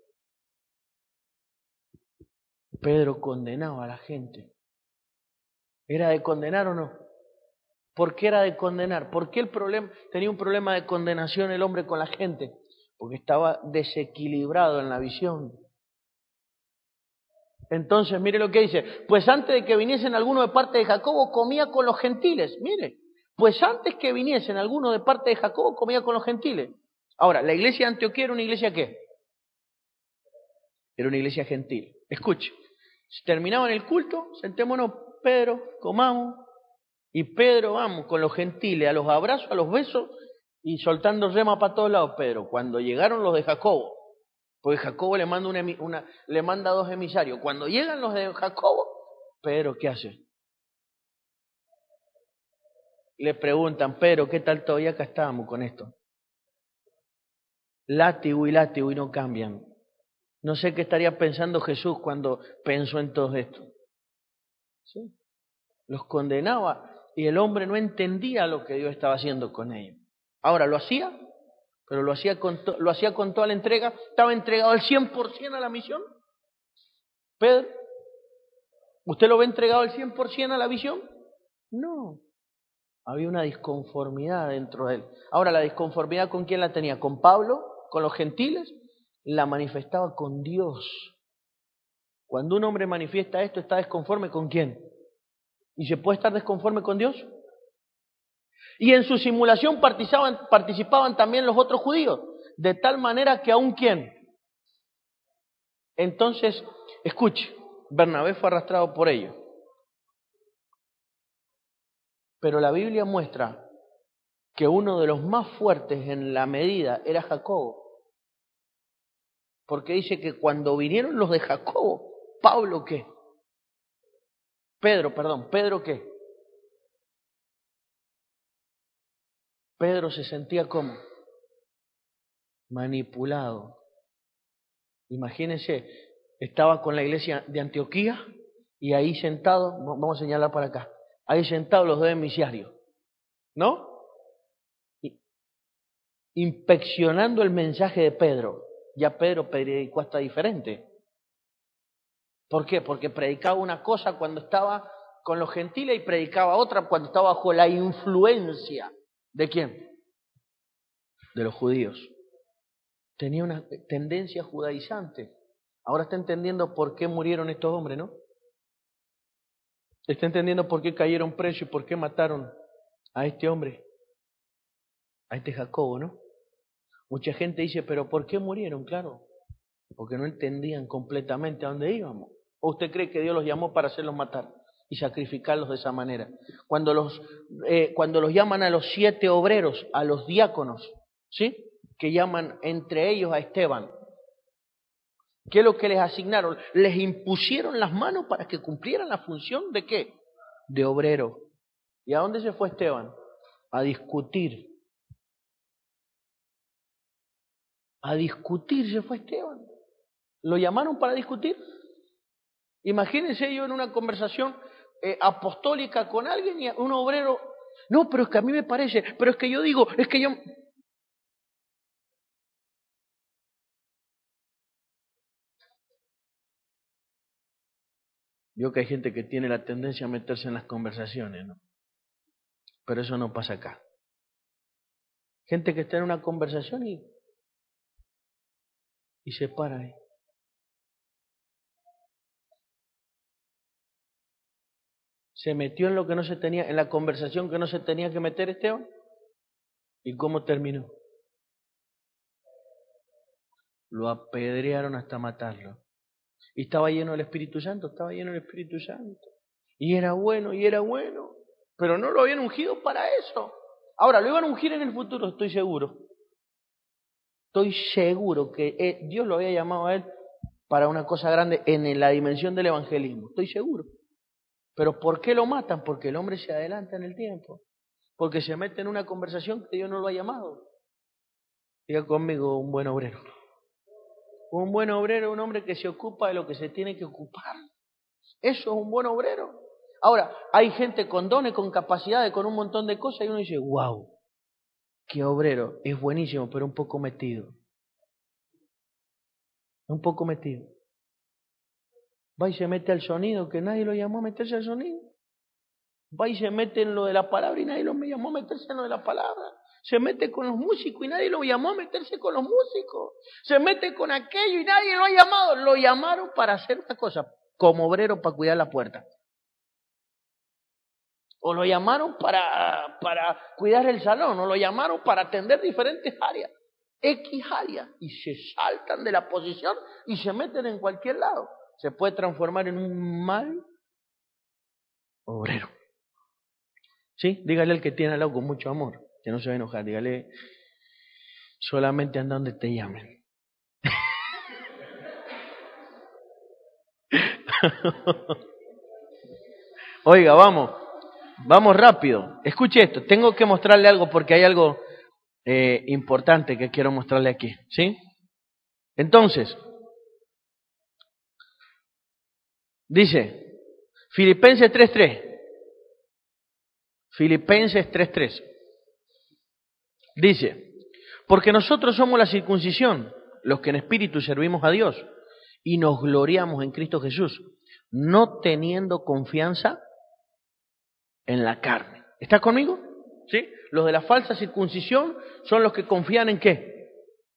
Pedro condenaba a la gente. ¿Era de condenar o no? ¿Por qué era de condenar? ¿Por qué el problema, tenía un problema de condenación el hombre con la gente? Porque estaba desequilibrado en la visión. Entonces, mire lo que dice. Pues antes de que viniesen algunos de parte de Jacobo, comía con los gentiles. Mire, pues antes que viniesen algunos de parte de Jacobo, comía con los gentiles. Ahora, ¿la iglesia de Antioquía era una iglesia qué? Era una iglesia gentil. Escuche. Terminaban el culto, sentémonos, Pedro, comamos, y Pedro, vamos, con los gentiles, a los abrazos, a los besos, y soltando rema para todos lados. Pedro, cuando llegaron los de Jacobo, porque Jacobo le manda, una, una, le manda dos emisarios, cuando llegan los de Jacobo, Pedro, ¿qué hace? Le preguntan, Pedro, ¿qué tal todavía acá estábamos con esto? Látigo y látigo y no cambian. No sé qué estaría pensando Jesús cuando pensó en todo esto. ¿Sí? Los condenaba y el hombre no entendía lo que Dios estaba haciendo con ellos. Ahora, ¿lo hacía? Pero lo hacía con, to- lo hacía con toda la entrega. ¿Estaba entregado al cien por ciento a la misión? Pedro, ¿usted lo ve entregado al cien por ciento a la visión? No. Había una disconformidad dentro de él. Ahora, ¿la disconformidad con quién la tenía? ¿Con Pablo? ¿Con los gentiles? La manifestaba con Dios. Cuando un hombre manifiesta esto, ¿está desconforme con quién? ¿Y se puede estar desconforme con Dios? Y en su simulación participaban, participaban también los otros judíos, de tal manera que aún quién. Entonces, escuche, Bernabé fue arrastrado por ellos. Pero la Biblia muestra que uno de los más fuertes en la medida era Jacobo. Porque dice que cuando vinieron los de Jacobo, Pablo ¿qué? Pedro, perdón, Pedro ¿qué? Pedro se sentía como manipulado. Imagínense, estaba con la iglesia de Antioquía y ahí sentado, vamos a señalar para acá, ahí sentados los dos emisarios, ¿no? Inspeccionando el mensaje de Pedro. Ya Pedro predicó hasta diferente. ¿Por qué? Porque predicaba una cosa cuando estaba con los gentiles y predicaba otra cuando estaba bajo la influencia. ¿De quién? De los judíos. Tenía una tendencia judaizante. Ahora está entendiendo por qué murieron estos hombres, ¿no? Está entendiendo por qué cayeron presos y por qué mataron a este hombre, a este Jacobo, ¿no? Mucha gente dice, pero ¿por qué murieron? Claro, porque no entendían completamente a dónde íbamos. ¿O usted cree que Dios los llamó para hacerlos matar y sacrificarlos de esa manera? Cuando los, eh, cuando los llaman a los siete obreros, a los diáconos, ¿sí? Que llaman entre ellos a Esteban. ¿Qué es lo que les asignaron? Les impusieron las manos para que cumplieran la función de ¿qué? De obrero. ¿Y a dónde se fue Esteban? A discutir. A discutir se fue Esteban. ¿Lo llamaron para discutir? Imagínense yo en una conversación eh, apostólica con alguien y un obrero, no, pero es que a mí me parece, pero es que yo digo, es que yo... Yo que hay gente que tiene la tendencia a meterse en las conversaciones, ¿no? Pero eso no pasa acá. Gente que está en una conversación y, y se para ahí. Se metió en lo que no se tenía, en la conversación que no se tenía que meter Esteban. ¿Y cómo terminó? Lo apedrearon hasta matarlo. Y estaba lleno del Espíritu Santo, estaba lleno del Espíritu Santo. Y era bueno, y era bueno. Pero no lo habían ungido para eso. Ahora, lo iban a ungir en el futuro, estoy seguro. Estoy seguro que Dios lo había llamado a él para una cosa grande en la dimensión del evangelismo. Estoy seguro. Pero ¿por qué lo matan? Porque el hombre se adelanta en el tiempo. Porque se mete en una conversación que Dios no lo ha llamado. Diga conmigo, un buen obrero. Un buen obrero es un hombre que se ocupa de lo que se tiene que ocupar. Eso es un buen obrero. Ahora, hay gente con dones, con capacidades, con un montón de cosas y uno dice, wow, qué obrero, es buenísimo, pero un poco metido. Un poco metido. Va y se mete al sonido, que nadie lo llamó a meterse al sonido. Va y se mete en lo de la palabra y nadie lo llamó a meterse en lo de la palabra. Se mete con los músicos y nadie lo llamó a meterse con los músicos. Se mete con aquello y nadie lo ha llamado. Lo llamaron para hacer una cosa, como obrero para cuidar la puerta. O lo llamaron para, para cuidar el salón, o lo llamaron para atender diferentes áreas. X áreas. Y se saltan de la posición y se meten en cualquier lado. Se puede transformar en un mal obrero. ¿Sí? Dígale al que tiene al lado con mucho amor. que no se va a enojar, dígale, solamente anda donde te llamen. Oiga, vamos, vamos rápido. Escuche esto, tengo que mostrarle algo porque hay algo eh, importante que quiero mostrarle aquí, ¿sí? Entonces, dice, Filipenses tres tres. Filipenses tres tres. Dice, porque nosotros somos la circuncisión, los que en espíritu servimos a Dios, y nos gloriamos en Cristo Jesús, no teniendo confianza en la carne. ¿Está conmigo? ¿Sí? Los de la falsa circuncisión son los que confían en qué?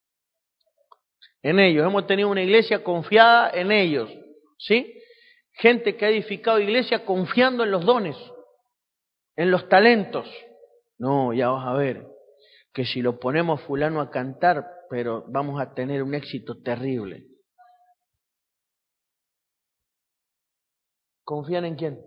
En ellos. Hemos tenido una iglesia confiada en ellos. ¿Sí? Gente que ha edificado iglesia confiando en los dones, en los talentos. No, ya vas a ver que si lo ponemos fulano a cantar, pero vamos a tener un éxito terrible. ¿Confían en quién?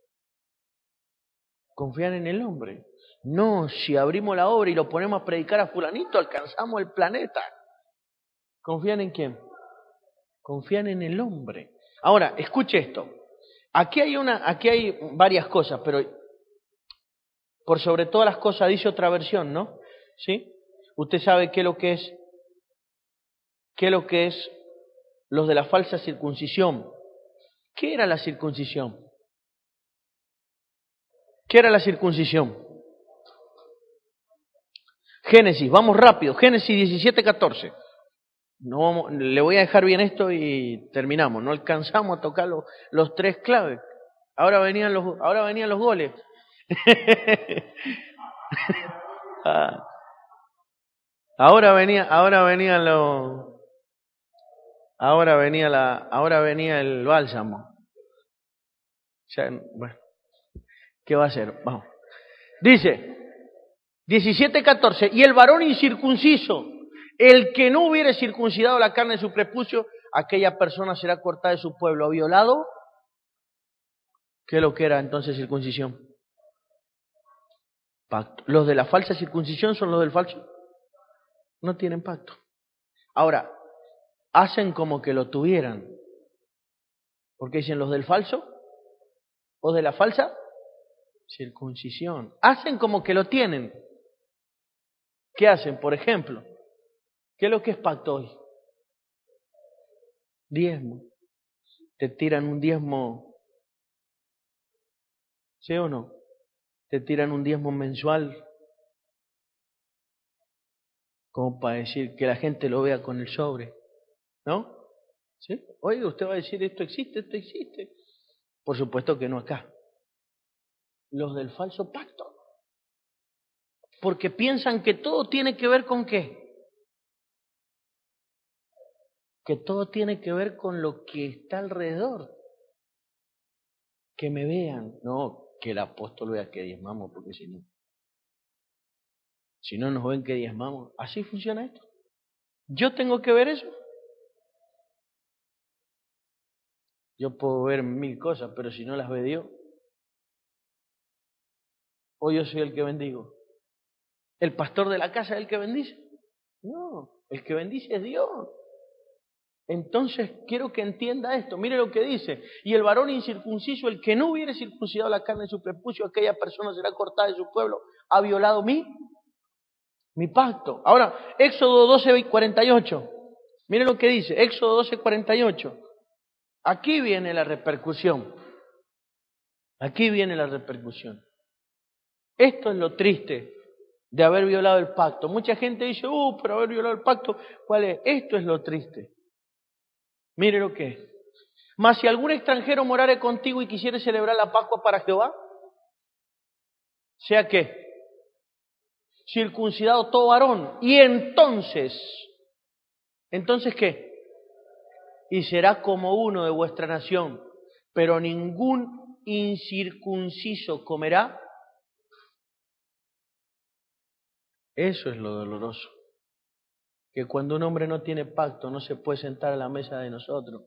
Confían en el hombre. No, si abrimos la obra y lo ponemos a predicar a fulanito, alcanzamos el planeta. ¿Confían en quién? Confían en el hombre. Ahora, escuche esto. Aquí hay una, aquí hay varias cosas, pero por sobre todas las cosas dice otra versión, ¿no? ¿Sí? Usted sabe qué es lo que es, qué es lo que es los de la falsa circuncisión. ¿Qué era la circuncisión? ¿Qué era la circuncisión? Génesis, vamos rápido, Génesis diecisiete catorce. No, le voy a dejar bien esto y terminamos. No alcanzamos a tocar los, los tres claves. Ahora venían los, ahora venían los goles. ah. Ahora venía, ahora venían los, ahora venía la, ahora venía el bálsamo. Ya, bueno, ¿qué va a hacer? Vamos. Dice diecisiete catorce, y el varón incircunciso, el que no hubiere circuncidado la carne de su prepucio, aquella persona será cortada de su pueblo. ¿Ha violado? ¿Qué es lo que era entonces circuncisión? Pacto. ¿Los de la falsa circuncisión son los del falso? No tienen pacto. Ahora, hacen como que lo tuvieran. ¿Por qué dicen los del falso? ¿O de la falsa circuncisión? Hacen como que lo tienen. ¿Qué hacen? Por ejemplo, ¿qué es lo que es pacto hoy? Diezmo. Te tiran un diezmo, ¿sí o no? Te tiran un diezmo mensual, como para decir que la gente lo vea con el sobre, ¿no? ¿Sí? Oiga, usted va a decir, esto existe, esto existe. Por supuesto que no acá. Los del falso pacto. Porque piensan que todo tiene que ver con qué. Que todo tiene que ver con lo que está alrededor. Que me vean. No, que el apóstol vea que diezmamos, porque si no. Si no nos ven que diezmamos. Así funciona esto. ¿Yo tengo que ver eso? Yo puedo ver mil cosas, pero si no las ve Dios. ¿O yo soy el que bendigo? ¿El pastor de la casa es el que bendice? No, el que bendice es Dios. Entonces quiero que entienda esto. Mire lo que dice. Y el varón incircunciso, el que no hubiere circuncidado la carne de su prepucio, aquella persona será cortada de su pueblo. Ha violado mi, mi pacto. Ahora, Éxodo doce cuarenta y ocho. Mire lo que dice. Éxodo doce cuarenta y ocho. Aquí viene la repercusión. Aquí viene la repercusión. Esto es lo triste de haber violado el pacto. Mucha gente dice, uh, pero haber violado el pacto, ¿cuál es? Esto es lo triste. Mire lo que es. Mas si algún extranjero morare contigo y quisiere celebrar la Pascua para Jehová, sea que circuncidado todo varón, y entonces, ¿entonces qué? Y será como uno de vuestra nación, pero ningún incircunciso comerá. Eso es lo doloroso. Que cuando un hombre no tiene pacto, no se puede sentar a la mesa de nosotros.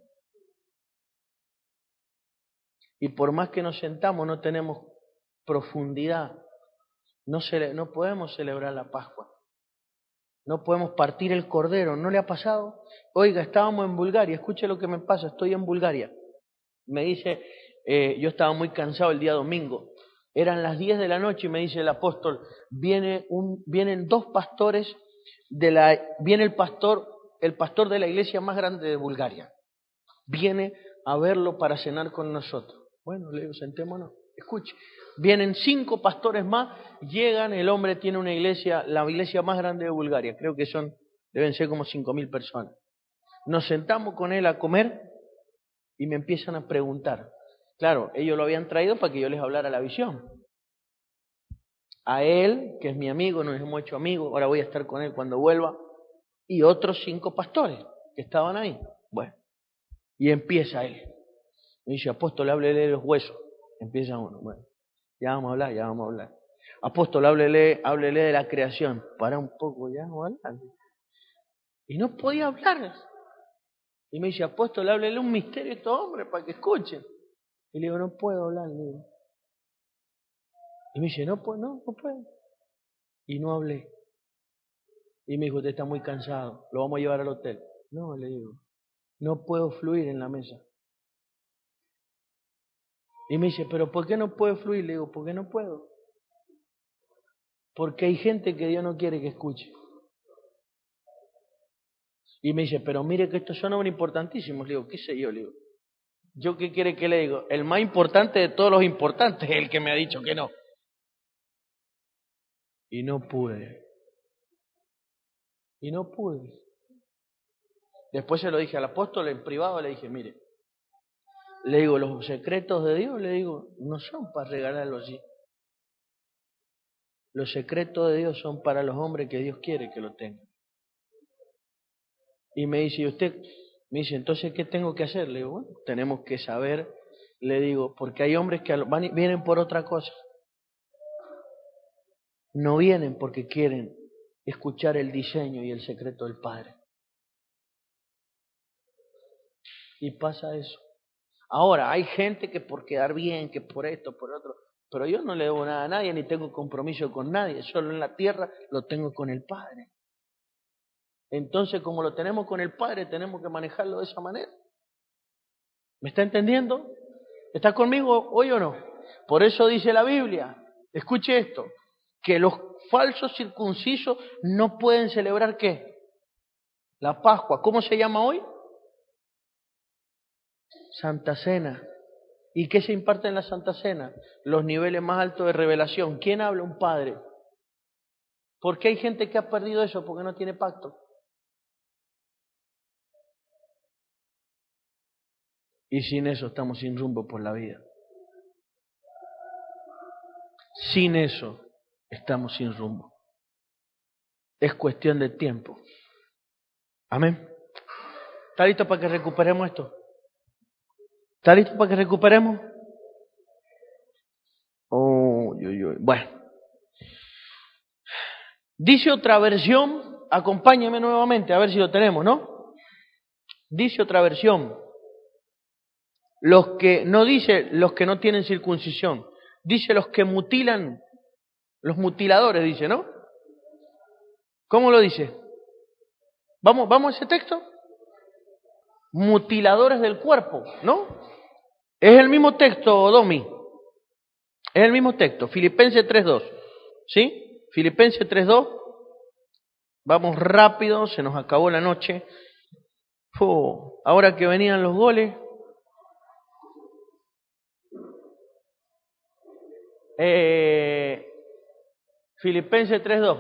Y por más que nos sentamos, no tenemos profundidad. No, cele- no podemos celebrar la Pascua. No podemos partir el cordero. ¿No le ha pasado? Oiga, estábamos en Bulgaria. Escuche lo que me pasa. Estoy en Bulgaria. Me dice, eh, yo estaba muy cansado el día domingo. Eran las diez de la noche y me dice el apóstol, viene un, vienen dos pastores de la, viene el pastor, el pastor de la iglesia más grande de Bulgaria. Viene a verlo para cenar con nosotros. Bueno, le digo, sentémonos. Escuche, vienen cinco pastores más, llegan, el hombre tiene una iglesia, la iglesia más grande de Bulgaria, creo que son, deben ser como cinco mil personas. Nos sentamos con él a comer y me empiezan a preguntar. Claro, ellos lo habían traído para que yo les hablara la visión. A él, que es mi amigo, nos hemos hecho amigos, ahora voy a estar con él cuando vuelva, y otros cinco pastores que estaban ahí. Bueno, y empieza él. Me dice, apóstol, háblele de los huesos. Empieza uno, bueno, ya vamos a hablar, ya vamos a hablar. Apóstol, háblele, háblele de la creación. Para un poco, ya vamos a hablar. Y no podía hablar. Y me dice, apóstol, háblele un misterio a estos hombres para que escuchen. Y le digo, no puedo hablar, le digo. Y me dice, no puedo, no, no puedo. Y no hablé. Y me dijo, usted está muy cansado, lo vamos a llevar al hotel. No, le digo, no puedo fluir en la mesa. Y me dice, pero ¿por qué no puedo fluir? Le digo, ¿por qué no puedo? Porque hay gente que Dios no quiere que escuche. Y me dice, pero mire que estos son hombres importantísimos. Le digo, ¿qué sé yo? Le digo, ¿yo qué quiere que le diga? El más importante de todos los importantes es el que me ha dicho que no. Y no pude. Y no pude. Después se lo dije al apóstol en privado, le dije, mire, le digo, los secretos de Dios, le digo, no son para regalarlos así. Los secretos de Dios son para los hombres que Dios quiere que lo tengan. Y me dice, ¿y usted? Me dice, entonces, ¿qué tengo que hacer? Le digo, bueno, tenemos que saber, le digo, porque hay hombres que van, vienen por otra cosa. No vienen porque quieren escuchar el diseño y el secreto del Padre. Y pasa eso. Ahora, hay gente que por quedar bien, que por esto, por otro, pero yo no le debo nada a nadie, ni tengo compromiso con nadie, solo en la tierra lo tengo con el Padre. Entonces, como lo tenemos con el Padre, tenemos que manejarlo de esa manera. ¿Me está entendiendo? ¿Está conmigo hoy o no? Por eso dice la Biblia, escuche esto, que los falsos circuncisos no pueden celebrar ¿qué? La Pascua. ¿Cómo se llama hoy? Santa Cena. ¿Y qué se imparte en la Santa Cena? Los niveles más altos de revelación. ¿Quién habla? Un padre. ¿Por qué hay gente que ha perdido eso? Porque no tiene pacto. Y sin eso estamos sin rumbo por la vida. Sin eso estamos sin rumbo. Es cuestión de tiempo. Amén. ¿Está listo para que recuperemos esto? ¿Está listo para que recuperemos? Oh, uy, uy, uy. Bueno. Dice otra versión, acompáñeme nuevamente, a ver si lo tenemos, ¿no? Dice otra versión, los que, no dice los que no tienen circuncisión, dice los que mutilan, los mutiladores, dice, ¿no? ¿Cómo lo dice? ¿Vamos, vamos a ese texto? Mutiladores del cuerpo, ¿no? Es el mismo texto, Domi. Es el mismo texto, Filipenses tres dos. ¿Sí? Filipenses tres dos. Vamos rápido, se nos acabó la noche. Oh, ahora que venían los goles. Eh, Filipenses tres dos.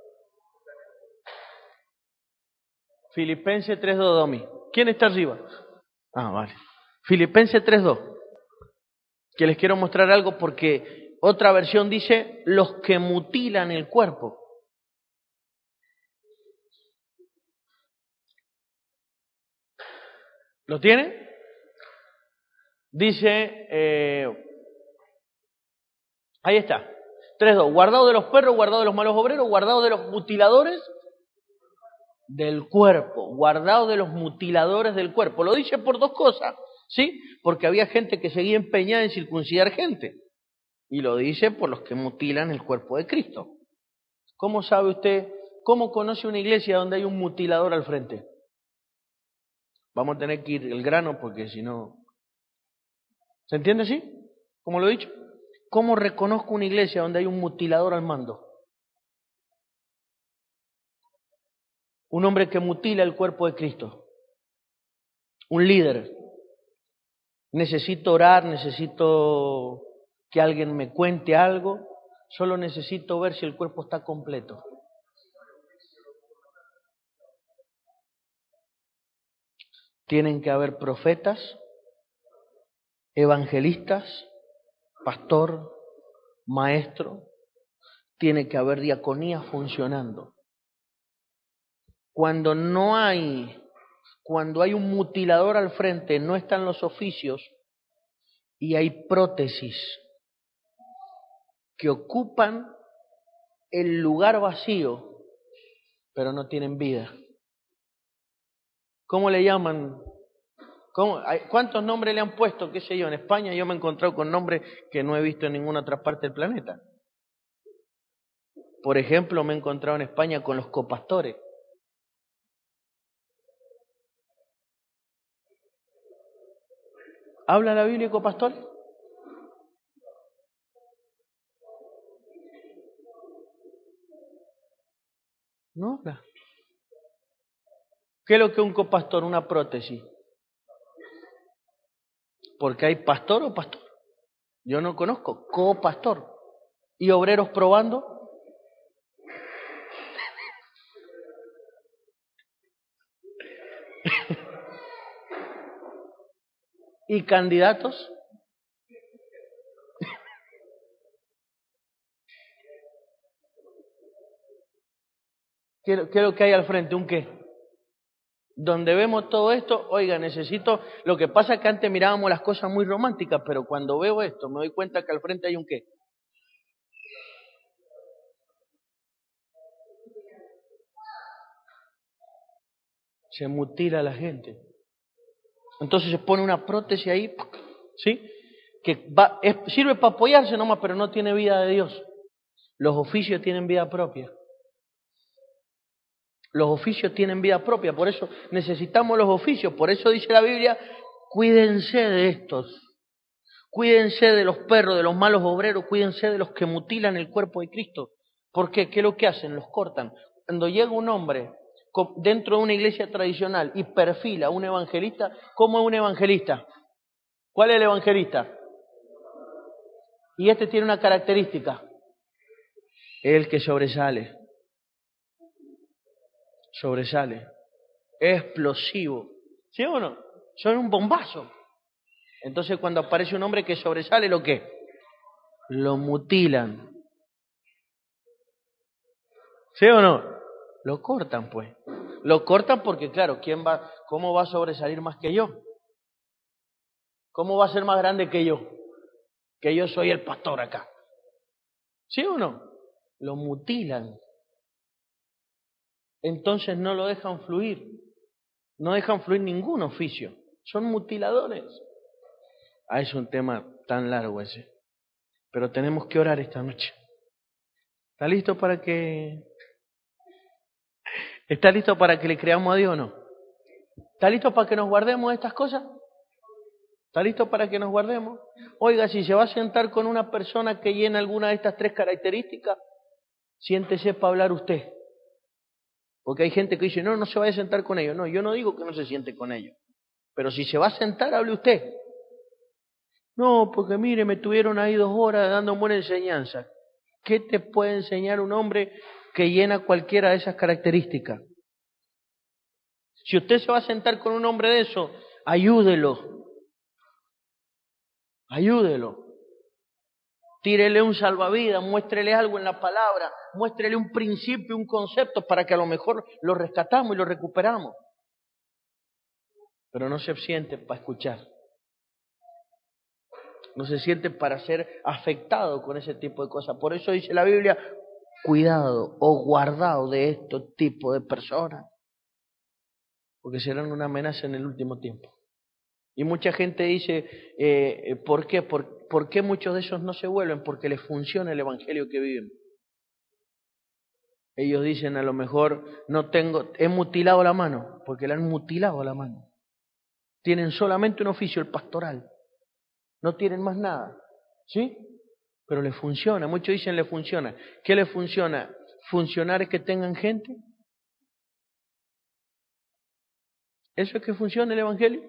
Filipenses tres dos, Domi. ¿Quién está arriba? Ah, vale. Filipenses tres dos. Que les quiero mostrar algo porque otra versión dice los que mutilan el cuerpo. ¿Lo tiene? Dice, eh, ahí está, tres dos, guardado de los perros, guardado de los malos obreros, guardado de los mutiladores del cuerpo, guardado de los mutiladores del cuerpo. Lo dice por dos cosas, ¿sí? Porque había gente que seguía empeñada en circuncidar gente. Y lo dice por los que mutilan el cuerpo de Cristo. ¿Cómo sabe usted, cómo conoce una iglesia donde hay un mutilador al frente? Vamos a tener que ir el grano porque si no... ¿Se entiende así? ¿Cómo lo he dicho? ¿Cómo reconozco una iglesia donde hay un mutilador al mando? Un hombre que mutila el cuerpo de Cristo. Un líder. Necesito orar, necesito que alguien me cuente algo. Solo necesito ver si el cuerpo está completo. Tienen que haber profetas, evangelistas, pastor, maestro. Tiene que haber diaconía funcionando. Cuando no hay, cuando hay un mutilador al frente, no están los oficios y hay prótesis que ocupan el lugar vacío, pero no tienen vida. ¿Cómo le llaman? ¿Cómo? ¿Cuántos nombres le han puesto? ¿Qué sé yo? En España yo me he encontrado con nombres que no he visto en ninguna otra parte del planeta. Por ejemplo, me he encontrado en España con los copastores. ¿Habla la Biblia de copastores? No habla. ¿Qué es lo que un copastor? Una prótesis. Porque hay pastor o pastor. Yo no conozco copastor. ¿Y obreros probando? ¿Y candidatos? ¿Qué, ¿Qué es lo que hay al frente? ¿Un qué? Donde vemos todo esto, oiga, necesito... Lo que pasa es que antes mirábamos las cosas muy románticas, pero cuando veo esto me doy cuenta que al frente hay un qué. Se mutila a la gente. Entonces se pone una prótesis ahí, ¿sí? Que va, es, sirve para apoyarse nomás, pero no tiene vida de Dios. Los oficios tienen vida propia. Los oficios tienen vida propia, por eso necesitamos los oficios. Por eso dice la Biblia, cuídense de estos. Cuídense de los perros, de los malos obreros, cuídense de los que mutilan el cuerpo de Cristo. ¿Por qué? ¿Qué es lo que hacen? Los cortan. Cuando llega un hombre dentro de una iglesia tradicional y perfila a un evangelista, ¿cómo es un evangelista? ¿Cuál es el evangelista? Y este tiene una característica, el que sobresale, sobresale, es explosivo, ¿sí o no? Son un bombazo. Entonces cuando aparece un hombre que sobresale, ¿lo qué? Lo mutilan, ¿sí o no? Lo cortan, pues. Lo cortan porque, claro, ¿quién va, cómo va a sobresalir más que yo? ¿Cómo va a ser más grande que yo? Que yo soy el pastor acá. ¿Sí o no? Lo mutilan. Entonces no lo dejan fluir. No dejan fluir ningún oficio. Son mutiladores. Ah, es un tema tan largo ese. Pero tenemos que orar esta noche. ¿Está listo para que... ¿Está listo para que le creamos a Dios o no? ¿Está listo para que nos guardemos estas cosas? ¿Está listo para que nos guardemos? Oiga, si se va a sentar con una persona que llena alguna de estas tres características, siéntese para hablar usted. Porque hay gente que dice, no, no se vaya a sentar con ellos. No, yo no digo que no se siente con ellos. Pero si se va a sentar, hable usted. No, porque mire, me tuvieron ahí dos horas dando buena enseñanza. ¿Qué te puede enseñar un hombre que llena cualquiera de esas características? Si usted se va a sentar con un hombre de eso, ayúdelo. Ayúdelo. Tírele un salvavidas, muéstrele algo en la palabra, muéstrele un principio, un concepto para que a lo mejor lo rescatamos y lo recuperamos. Pero no se siente para escuchar. No se siente para ser afectado con ese tipo de cosas. Por eso dice la Biblia, cuidado o guardado de este tipo de personas, porque serán una amenaza en el último tiempo. Y mucha gente dice, eh, ¿por qué? ¿Por, ¿Por qué muchos de ellos no se vuelven? Porque les funciona el evangelio que viven. Ellos dicen, a lo mejor, no tengo, he mutilado la mano, porque le han mutilado la mano. Tienen solamente un oficio, el pastoral. No tienen más nada. ¿Sí? Pero les funciona. Muchos dicen, le funciona. ¿Qué les funciona? ¿Funcionar es que tengan gente? ¿Eso es que funciona el evangelio?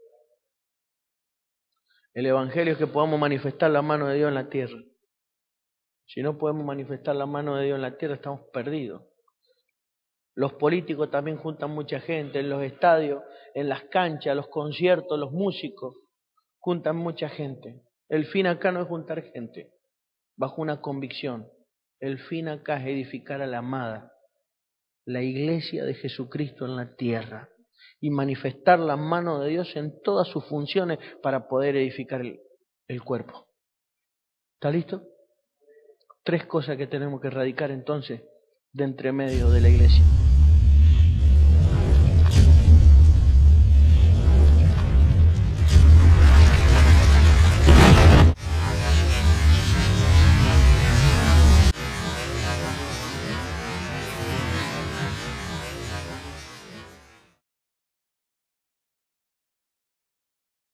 El evangelio es que podamos manifestar la mano de Dios en la tierra. Si no podemos manifestar la mano de Dios en la tierra, estamos perdidos. Los políticos también juntan mucha gente, en los estadios, en las canchas, los conciertos, los músicos, juntan mucha gente. El fin acá no es juntar gente, bajo una convicción. El fin acá es edificar a la amada, la iglesia de Jesucristo en la tierra, y manifestar la mano de Dios en todas sus funciones para poder edificar el, el cuerpo. ¿Está listo? Tres cosas que tenemos que erradicar entonces de entre medio de la iglesia.